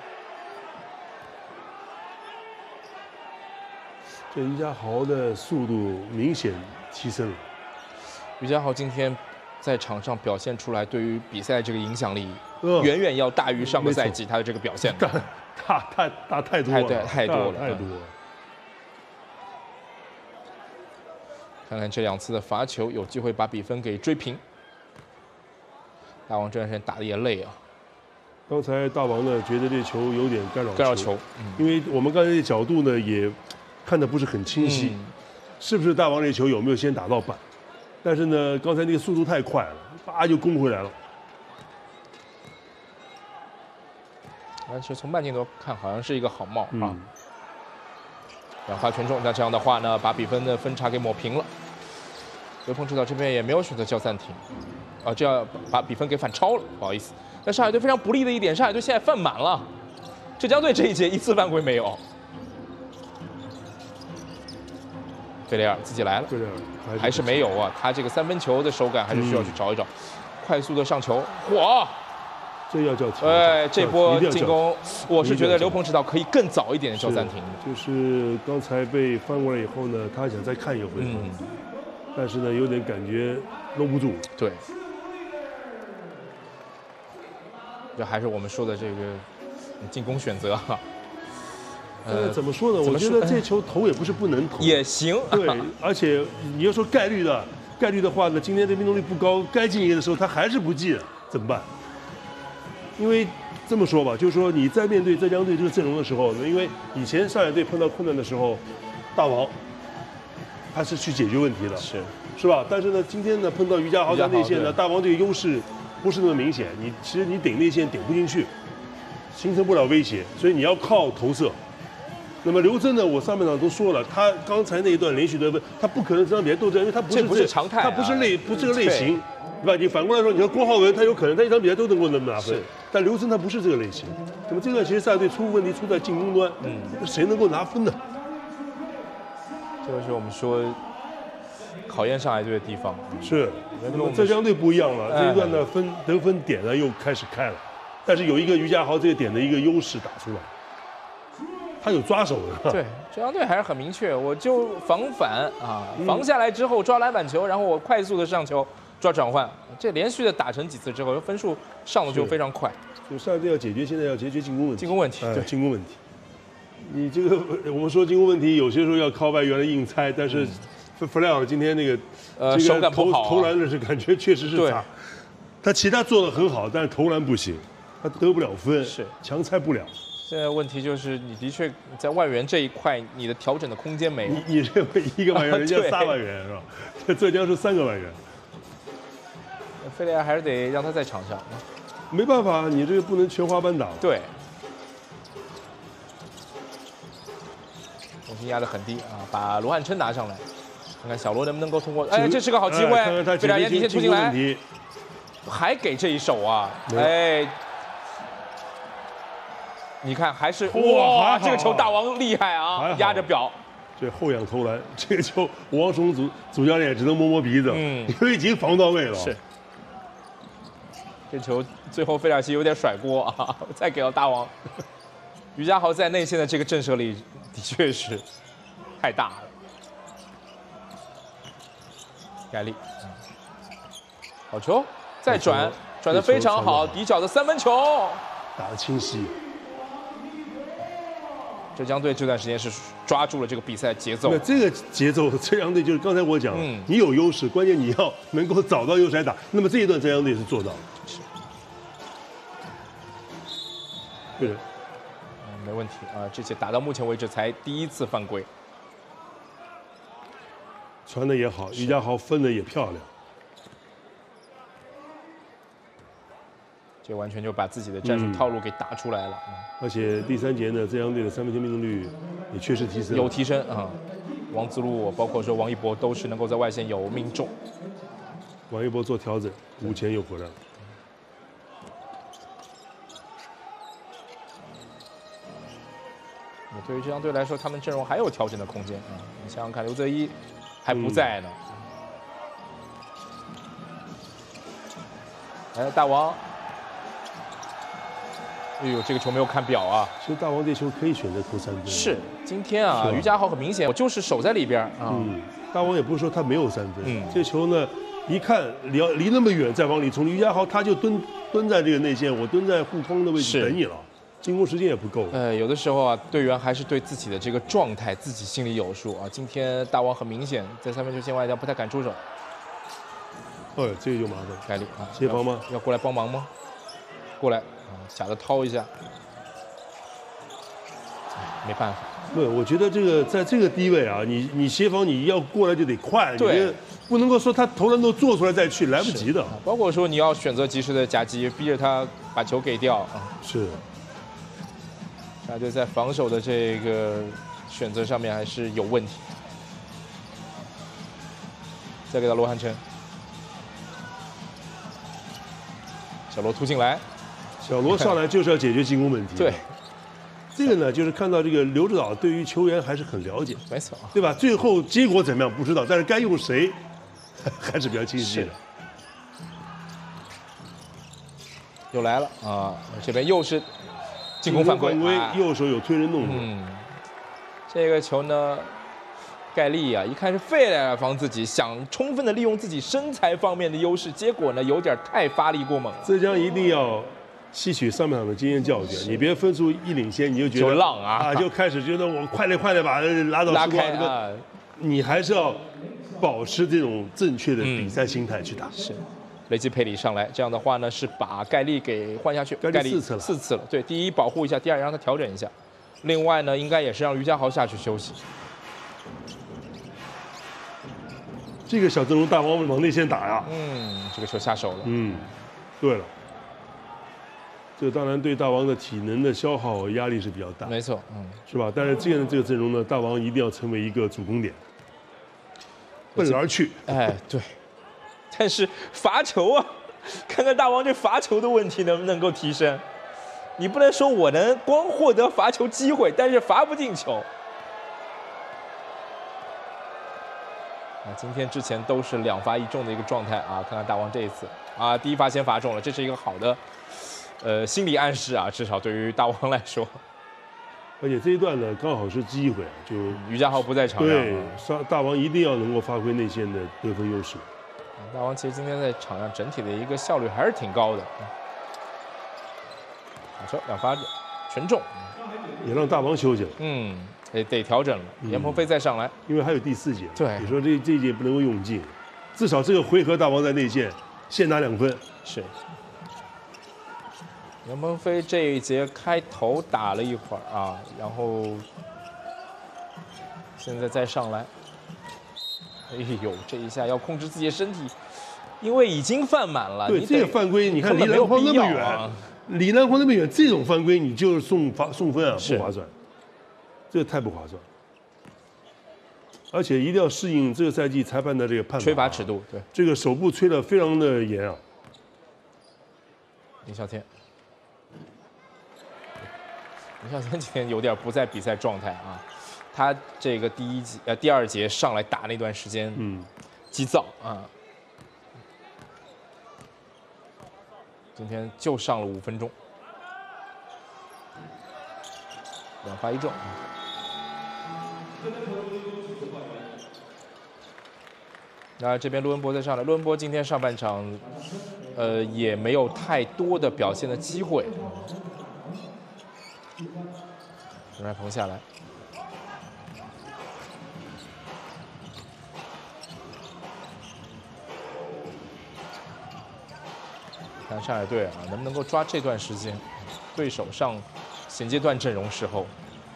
这于家豪的速度明显提升了。 于家豪今天在场上表现出来，对于比赛这个影响力，呃、远远要大于上个赛季他的这个表现。 大大太大太多了， 太太多了， 太多了。 看看这两次的罚球，有机会把比分给追平。大王这段时间打的也累啊。 刚才大王呢觉得这球有点干扰球， 干扰球， 嗯、因为我们刚才的角度呢也看得不是很清晰，嗯、是不是大王这球有没有先打到板？但是呢，刚才那个速度太快了，叭就攻回来了。 而且从慢镜头看，好像是一个好帽啊。 嗯、 两发全中，那这样的话呢，把比分的分差给抹平了。刘鹏指导这边也没有选择叫暂停，啊，这样把比分给反超了，不好意思。但上海队非常不利的一点，上海队现在犯满了，浙江队这一届一次犯规没有。费雷尔自己来了， 费雷尔还是, 还是没有啊，他这个三分球的手感还是需要去找一找，嗯、快速的上球，哇！ 这要叫停！ 哎，这波进攻，我是觉得刘鹏指导可以更早一点的叫暂停。 就是刚才被翻过来以后呢，他想再看一回合，嗯、但是呢，有点感觉搂不住。 对，这还是我们说的这个进攻选择哈。 呃，怎么说呢？我觉得这球投也不是不能投， 也行。 对，而且你要说概率的，概率的话呢，今天的命中率不高，该进一个的时候他还是不进，怎么办？ 因为这么说吧，就是说你在面对浙江队这个阵容的时候，因为以前上海队碰到困难的时候，大王他是去解决问题的， 是是吧？但是呢，今天呢碰到于家豪在内线呢，大王队优势不是那么明显，你其实你顶内线顶不进去，形成不了威胁，所以你要靠投射。那么刘铮呢，我上半场都说了，他刚才那一段连续得分，他不可能这样别人斗争，因为他不是这不是常态、啊， 他不是类不是这个类型。对吧？你反过来说，你说郭浩文，他有可能他一场比赛都能够那么拿分，但刘铮他不是这个类型。那么这个其实上海队出问题出在进攻端，嗯，谁能够拿分呢？ 这就是我们说考验上海队的地方。 是，那么浙江队不一样了，这一段的分得分点呢又开始开了，但是有一个于家豪这个点的一个优势打出来，他有抓手的。 对，浙江队还是很明确，我就防反啊，防下来之后抓篮板球，然后我快速的上球。抓转换，这连续的打成几次之后，分数上的就非常快。 就上海队要解决，现在要解决进攻问题。 进攻问题，对， 进攻问题。你这个我们说进攻问题，有些时候要靠外援来硬拆，但是弗莱尔今天那个呃手感不好， 投篮的是感觉确实是差。他其他做的很好，但是投篮不行，他得不了分， 是强拆不了。 现在问题就是你的确在外援这一块，你的调整的空间没有。 你你认为一个外援，人家仨外援是吧？浙江是三个外援。 费雷尔还是得让他在场上， 没办法，你这个不能全花班打。 对，重新压得很低啊，把罗汉琛拿上来，看看小罗能不能够通过。哎，这是个好机会，费雷尔沿底线突进来，还给这一手啊！哎，你看还是哇，这个球大王厉害啊，压着表。 这后仰投篮，这个球王松主主教练只能摸摸鼻子，嗯，因为已经防到位了。 是。这球最后费尔西有点甩锅啊，再给到大王。于家豪在内线的这个震慑力的确是太大了。盖利，好球，再转，转得非常好，底角的三分球， 打得清晰。 浙江队这段时间是抓住了这个比赛节奏。 那这个节奏，浙江队就是刚才我讲，嗯，你有优势，关键你要能够找到优势来打。那么这一段浙江队是做到了。是。对的， 嗯，没问题啊！这些打到目前为止才第一次犯规， 传的也好，于家豪分的也漂亮， 这完全就把自己的战术套路给打出来了。嗯、 而且第三节呢，浙江队的三分球命中率也确实提升， 有提升啊！王自路包括说王一博都是能够在外线有命中， 王一博做调整，五前又回来了。 对于浙江队来说，他们阵容还有调整的空间啊！你想想看，刘泽一还不在呢。嗯、哎，大王，哎呦，这个球没有看表啊！ 其实大王这球可以选择投三分。 是，今天啊，于家豪很明显，我就是守在里边啊。 嗯，大王也不是说他没有三分，嗯，这球呢，一看离离那么远再往里冲，于家豪他就蹲蹲在这个内线，我蹲在护框的位置等你了。进攻时间也不够。 呃，有的时候啊，队员还是对自己的这个状态自己心里有数啊。今天大王很明显在三分球线外不太敢出手。 哦，这个就麻烦。 盖利啊， 协防吗？ 要过来帮忙吗？过来啊，假的掏一下。没办法。 不，我觉得这个在这个低位啊，你你协防你要过来就得快， 对， 不能够说他投篮都做出来再去，来不及的。 包括说你要选择及时的夹击，逼着他把球给掉啊。 是。 那就在防守的这个选择上面还是有问题。再给到罗汉琛，小罗突进来， 小罗上来就是要解决进攻问题。 对。 这个呢，就是看到这个刘指导对于球员还是很了解， 没错， 对吧？最后结果怎么样不知道，但是该用谁还是比较清晰的。 又来了啊！这边又是进攻犯规， 右手有推人动作。 嗯，这个球呢，盖利啊，一看是费莱尔防自己，想充分的利用自己身材方面的优势，结果呢有点太发力过猛了。 浙江一定要吸取上半场的经验教训，你别分数一领先你就觉得就浪啊啊，就开始觉得我快点快点把拉到拉开啊， 你还是要保持这种正确的比赛心态去打。 是， 雷吉佩里上来，这样的话呢是把盖利给换下去， 盖利四次了， 四次了。对，第一保护一下，第二让他调整一下。另外呢，应该也是让于家豪下去休息。 这个小阵容大王往内线打呀， 嗯，这个球下手了。 嗯，对了，这当然对大王的体能的消耗压力是比较大， 没错，嗯， 是吧？但是这样的这个阵容呢，大王一定要成为一个主攻点，奔而去。 哎，对。但是罚球啊，看看大王这罚球的问题能不能够提升。你不能说我能光获得罚球机会，但是罚不进球。啊，今天之前都是两罚一中的一个状态啊，看看大王这一次啊，第一罚先罚中了，这是一个好的呃心理暗示啊，至少对于大王来说。 而且这一段呢，刚好是机会，就于家豪不在场上， 对，上大王一定要能够发挥内线的得分优势。 大王其实今天在场上整体的一个效率还是挺高的。好球，两罚全中， 也让大王休息了。 嗯，得得调整了。严鹏飞再上来， 因为还有第四节。 对， 你说这这一节不能够用尽，至少这个回合大王在内线先拿两分。 是。严鹏飞这一节开头打了一会儿啊，然后现在再上来。哎呦，这一下要控制自己的身体，因为已经犯满了。 对，这个犯规，你看离篮筐那么远，啊、离篮筐那么远，这种犯规你就送罚送分啊，不划算，这个太不划算。而且一定要适应这个赛季裁判的这个判罚、啊， 吹罚尺度，对， 这个手部吹得非常的严啊。 林啸天，林啸天今天有点不在比赛状态啊。他这个第一节呃第二节上来打那段时间，嗯，急躁啊，今天就上了五分钟，两罚一中。那这边陆文博再上来，陆文博今天上半场，呃也没有太多的表现的机会。陈来鹏下来。看上海队啊，能不能够抓这段时间，对手上现阶段阵容时候，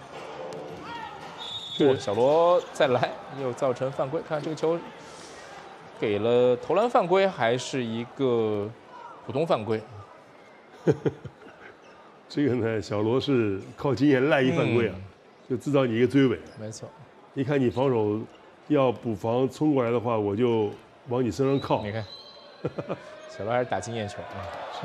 是小罗再来又造成犯规，看这个球给了投篮犯规还是一个普通犯规？ 这个呢，小罗是靠经验赖一犯规啊，嗯、就制造你一个追尾。 没错， 一看你防守要补防冲过来的话，我就往你身上靠。 你看。小罗还是打经验球啊， 是，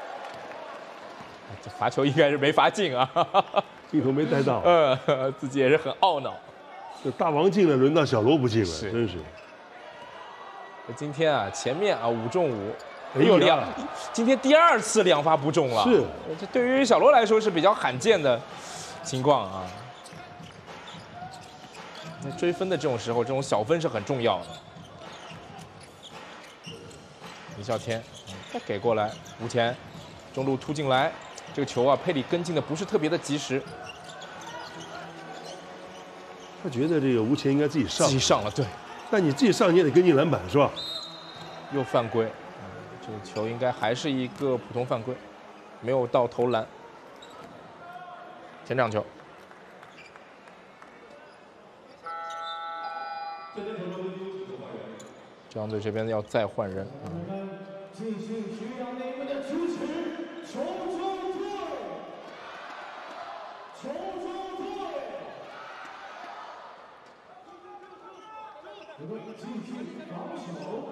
这罚球应该是没罚进啊， 镜头没带到， 呃，自己也是很懊恼。 这大王进了，轮到小罗不进了，是真是。 今天啊，前面啊五中五，哎呦两，今天第二次两罚不中了， 是， 这对于小罗来说是比较罕见的情况啊。那追分的这种时候，这种小分是很重要的。李啸天再给过来，吴前中路突进来，这个球啊，佩里跟进的不是特别的及时。 他觉得这个吴前应该自己上， 自己上了，对。 但你自己上你也得跟进篮板是吧？ 又犯规，嗯、这个球应该还是一个普通犯规，没有到投篮。前场球。这样队这边要再换人。嗯进行徐阳你们的主持，球球队，球球队，继续防守。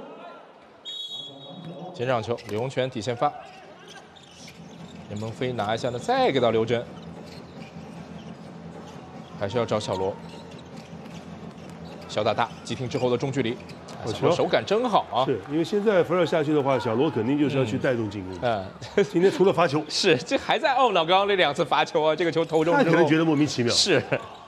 前场球，李洪权底线发，严鹏飞拿一下呢，再给到刘铮，还是要找小罗。小打大急停之后的中距离。小罗手感真好啊！ 是因为现在福尔下去的话，小罗肯定就是要去带动进攻。嗯，今天除了罚球， 是这还在懊恼刚刚那两次罚球啊，这个球投中之后， 他可能觉得莫名其妙。 是。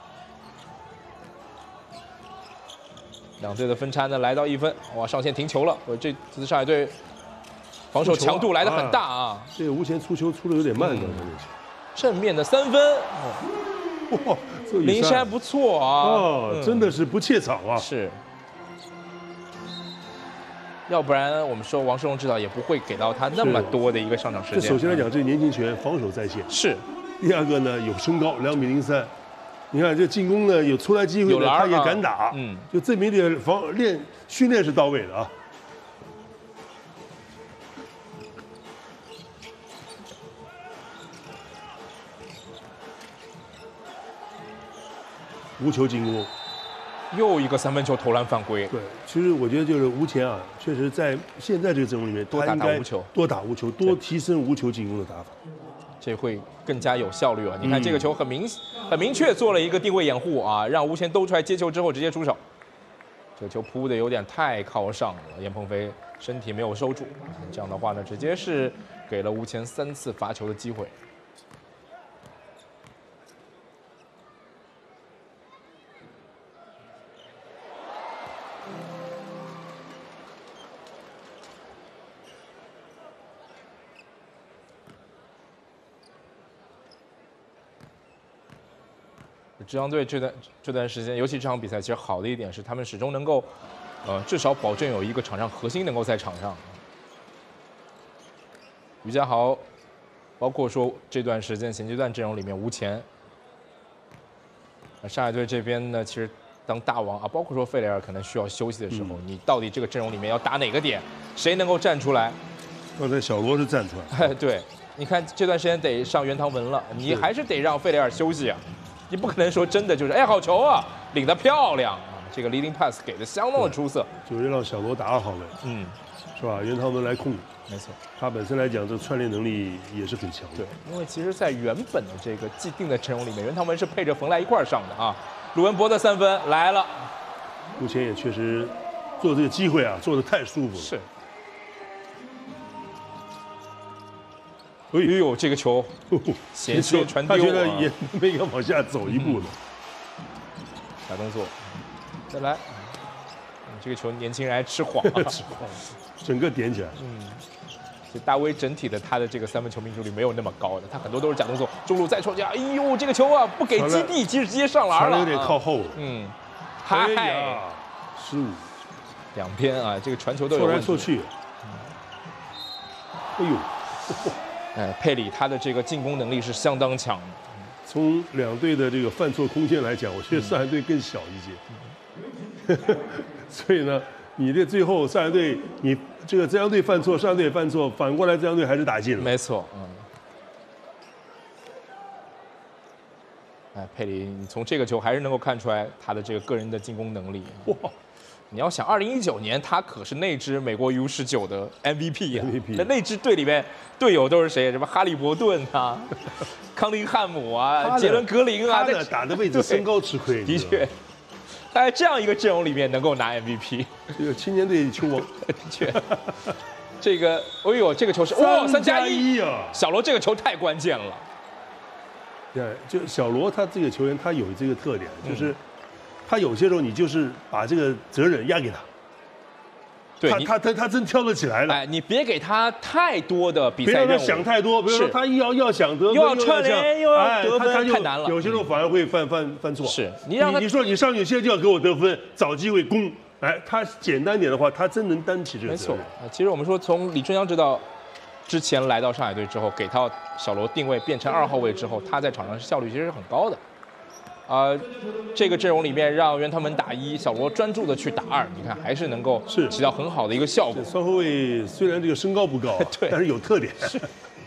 两队的分差呢来到一分，哇，上线停球了。我这次上海队防守强度来得很大啊。啊这个吴前出球出的有点慢，刚才那球。 正面的三分， 哇， 林珊不错啊。 哦，真的是不怯场啊。 是。 要不然我们说王世荣指导也不会给到他那么多的一个上场时间。 这首先来讲，这个年轻球员防守在线是。 第二个呢，有身高，两米零三。你看这进攻呢，有出来机会呢，他也敢打，嗯，就证明这个防练训练是到位的啊。无球进攻。 又一个三分球投篮犯规。 对，其实我觉得就是吴前啊，确实在现在这个阵容里面， 多打打无球， 多打无球，多提升无球进攻的打法， 这会更加有效率啊！你看这个球很明很明确做了一个定位掩护啊，让吴前兜出来接球之后直接出手。这个球扑的有点太靠上了，严鹏飞身体没有收住，这样的话呢，直接是给了吴前三次罚球的机会。浙江队这段这段时间，尤其这场比赛，其实好的一点是他们始终能够，呃，至少保证有一个场上核心能够在场上。于家豪，包括说这段时间前阶段阵容里面吴前，上海队这边呢，其实当大王啊，包括说费雷尔可能需要休息的时候，嗯、你到底这个阵容里面要打哪个点，谁能够站出来？ 刚才小罗是站出来， 对，你看这段时间得上袁唐文了，你还是得让费雷尔休息啊。你不可能说真的就是哎好球啊，领得漂亮啊，这个 leading pass 给的相当的出色， 就是让小罗打二号位，嗯，是吧？袁唐文来控， 没错， 他本身来讲这串联能力也是很强的。 对，因为其实，在原本的这个既定的阵容里面，袁唐文是配着冯莱一块儿上的啊。鲁文博的三分来了， 目前也确实做这个机会啊，做的太舒服了。 是。哎呦，这个球险些传丢、啊， 他觉得也没敢往下走一步了。 小动作，再来，嗯、这个球年轻人还吃晃、啊， 吃晃，整个点起来。 嗯，这大威整体的他的这个三分球命中率没有那么高的，他很多都是假动作。中路再抽家，哎呦，这个球啊不给基地，其实直接上篮了， 有点靠后了。 嗯， 嗨，失误， 两边啊，这个传球都有错来错去。哎呦。 哎，佩里他的这个进攻能力是相当强的。 从两队的这个犯错空间来讲，我觉得上海队更小一些。嗯、所以呢，你这最后上海队，你这个浙江队犯错，上海队犯错，反过来浙江队还是打进了。 没错，嗯。哎，佩里，你从这个球还是能够看出来他的这个个人的进攻能力。哇！你要想，二零一九年他可是那支美国 U 十九的 M V P 呀、啊。那那支队里面队友都是谁？什么哈利伯顿啊、康宁汉姆啊、杰伦格林啊。 他的打的位置身高吃亏。 的确，他在这样一个阵容里面能够拿 M V P， 这个青年队球王。 的确，这个，哎呦，这个球是哇三加一啊！小罗这个球太关键了。 对，就小罗他这个球员，他有这个特点，就是。嗯他有些时候你就是把这个责任压给他， 对他他他他真跳得起来了。 哎，你别给他太多的比赛任务，别让他想太多。比如说他要要想得分， 又要串联，又要得分， 哎、 太难了。 有些时候反而会犯犯犯错。 是你让他， 你说你上去现在就要给我得分，找机会攻。哎，他简单点的话，他真能担起这个责任。 没错，其实我们说从李春阳指导之前来到上海队之后，给到小罗定位变成二号位之后，他在场上效率其实是很高的。啊、呃，这个阵容里面让袁唐文打一，小罗专注的去打二，你看还是能够是起到很好的一个效果。 双后卫虽然这个身高不高， 对， 但是有特点。 是。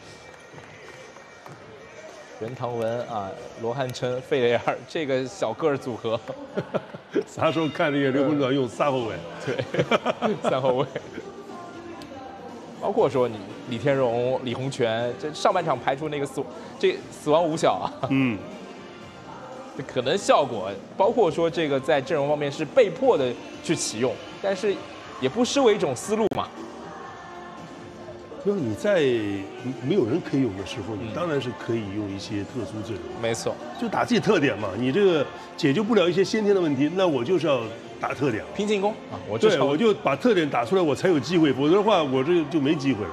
袁唐文啊，罗汉琛、费雷尔这个小个儿组合， 啥时候看那个刘文转用三后卫？ 对，三后卫。包括说你李天荣、李洪权，这上半场排出那个死这死亡五小啊， 嗯。 可能效果，包括说这个在阵容方面是被迫的去启用，但是也不失为一种思路嘛。 因为你在没有人可以用的时候，你当然是可以用一些特殊阵容。 没错， 就打自己特点嘛。你这个解决不了一些先天的问题，那我就是要打特点， 拼进攻啊！我对，我就把特点打出来，我才有机会，否则的话，我这就没机会了。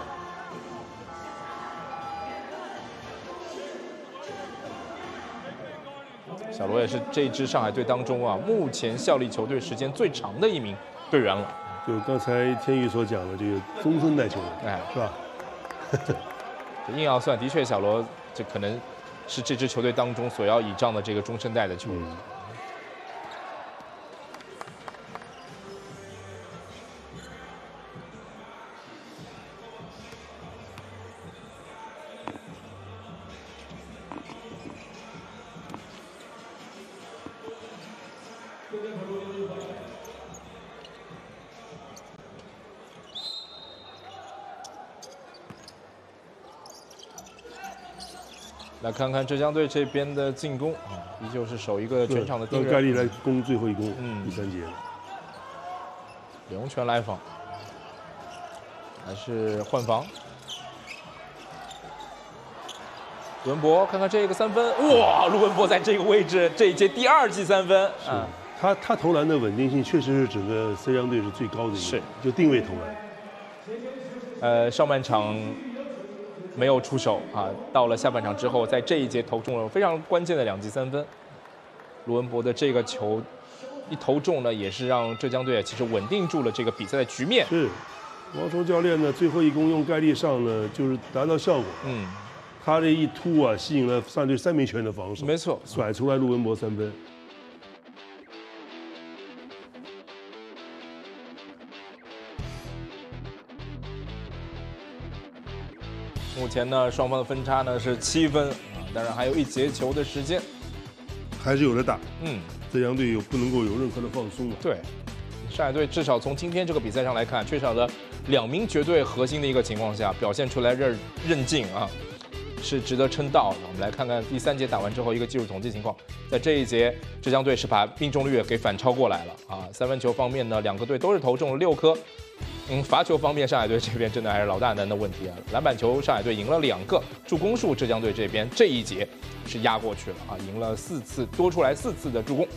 小罗也是这支上海队当中啊，目前效力球队时间最长的一名队员了。 就刚才天宇所讲的这个中生代球员， 哎， 是吧？ 硬要算，的确小罗这可能是这支球队当中所要倚仗的这个中生代的球员。嗯来看看浙江队这边的进攻啊，依旧是守一个全场的盯人。 让盖利来攻最后一攻， 嗯， 第三节。 李洪权来访，还是换防。卢文博，看看这个三分，哇！卢文博在这个位置，这一节第二记三分。 是，他他投篮的稳定性确实是整个浙江队是最高的一个， 是就定位投篮。 呃，上半场没有出手啊，到了下半场之后，在这一节投中了非常关键的两记三分。卢文博的这个球一投中呢，也是让浙江队其实稳定住了这个比赛的局面。 是，王愁教练呢最后一攻用盖利上呢，就是达到效果。 嗯。 他这一突啊，吸引了上队三名球员的防守， 没错， 甩出来卢文博三分。 目前呢，双方的分差呢是七分啊，当然还有一节球的时间， 还是有的打。 嗯， 浙江队有不能够有任何的放松啊。 对，上海队至少从今天这个比赛上来看，缺少了两名绝对核心的一个情况下，表现出来韧韧劲啊。是值得称道的。我们来看看第三节打完之后一个技术统计情况。在这一节，浙江队是把命中率给反超过来了啊。三分球方面呢，两个队都是投中了六颗。嗯，罚球方面，上海队这边真的还是老大难的问题啊。篮板球，上海队赢了两个；助攻数，浙江队这边这一节是压过去了啊，赢了四次，多出来四次的助攻。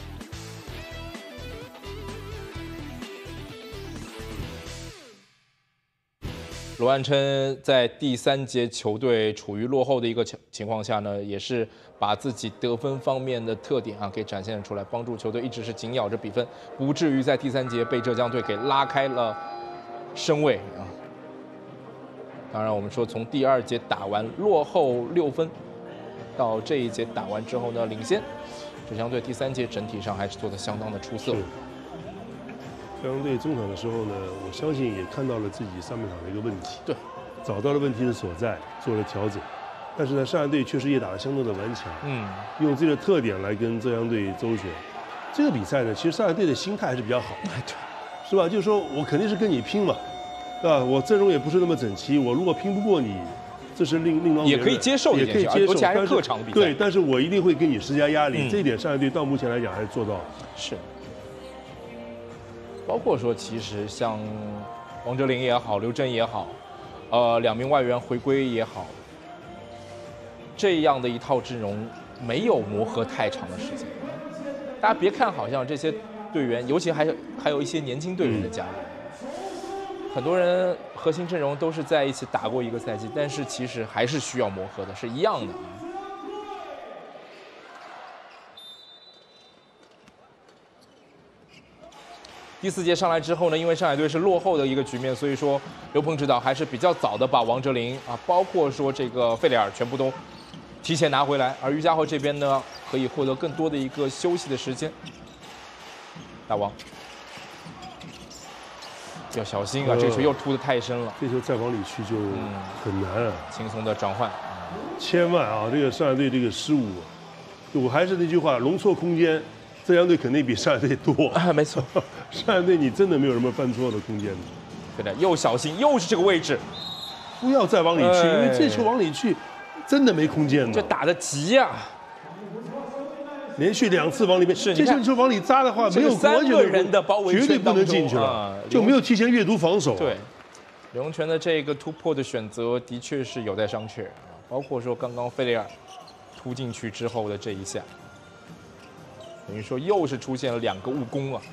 罗安琛在第三节球队处于落后的一个情况下呢，也是把自己得分方面的特点啊给展现出来，帮助球队一直是紧咬着比分，不至于在第三节被浙江队给拉开了身位啊。当然，我们说从第二节打完落后六分，到这一节打完之后呢领先，浙江队第三节整体上还是做得相当的出色。 浙江队中场的时候呢，我相信也看到了自己上半场的一个问题， 对， 找到了问题的所在，做了调整。但是呢，上海队确实也打得相当的顽强， 嗯， 用自己的特点来跟浙江队周旋。这个比赛呢，其实上海队的心态还是比较好， 对， 是吧？就是说我肯定是跟你拼嘛，对吧？我阵容也不是那么整齐，我如果拼不过你，这是另另当别论， 也可以接受， 也可以接受， 而且还是客场的比赛， 对，但是我一定会给你施加压力， 嗯、 这一点上海队到目前来讲还是做到了， 是。包括说，其实像王哲林也好，刘铮也好，呃，两名外援回归也好，这样的一套阵容没有磨合太长的时间。大家别看好像这些队员，尤其还有还有一些年轻队员的加入，嗯、很多人核心阵容都是在一起打过一个赛季，但是其实还是需要磨合的，是一样的。第四节上来之后呢，因为上海队是落后的一个局面，所以说刘鹏指导还是比较早的把王哲林啊，包括说这个费雷尔全部都提前拿回来，而于家豪这边呢可以获得更多的一个休息的时间。大王要小心啊，这球又突得太深了， 这球再往里去就很难啊， 嗯、轻松的转换， 千万啊，这个上海队这个失误，我还是那句话，容错空间。浙江队肯定比上海队多啊，没错。 上海队你真的没有什么犯错的空间的。 对的，又小心，又是这个位置， 不要再往里去，哎、因为这球往里去真的没空间的。 这打得急呀、啊！ 连续两次往里面， 是这球球往里扎的话，没有三个人的包围圈绝对不能进去了， 啊、 就没有提前阅读防守、啊。 对，刘洪权的这个突破的选择的确是有待商榷啊，包括说刚刚费雷尔突进去之后的这一下。等于说又是出现了两个误攻啊！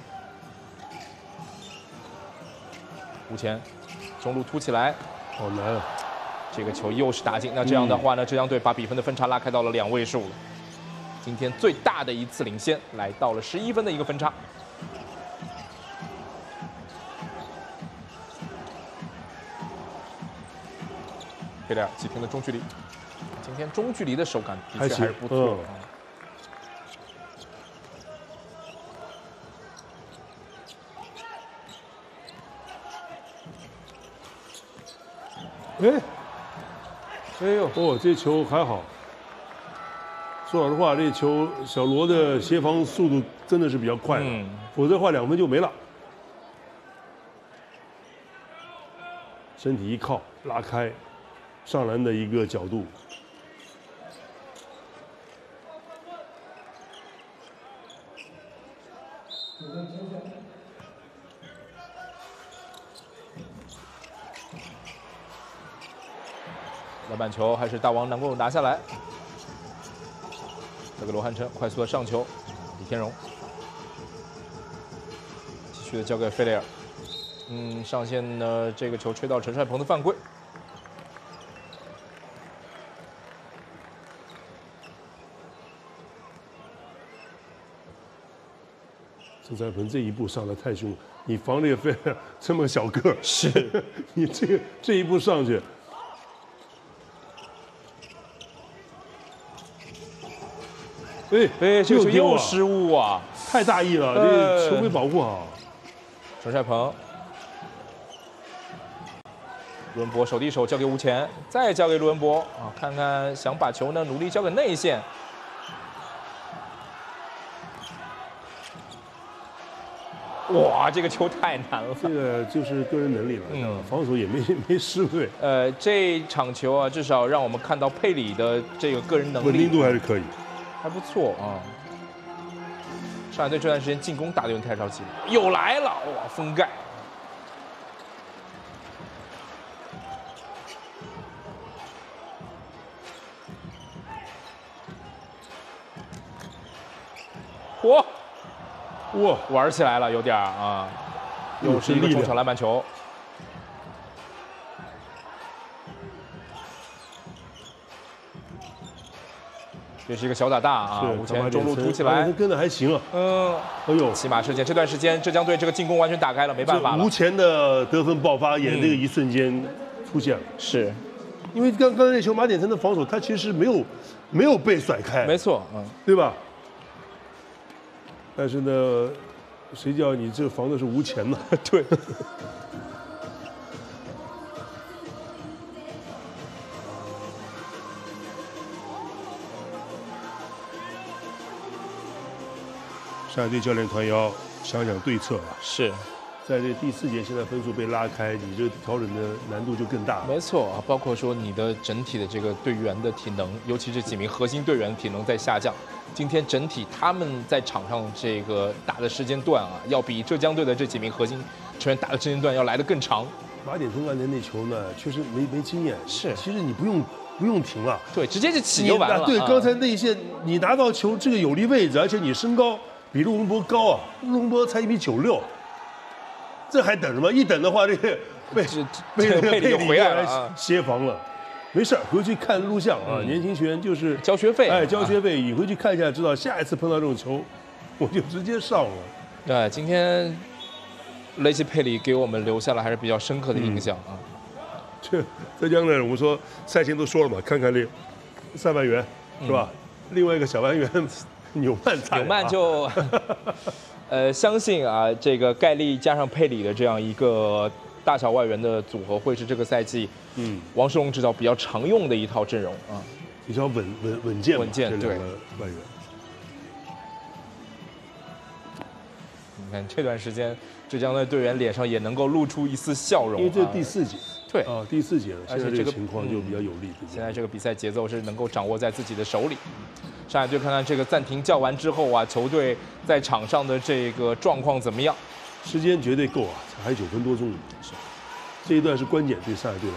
吴前中路突起来， 好难啊！ 这个球又是打进，那这样的话呢，浙江队把比分的分差拉开到了两位数了。今天最大的一次领先来到了十一分的一个分差。 费雷尔击平了中距离。今天中距离的手感的还行确还是不错。 嗯、哎，哎呦，哦，这球还好。说老实话，这球小罗的协防速度真的是比较快的，嗯、否则的话两分就没了。身体一靠，拉开，上篮的一个角度。 篮板球还是大王能够拿下来。这个罗汉琛快速的上球，李天荣继续的交给费雷尔。嗯，上线呢，这个球吹到陈帅鹏的犯规。 陈帅鹏这一步上的太凶了，你防这个费雷尔这么小个，是你这个这一步上去。哎哎，这个球又失误啊！ 太大意了，这个球没保护好。 陈帅鹏，卢文博手递手交给吴前，再交给卢文博啊，看看想把球呢努力交给内线。哇，这个球太难了。 这个就是个人能力了，嗯，防守也没没失误。 呃，这场球啊，至少让我们看到佩里的这个个人能力， 稳定度还是可以。 还不错啊！上海队这段时间进攻打得有点太着急了，又来了哇！封盖，嚯，哇，玩起来了，有点啊！又是一个中场篮板球。这是一个小打大啊，吴前中路突起来， 跟的还行啊。 嗯， 哎呦， 骑马射箭，这段时间浙江队这个进攻完全打开了，没办法了。 吴前的得分爆发也那个一瞬间出现了， 是， 因为刚刚那球马典成的防守，他其实没有没有被甩开， 没错，嗯， 对吧？但是呢，谁叫你这防的是吴前呢？ 对。 上海队教练团要想想对策啊！ 是， 在这第四节，现在分数被拉开，你这调整的难度就更大了。 没错啊，包括说你的整体的这个队员的体能，尤其这几名核心队员体能在下降。今天整体他们在场上这个打的时间段啊，要比浙江队的这几名核心成员打的时间段要来得更长。 马典成完成那球呢，确实没没经验。 是， 其实你不用不用停了， 对，直接就起就完了。 对，刚才内线你拿到球这个有利位置，而且你身高比陆文博高啊，陆文博才一米九六，这还等什么？一等的话，这个被被这个佩里就回来了，协防了。没事，回去看录像啊。年轻球员就是交学费， 哎，交学费，你回去看一下，知道下一次碰到这种球，我就直接上了。 对，今天雷吉佩里给我们留下了还是比较深刻的印象啊。 这浙江的，我们说赛前都说了嘛，看看这三万元是吧？另外一个小万元。纽曼惨， 纽曼就，呃，相信啊，这个盖利加上佩里的这样一个大小外援的组合，会是这个赛季，嗯，王世龙指导比较常用的一套阵容啊， 比较稳稳稳健， 稳健，对，外援。 你看这段时间，浙江的队员脸上也能够露出一丝笑容， 因为这是第四节， 对啊，第四节了， 而且这个情况就比较有利。 现在这个比赛节奏是能够掌握在自己的手里。上海队看看这个暂停叫完之后啊，球队在场上的这个状况怎么样？ 时间绝对够啊，还有九分多钟。是，这一段是关键，对上海队来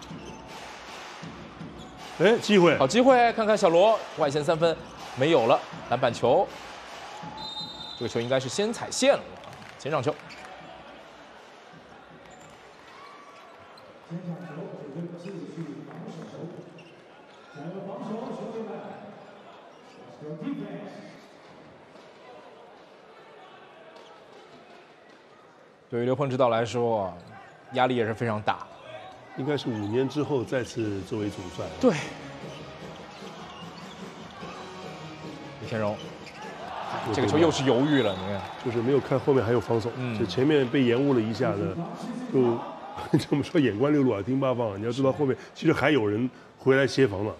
说。哎，机会， 好机会，看看小罗外线三分没有了，篮板球，这个球应该是先踩线了，前场球。对于刘鹏指导来说，压力也是非常大。 应该是五年之后再次作为主帅。 对。李天荣，这个球又是犹豫了，你看， 就是没有看后面还有防守，嗯，就前面被延误了一下子，就这么说眼观六路耳听八方。你要知道后面其实还有人回来协防了。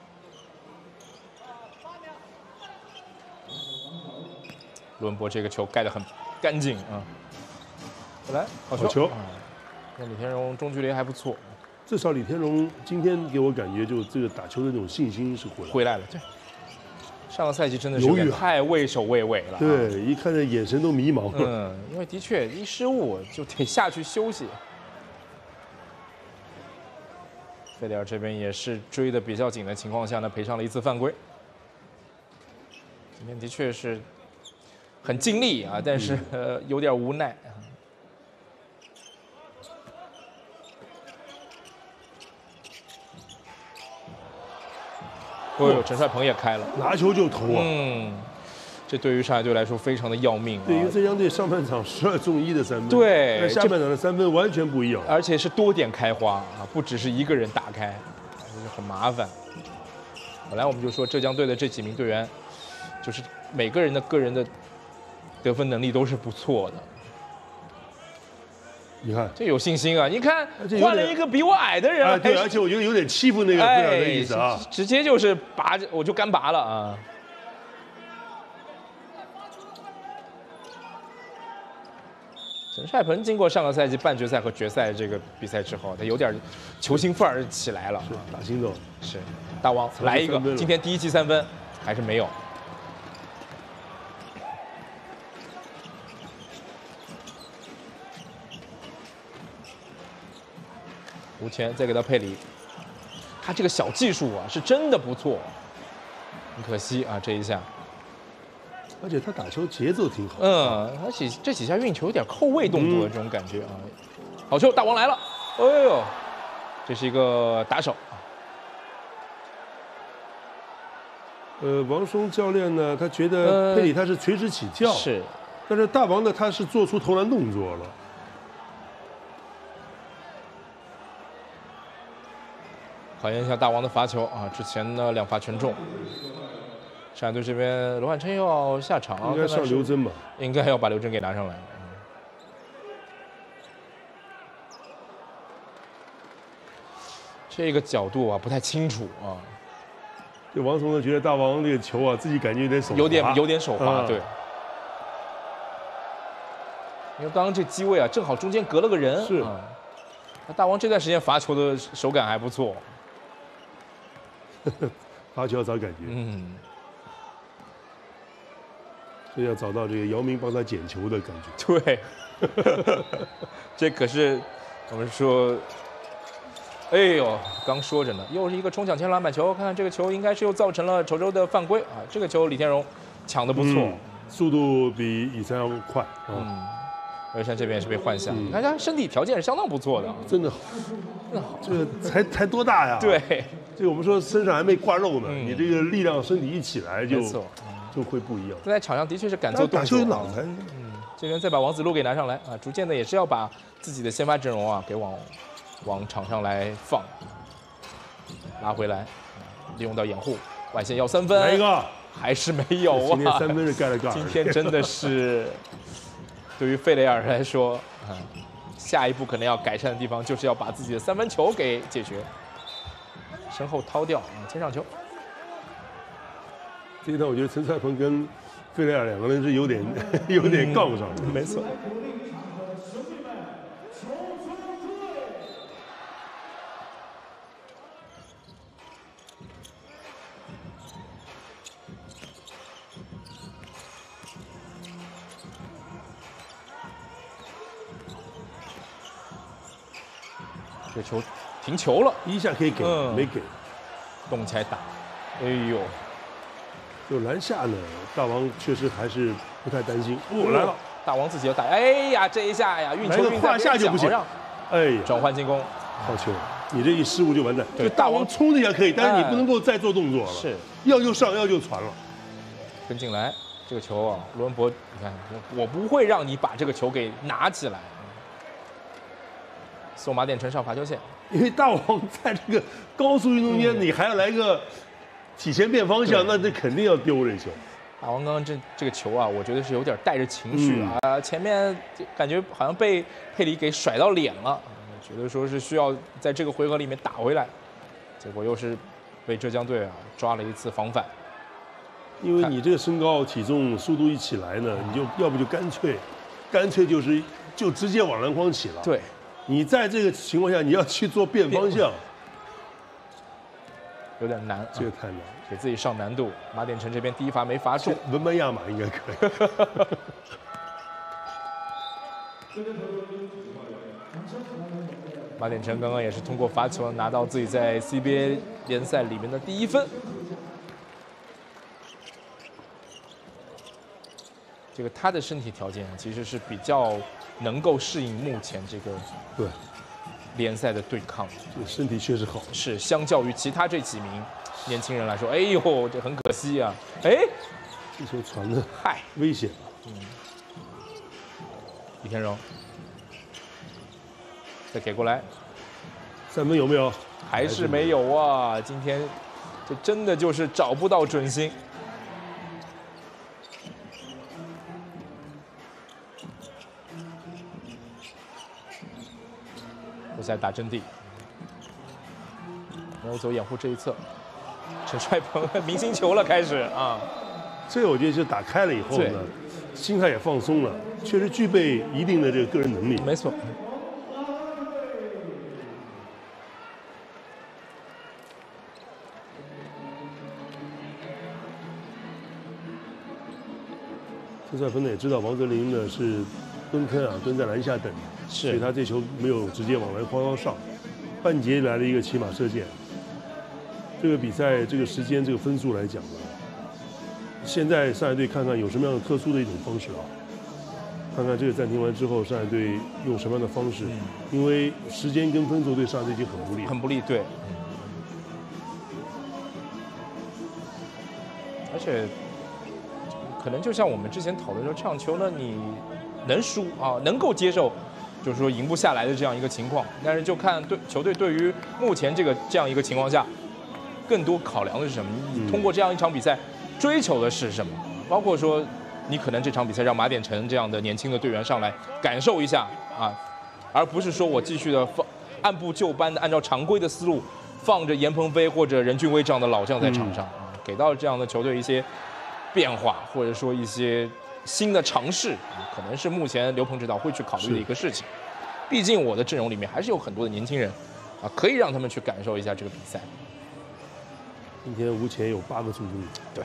罗文博这个球盖得很干净啊！来，好球！ 好球！ 那李天荣中距离还不错， 至少李天荣今天给我感觉就这个打球的那种信心是回来回来了。对，上个赛季真的是有点太畏首畏尾了、啊。 对，一看这眼神都迷茫了。 嗯，因为的确一失误就得下去休息。费雷尔这边也是追的比较紧的情况下呢，赔上了一次犯规。今天的确是很尽力啊，但是、嗯、呃有点无奈。哦呦，陈帅鹏也开了， 拿球就投啊！ 嗯，这对于上海队来说非常的要命、啊。 对，因为浙江队上半场十二中一的三分， 对， 但下半场的三分完全不一样， 而且是多点开花啊，不只是一个人打开，很麻烦。本来我们就说浙江队的这几名队员，就是每个人的个人的得分能力都是不错的。 你看， 这有信心啊！你看，换了一个比我矮的人， 啊、对，而且我觉得有点欺负那个费雷尔的意思啊， 哎、直接就是拔，我就干拔了啊！陈帅鹏经过上个赛季半决赛和决赛这个比赛之后，他有点球星范儿起来了， 是打心脏， 是大王来一个，今天第一记三分还是没有。吴前再给他佩里，他这个小技术啊是真的不错，很可惜啊这一下。 而且他打球节奏挺好， 嗯，而且这几下运球有点扣位动作的这种感觉啊。好球，大王来了，哎呦，这是一个打手。 呃，王松教练呢，他觉得佩里他是垂直起跳， 呃、是， 但是大王呢，他是做出投篮动作了。 考验一下大王的罚球啊！之前呢两罚全中。上海队这边罗汉琛又要下场， 应该上刘铮吧？ 应该要把刘铮给拿上来。这个角度啊不太清楚啊。 这王松呢觉得大王这个球啊，自己感觉有点手滑， 有点有点手滑， 啊、 对。因为刚刚这机位啊，正好中间隔了个人。 是。 啊、那大王这段时间罚球的手感还不错。 罚球要找感觉， 嗯， 所以要找到这个姚明帮他捡球的感觉。 对，这可是我们说，哎呦，刚说着呢，又是一个冲抢前篮板球，看看这个球应该是又造成了稠州的犯规啊。这个球李天荣抢得不错、嗯， 速度比以前要快。 嗯，魏山这边也是被换下，你、嗯、看他身体条件是相当不错的， 真的好， 真的好， 这个才才多大呀？ 对。 这个我们说身上还没挂肉呢，嗯、你这个力量身体一起来就就会不一样。 在场上的确是敢做动作， 打球有脑才。 嗯，这边再把王子路给拿上来啊，逐渐的也是要把自己的先发阵容啊给往往场上来放，拉回来，利用到掩护，外线要三分， 来一个， 还是没有啊？ 今天三分是盖了盖。 今天真的是对于费雷尔来说，啊，下一步可能要改善的地方就是要把自己的三分球给解决。身后掏掉啊，前上球。 这一段我觉得陈帅鹏跟费雷尔两个人是有点有点杠上的、 嗯，没错。这球。停球了， 一下可以给，嗯、没给， 动起来打，哎呦， 就篮下呢，大王确实还是不太担心。我、哦、来了， 大王自己要打，哎呀，这一下呀，运球运胯下就不行，哎呀， 转换进攻， 好球，你这一失误就完蛋。就大王冲一下可以，但是你不能够再做动作了， 是， 要就上，要就传了。 跟进来，这个球啊，罗文博，你看，我不会让你把这个球给拿起来。送马点城上罚球线。 因为大王在这个高速运动间，你还要来个提前变方向，那这肯定要丢这球。 大王刚刚这这个球啊，我觉得是有点带着情绪啊， 嗯、 前面感觉好像被佩里给甩到脸了，觉得说是需要在这个回合里面打回来，结果又是被浙江队啊抓了一次防反。 因为你这个身高、体重、速度一起来呢，你就要不就干脆，干脆就是就直接往篮筐起了。 对， 你在这个情况下，你要去做变方向， 有点难， 这个太难。 给自己上难度，马典成这边第一罚没罚中， 文班亚马应该可以。 马典成刚刚也是通过罚球拿到自己在 C B A 联赛里面的第一分。这个他的身体条件其实是比较能够适应目前这个对联赛的对抗， 身体确实好。 是相较于其他这几名年轻人来说，哎呦，这很可惜啊！哎， 这球传的嗨危险。 嗯，李天荣再给过来， 三分有没有？ 还是没有啊！今天这真的就是找不到准心。胡塞打阵地，没有走掩护这一侧。陈帅鹏明星球了，开始啊！ 这个我觉得就打开了以后呢，心态也放松了，确实具备一定的这个个人能力。 没错。 陈帅鹏呢也知道王哲林呢是蹲坑啊，蹲在篮下等， 是， 所以他这球没有直接往篮筐上，半截来了一个骑马射箭。这个比赛这个时间这个分数来讲呢，现在上海队看看有什么样的特殊的一种方式啊？看看这个暂停完之后，上海队用什么样的方式？因为时间跟分数对上海队已经很不利， 很不利，对。而且可能就像我们之前讨论说，这场球呢，你能输啊，能够接受，就是说赢不下来的这样一个情况，但是就看对球队对于目前这个这样一个情况下。更多考量的是什么？你通过这样一场比赛，追求的是什么？包括说，你可能这场比赛让马典成这样的年轻的队员上来感受一下啊，而不是说我继续的放按部就班的按照常规的思路，放着严鹏飞或者任俊威这样的老将在场上，嗯、给到这样的球队一些变化，或者说一些新的尝试，啊、可能是目前刘鹏指导会去考虑的一个事情。毕竟我的阵容里面还是有很多的年轻人，啊，可以让他们去感受一下这个比赛。 今天吴前有八个助攻， 对。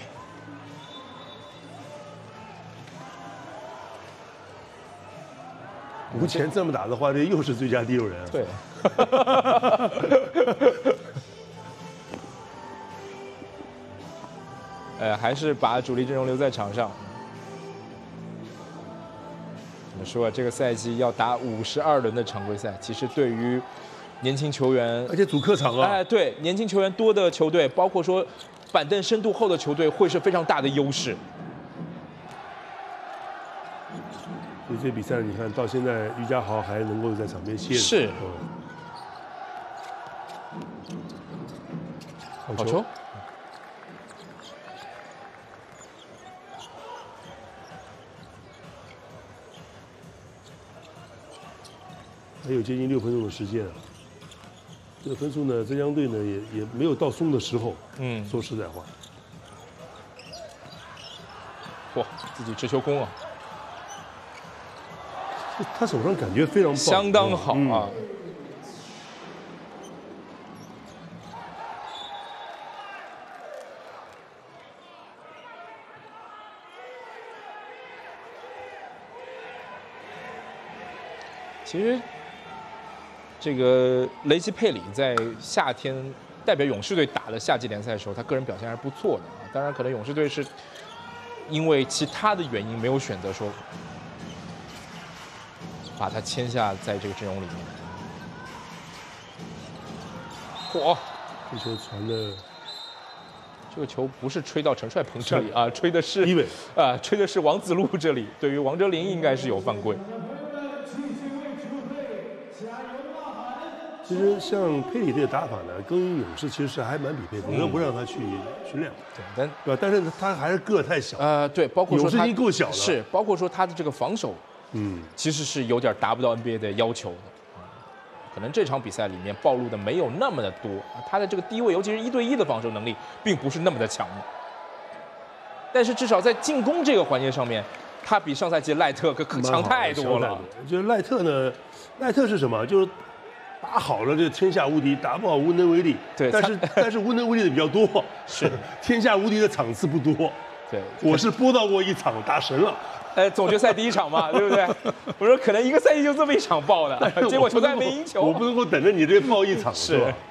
吴前这么打的话，这又是最佳第六人、啊。 对。呃，还是把主力阵容留在场上。怎么说啊？这个赛季要打五十二轮的常规赛，其实对于年轻球员， 而且主客场啊， 哎，对，年轻球员多的球队，包括说板凳深度厚的球队，会是非常大的优势。 所以这比赛你看到现在，于家豪还能够在场边歇着。 是。 嗯、 好球。 还有接近六分钟的时间啊。这个分数呢，浙江队呢也也没有到松的时候。嗯，说实在话。 嚯，自己持球攻啊！ 他手上感觉非常棒， 相当好啊。嗯、其实。这个雷吉佩里在夏天代表勇士队打的夏季联赛的时候，他个人表现还是不错的啊。当然，可能勇士队是因为其他的原因没有选择说把他签下在这个阵容里面。嚯， 这球传的， 这个球不是吹到陈帅鹏这里啊，吹的是一伟啊，吹的是王子路这里。对于王哲林应该是有犯规。 其实像佩里这个打法呢，跟勇士其实是还蛮匹配的，否则不让他去训练。 对，但对吧？但是他还是个太小。 呃，对，包括说勇士他已经够小了， 是包括说他的这个防守， 嗯， 其实是有点达不到 N B A 的要求的。可能这场比赛里面暴露的没有那么的多，他的这个低位，尤其是一对一的防守能力，并不是那么的强。但是至少在进攻这个环节上面，他比上赛季赖特可可强太多了。 就是赖特呢，赖特是什么？就是打好了，这天下无敌；打不好，无能为力。 对， 但是但是无能为力的比较多， 是天下无敌的场次不多。 对， 我是播到过一场打神了。 呃，总决赛第一场嘛，对不对？我说可能一个赛季就这么一场爆的，结果球队还没赢球。 我不能够等着你这爆一场，是吧？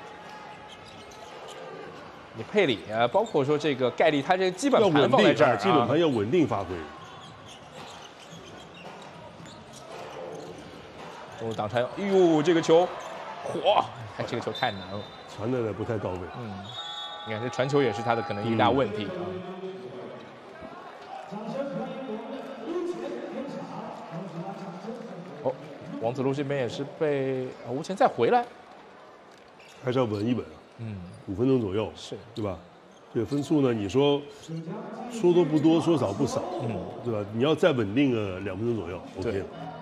你佩里啊，包括说这个盖利，他这个基本盘放在这儿， 基本盘要稳定发挥。 中路挡拆，哎呦，这个球，嚯，哎，这个球太难了， 传的不太到位。 嗯，你看这传球也是他的可能一大问题啊。哦，王子路这边也是被啊吴前再回来， 还是要稳一稳。嗯，五分钟左右， 是， 对吧？这个分数呢，你说说多不多，说少不少，嗯，对吧？你要再稳定个两分钟左右 ，OK 了。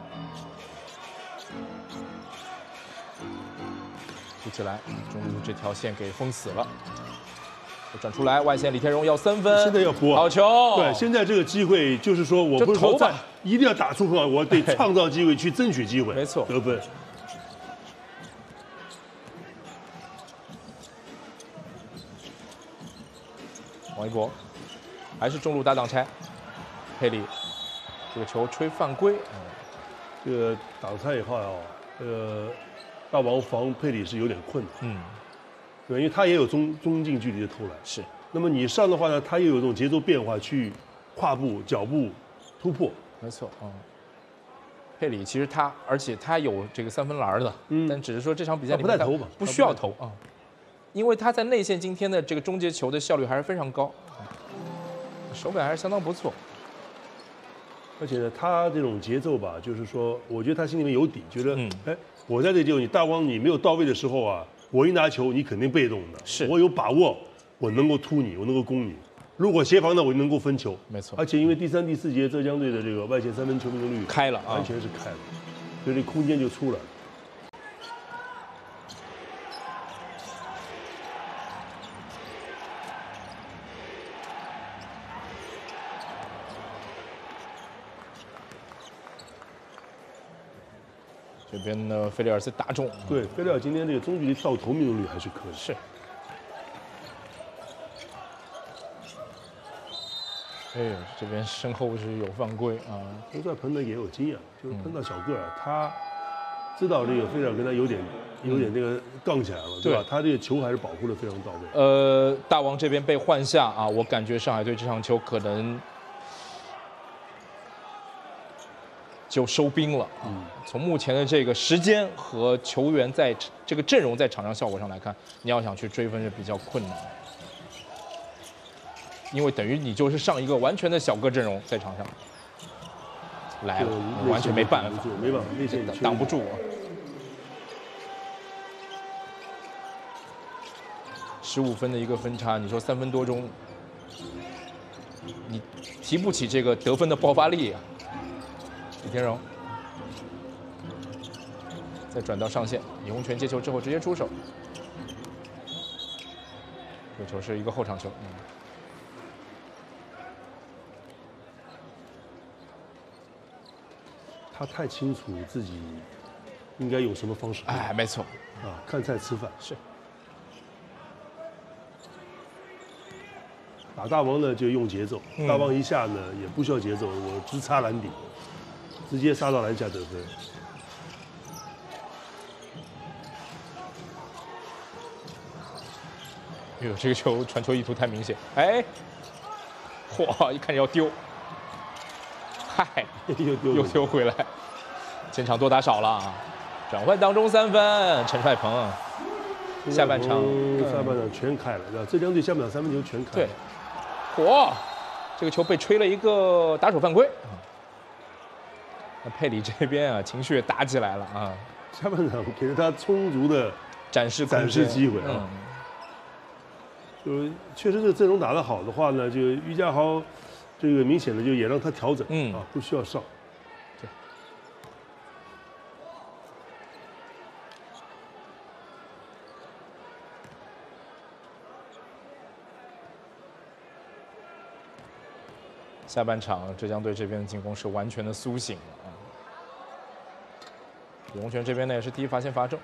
扶起来，中路这条线给封死了。转出来，外线李天荣要三分， 现在要拨好球。 对，现在这个机会就是说我不是说在一定要打出很好，我得创造机会去争取机会， 没错， 得分。 王一博，还是中路搭挡拆，佩里，这个球吹犯规， 嗯，这个挡拆以后啊，呃，大王防佩里是有点困难，嗯，对，因为他也有中中近距离的投篮， 是。 那么你上的话呢，他又有这种节奏变化，去跨步、脚步突破， 没错，嗯。佩里其实他，而且他有这个三分篮的，嗯，但只是说这场比赛里面他不太投吧， 不需要投啊。因为他在内线今天的这个终结球的效率还是非常高，手感还是相当不错。 而且呢，他这种节奏吧，就是说，我觉得他心里面有底，觉得，嗯，哎，我在这个节奏，你大光你没有到位的时候啊，我一拿球，你肯定被动的， 是我有把握，我能够突你，我能够攻你。如果协防呢，我就能够分球， 没错。 而且因为第三、第四节浙江队的这个外线三分球命中率开了， 完全是开了，所以这空间就出来了。 这边呢，菲利尔斯打中。 对，菲利尔今天这个中距离跳投命中率还是可以。 是。哎呦，这边身后是有犯规啊！ 侯帅喷的也有经验，就是喷到小个儿，他知道这个菲利尔跟他有点有点这个杠起来了，对吧？他这个球还是保护的非常到位。 呃，大王这边被换下啊，我感觉上海队这场球可能就收兵了。嗯，从目前的这个时间和球员在这个阵容在场上效果上来看，你要想去追分是比较困难。因为等于你就是上一个完全的小个阵容在场上来了，完全没办法， 没办法，内线挡不住。十五分的一个分差，你说三分多钟，你提不起这个得分的爆发力啊。李天荣再转到上线，李洪权接球之后直接出手，这个球是一个后场球。嗯， 他太清楚自己应该用什么方式。 哎，没错， 啊，看菜吃饭是。 打大王呢就用节奏，嗯、大王一下呢也不需要节奏，我直插篮底，直接杀到篮下得分。 哎呦，这个球传球意图太明显，哎，嚯，一看要丢。嗨， 又丢又丢回来，前场多打少了啊！转换当中三分，陈帅鹏，下半场下半场全开了，对吧？浙江队下半场三分球全开了。 对，嚯，这个球被吹了一个打手犯规。那佩里这边啊，情绪也打起来了啊！ 下半场给了他充足的展示展示机会啊。 嗯， 就是确实这个阵容打得好的话呢，就于家豪这个明显的就也让他调整，嗯啊，不需要上。 对。下半场浙江队这边的进攻是完全的苏醒了啊。李洪权这边呢也是第一罚线罚正。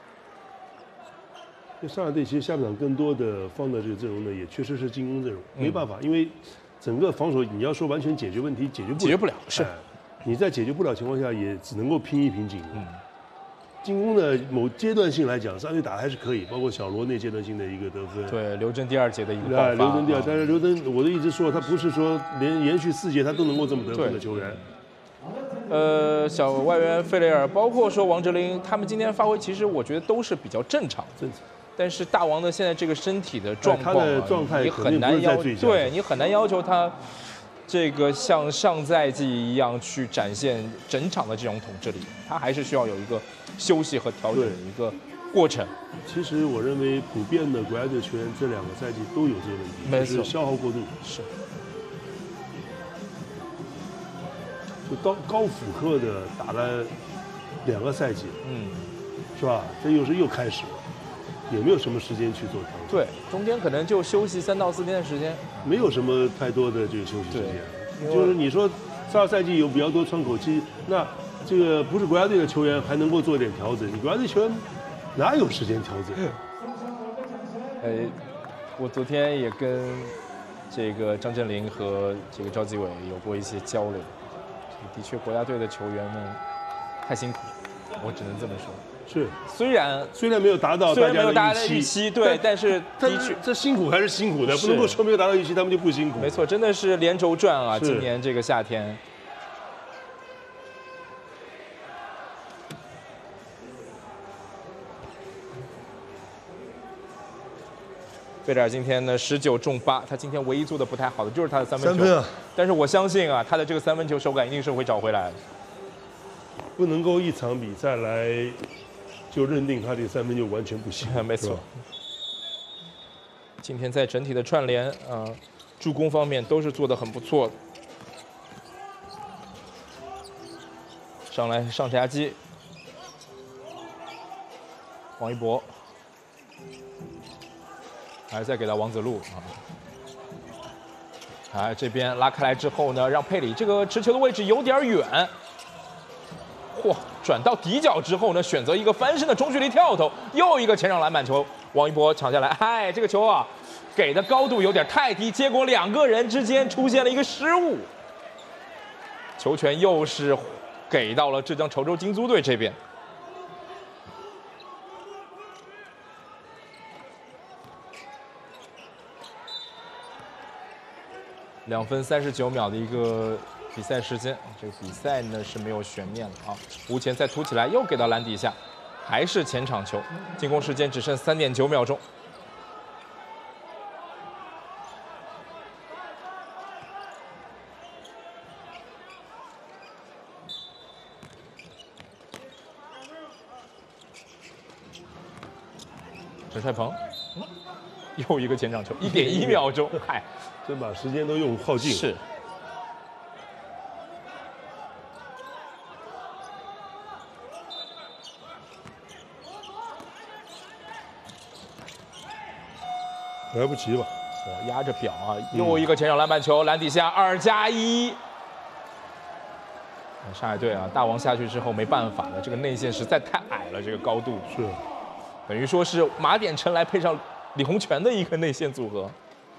那上海队其实下半场更多的放的这个阵容呢，也确实是进攻阵容，没办法，因为整个防守你要说完全解决问题，解决不了， 解决不了是。 你在解决不了情况下，也只能够拼一拼进攻。嗯，进攻的某阶段性来讲，上海队打的还是可以，包括小罗那阶段性的一个得分。 对，刘铮第二节的一个爆发。 刘铮第二，但是刘铮，我都一直说他不是说连延续四节他都能够这么得分的球员。 呃，小外援费雷尔，包括说王哲林，他们今天发挥其实我觉得都是比较正常。 正常。 但是大王的现在这个身体的状况、啊， 他的状态你很难要求，对你很难要求他这个像上赛季一样去展现整场的这种统治力，他还是需要有一个休息和调整的一个过程。 其实我认为普遍的国家队球员这两个赛季都有这个问题， 没错， 就是消耗过度。 是。 就高高负荷的打了两个赛季， 嗯， 是吧？这又是又开始了。有没有什么时间去做调整？ 对，中间可能就休息三到四天的时间， 没有什么太多的这个休息时间。就是你说上赛季有比较多窗口期，那这个不是国家队的球员还能够做点调整，你国家队球员哪有时间调整？ 呃，我昨天也跟这个张镇麟和这个赵继伟有过一些交流，的确国家队的球员们太辛苦，我只能这么说。 是， 虽然虽然没有达到大家的预期，对，但是的确这辛苦还是辛苦的，不能够说没有达到预期他们就不辛苦。 没错，真的是连轴转啊！今年这个夏天，费雷尔今天呢十九中八，他今天唯一做的不太好的就是他的三分球。 三分啊！ 但是我相信啊，他的这个三分球手感一定是会找回来的。 不能够一场比赛来。就认定他这三分就完全不行， 没错。今天在整体的串联啊、呃、助攻方面都是做得很不错的。上来上夹击，王一博，还再给到王子路啊。哎，这边拉开来之后呢，让佩里这个持球的位置有点远。嚯！转到底角之后呢，选择一个翻身的中距离跳投，又一个前场篮板球，王一博抢下来。哎，这个球啊，给的高度有点太低，结果两个人之间出现了一个失误，球权又是给到了浙江稠州金租队这边。两分三十九秒的一个比赛时间，这个比赛呢是没有悬念了啊！吴前再突起来，又给到篮底下，还是前场球，进攻时间只剩三点九秒钟。陈帅鹏，嗯，又一个前场球，一点一秒钟，嗨， 真把时间都用耗尽了。 是。 来不及吧？ 我压着表啊，又一个前场篮板球，篮底下二加一。上海队啊，大王下去之后没办法了，这个内线实在太矮了，这个高度是， 等于说是马典辰来配上李洪权的一个内线组合，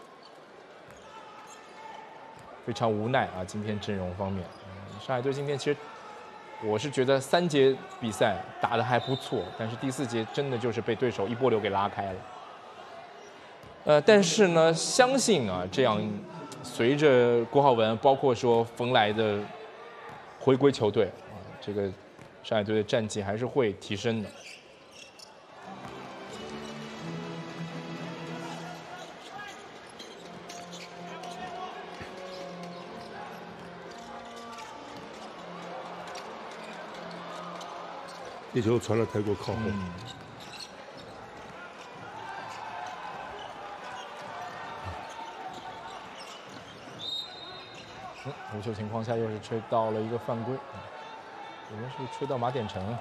非常无奈啊。今天阵容方面，上海队今天其实我是觉得三节比赛打得还不错，但是第四节真的就是被对手一波流给拉开了。呃，但是呢，相信啊，这样随着郭浩文，包括说冯来的回归球队啊，这个上海队的战绩还是会提升的。 这球传的太过靠后。嗯嗯，无球情况下又是吹到了一个犯规，我们是吹到马典成。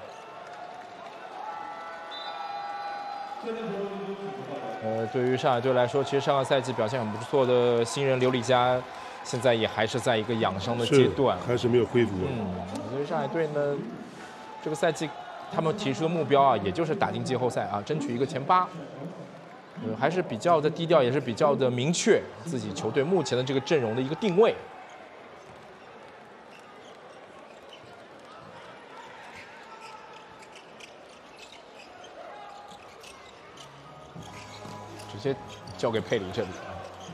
呃，对于上海队来说，其实上个赛季表现很不错的新人刘礼佳，现在也还是在一个养伤的阶段， 还是没有恢复。 嗯，所以上海队呢，这个赛季他们提出的目标啊，也就是打进季后赛啊，争取一个前八。呃，还是比较的低调，也是比较的明确自己球队目前的这个阵容的一个定位。直接交给佩里这里啊，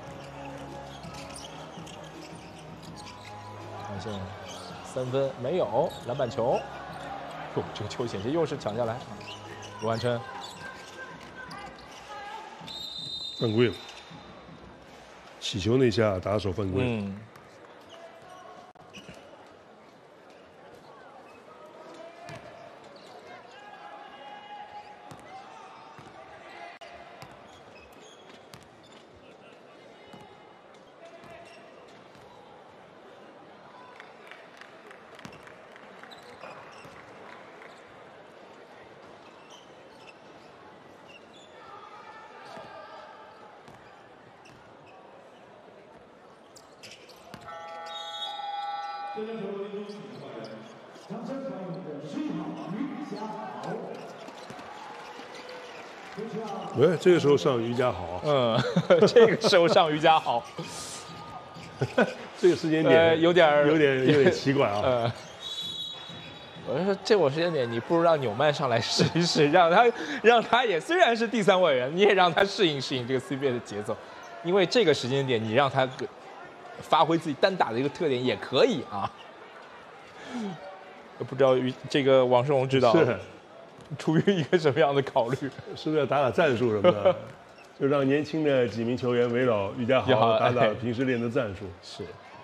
看现三分没有，篮板球，哟，这个球险些又是抢下来，卢汉琛。 犯规了，起球那下打手犯规。 嗯。 哎，这个时候上于家豪， 嗯，这个时候上于家豪， 这个时间点、 呃、有点有点有点奇怪啊。 呃，我说这种时间点，你不如让纽曼上来试一试，让他让他也虽然是第三位人，你也让他适应适应这个 C B A 的节奏，因为这个时间点你让他发挥自己单打的一个特点也可以啊。不知道这个王世荣知道是出于一个什么样的考虑？ 是不是要打打战术什么的？就让年轻的几名球员围绕于家豪打打平时练的战术。 是。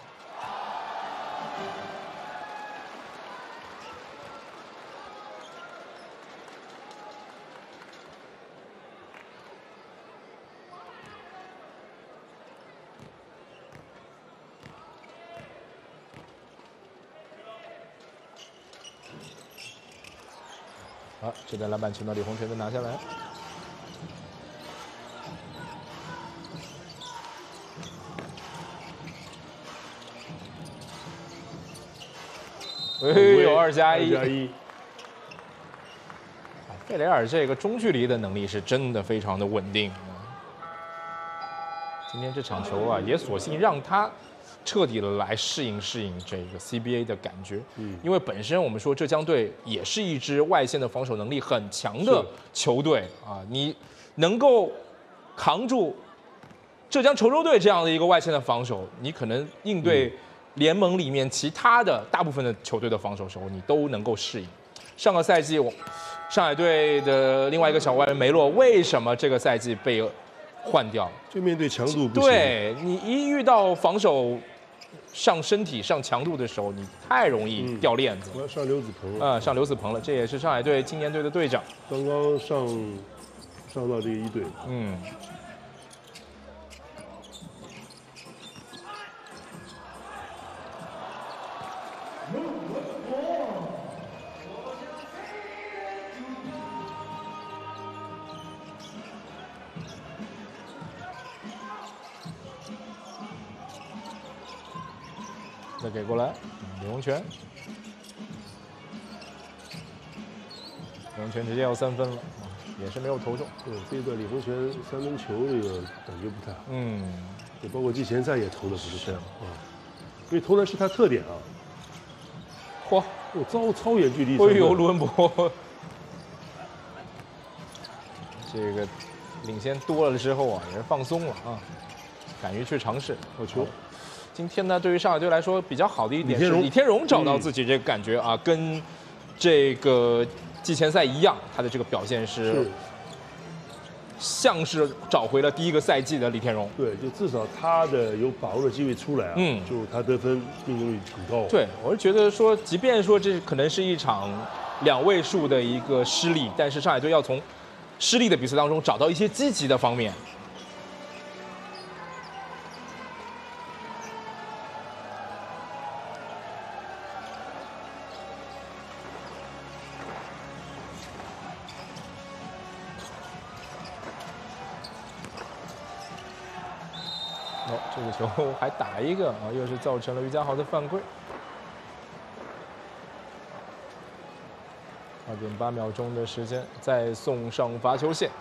好，这点篮板球呢，李洪权的拿下来。哎呦，二加一。 二加一。 费雷尔这个中距离的能力是真的非常的稳定。今天这场球啊，也索性让他彻底的来适应适应这个 C B A 的感觉。嗯，因为本身我们说浙江队也是一支外线的防守能力很强的球队啊，你能够扛住浙江稠州队这样的一个外线的防守，你可能应对联盟里面其他的大部分的球队的防守时候，你都能够适应。上个赛季，上海队的另外一个小外援梅洛，为什么这个赛季被换掉？ 就面对强度不行。 对你一遇到防守上身体、上强度的时候，你太容易掉链子。 我要上刘子鹏了。 啊、嗯，上刘子鹏了，这也是上海队青年队的队长。 刚刚上上到这个一队。 嗯。再给过来，李洪权，李洪权直接要三分了，也是没有投中。 对，这一段李洪权三分球这个感觉不太好。 嗯， 也包括季前赛也投的不是这样啊，因为投篮是他特点啊。 嚯， 我超超远距离。 哎呦，卢文博，这个领先多了之后啊，也是放松了啊，敢于去尝试。 好球。 今天呢，对于上海队来说比较好的一点是李天荣找到自己这个感觉啊，跟这个季前赛一样，他的这个表现是像是找回了第一个赛季的李天荣。 对，就至少他的有把握的机会出来啊，嗯，就他得分命中率很高。 对，我是觉得说，即便说这可能是一场两位数的一个失利，但是上海队要从失利的比赛当中找到一些积极的方面。 这个球还打一个啊，又是造成了于家豪的犯规。二点八秒钟的时间，再送上罚球线。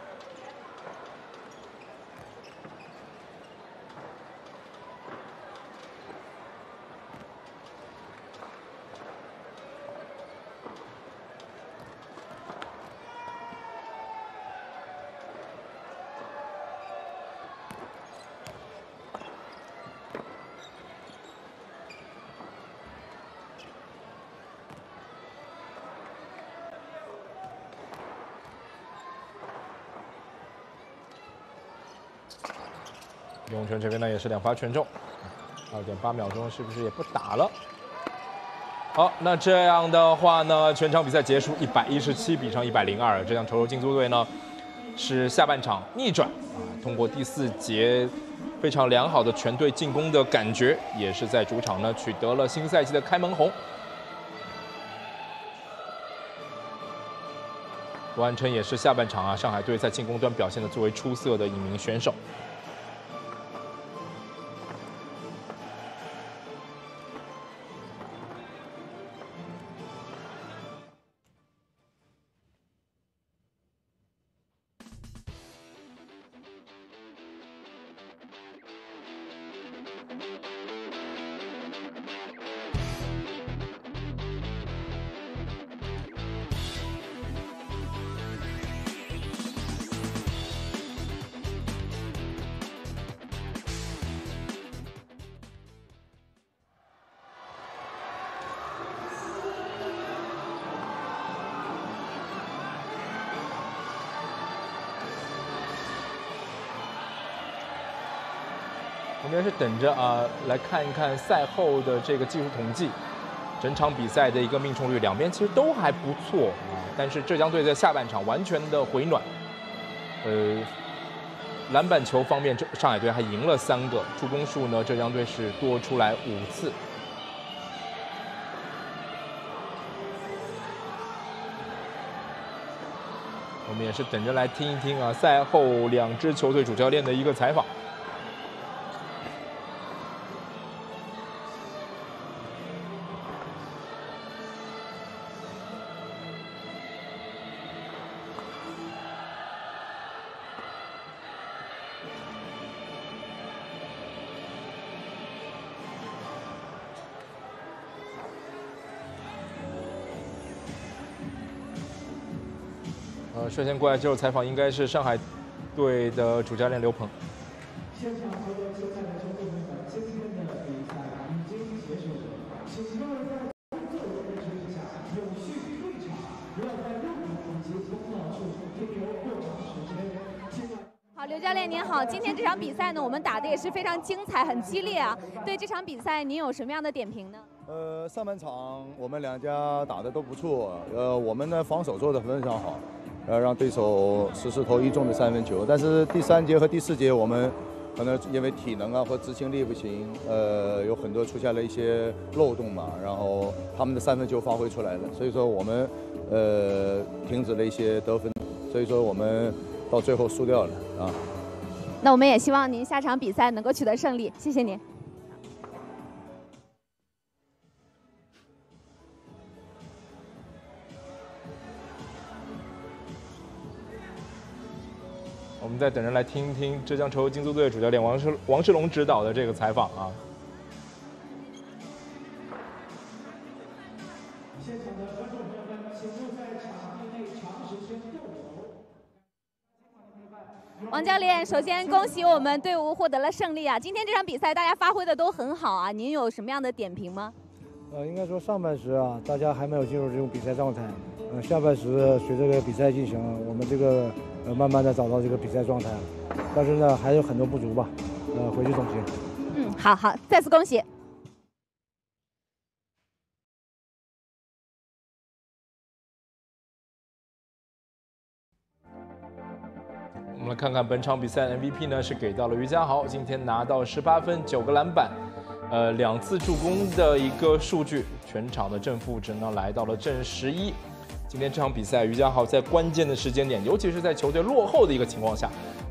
永泉这边呢也是两罚全中，二点八秒钟是不是也不打了？好，那这样的话呢，全场比赛结束，一百一十七比上一百零二，浙江稠州金租队呢是下半场逆转啊，通过第四节非常良好的全队进攻的感觉，也是在主场呢取得了新赛季的开门红。罗安琛也是下半场啊，上海队在进攻端表现的最为出色的一名选手。我们也是等着啊，来看一看赛后的这个技术统计，整场比赛的一个命中率，两边其实都还不错啊。但是浙江队在下半场完全的回暖，呃，篮板球方面，上海队还赢了三个，助攻数呢，浙江队是多出来五次。我们也是等着来听一听啊，赛后两支球队主教练的一个采访。呃，率先过来接受采访应该是上海队的主教练刘鹏。现场所有球赛的球队们，今天的比赛已经结束，请各位在工作人员指引下有序退场，不要在任何以及通道处停留过长时间。 好，刘教练您好，今天这场比赛呢，我们打的也是非常精彩，很激烈啊。对这场比赛，您有什么样的点评呢？ 呃，上半场我们两家打的都不错，呃，我们的防守做得非常好。呃，让对手实施投一中的三分球，但是第三节和第四节我们可能因为体能啊或执行力不行，呃，有很多出现了一些漏洞嘛，然后他们的三分球发挥出来了，所以说我们呃停止了一些得分，所以说我们到最后输掉了啊。 那我们也希望您下场比赛能够取得胜利，谢谢您。 我们再等着来听一听浙江稠州金租队主教练王世王世龙指导的这个采访啊。 现场的观众朋友们，请勿在场地内长时间逗留。 王教练，首先恭喜我们队伍获得了胜利啊！今天这场比赛大家发挥的都很好啊，您有什么样的点评吗？ 呃，应该说上半时啊，大家还没有进入这种比赛状态。呃，下半时随着这个比赛进行，我们这个呃慢慢的找到这个比赛状态了。但是呢，还有很多不足吧。呃，回去总结。 嗯，好好，再次恭喜。 我们来看看本场比赛 M V P 呢是给到了于家豪，今天拿到十八分、九个篮板。呃，两次助攻的一个数据，全场的正负值呢来到了正十一。今天这场比赛，于家豪在关键的时间点，尤其是在球队落后的一个情况下，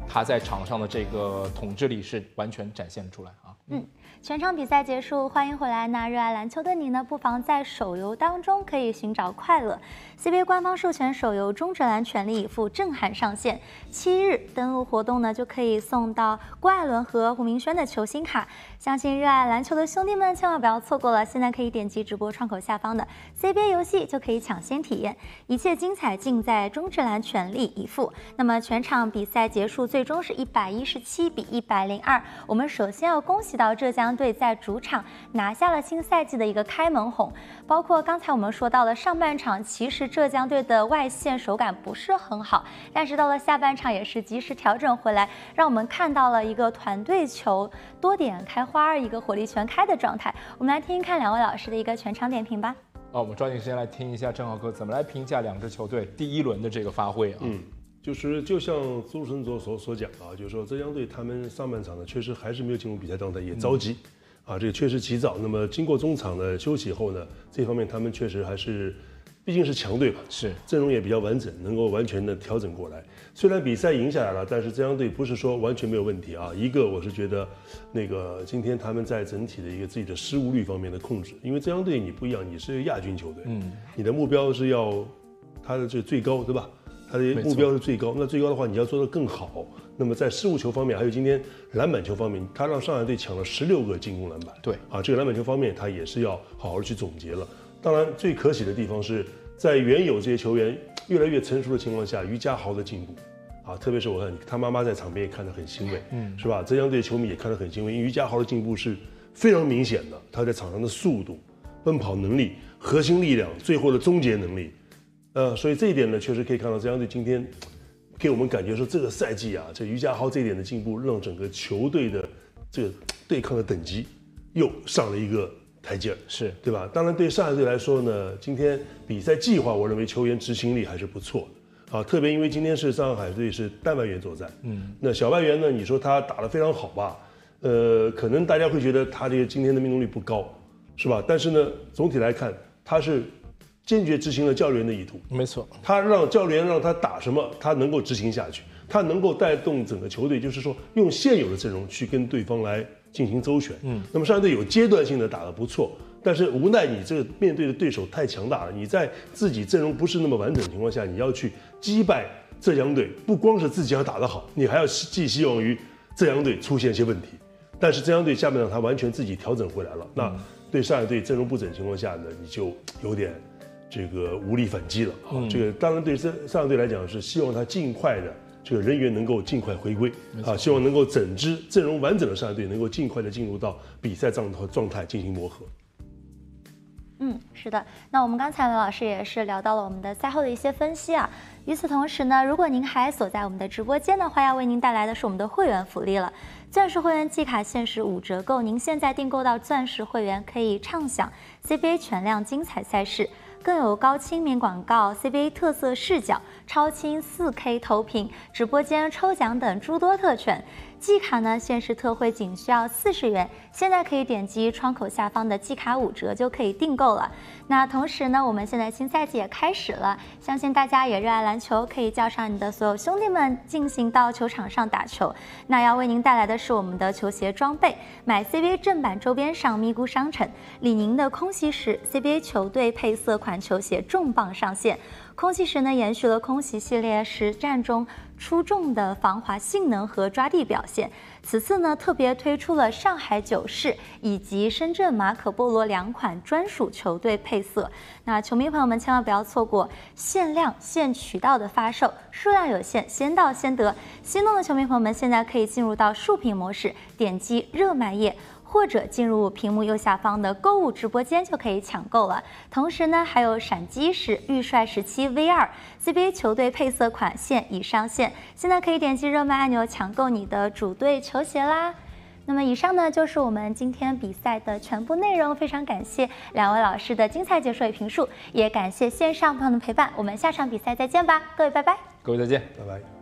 他在场上的这个统治力是完全展现出来啊。 嗯。全场比赛结束，欢迎回来。那热爱篮球的你呢，不妨在手游当中可以寻找快乐。C B A 官方授权手游《中职篮全力以赴》震撼上线，七日登录活动呢就可以送到郭艾伦和胡明轩的球星卡。相信热爱篮球的兄弟们千万不要错过了，现在可以点击直播窗口下方的 C B A 游戏就可以抢先体验，一切精彩尽在中职篮全力以赴。那么全场比赛结束，最终是一百一十七比一百零二。我们首先要恭喜到浙江队在主场拿下了新赛季的一个开门红，包括刚才我们说到的上半场，其实浙江队的外线手感不是很好，但是到了下半场也是及时调整回来，让我们看到了一个团队球多点开花，一个火力全开的状态。我们来听听看两位老师的一个全场点评吧。 哦，我们抓紧时间来听一下郑浩哥怎么来评价两支球队第一轮的这个发挥啊。 嗯。就是就像朱晨所所所讲啊，就是说浙江队他们上半场呢确实还是没有进入比赛状态，也着急。嗯啊，这个确实急躁。那么经过中场的休息后呢，这方面他们确实还是，毕竟是强队吧， 是阵容也比较完整，能够完全的调整过来。虽然比赛赢下来了，但是浙江队不是说完全没有问题啊。一个我是觉得，那个今天他们在整体的一个自己的失误率方面的控制，因为浙江队你不一样，你是亚军球队，嗯，你的目标是要他的这最高，对吧？他的目标是最高，那最高的话你要做得更好。那么在失误球方面，还有今天篮板球方面，他让上海队抢了十六个进攻篮板。 对啊，这个篮板球方面他也是要好好的去总结了。当然，最可喜的地方是在原有这些球员越来越成熟的情况下，于家豪的进步啊，特别是我看他妈妈在场边也看得很欣慰，嗯，是吧？浙江队球迷也看得很欣慰，因为于家豪的进步是非常明显的，他在场上的速度、奔跑能力、核心力量、最后的终结能力。呃，所以这一点呢，确实可以看到浙江队今天给我们感觉说，这个赛季啊，这于家豪这一点的进步，让整个球队的这个对抗的等级又上了一个台阶， 是对吧？当然，对上海队来说呢，今天比赛计划，我认为球员执行力还是不错的啊，特别因为今天是上海队是单外援作战，嗯，那小外援呢，你说他打得非常好吧？呃，可能大家会觉得他这个今天的命中率不高，是吧？但是呢，总体来看，他是坚决执行了教练的意图， 没错， 他让教练让他打什么，他能够执行下去，他能够带动整个球队，就是说用现有的阵容去跟对方来进行周旋。嗯，那么上海队有阶段性的打得不错，但是无奈你这个面对的对手太强大了，你在自己阵容不是那么完整的情况下，你要去击败浙江队，不光是自己要打得好，你还要寄希望于浙江队出现一些问题。但是浙江队下半场他完全自己调整回来了，那对上海队阵容不整情况下呢，你就有点这个无力反击了啊！嗯、这个当然对上上海队来讲是希望他尽快的这个人员能够尽快回归啊，希望能够整支阵容完整的上海队能够尽快的进入到比赛状状态进行磨合。 嗯，是的。那我们刚才刘老师也是聊到了我们的赛后的一些分析啊。与此同时呢，如果您还锁在我们的直播间的话，要为您带来的是我们的会员福利了。钻石会员季卡限时五折购，您现在订购到钻石会员可以畅享 C B A 全量精彩赛事。更有高清免广告、C B A 特色视角、超清 四K 投屏、直播间抽奖等诸多特权。季卡呢，限时特惠仅需要四十元，现在可以点击窗口下方的季卡五折就可以订购了。那同时呢，我们现在新赛季也开始了，相信大家也热爱篮球，可以叫上你的所有兄弟们进行到球场上打球。那要为您带来的是我们的球鞋装备，买 C B A 正版周边上咪咕商城，李宁的空袭时 C B A 球队配色款球鞋重磅上线。空袭时呢，延续了空袭系列实战中出众的防滑性能和抓地表现。此次呢，特别推出了上海九世以及深圳马可波罗两款专属球队配色。那球迷朋友们千万不要错过限量限渠道的发售，数量有限，先到先得。心动的球迷朋友们现在可以进入到竖屏模式，点击热卖页，或者进入屏幕右下方的购物直播间就可以抢购了。同时呢，还有闪击时预帅时期 V 二 C B A 球队配色款现已上线，现在可以点击热卖按钮抢购你的主队球鞋啦。那么以上呢就是我们今天比赛的全部内容，非常感谢两位老师的精彩解说与评述，也感谢线上朋友的陪伴。我们下场比赛再见吧，各位拜拜。 各位再见， 拜拜。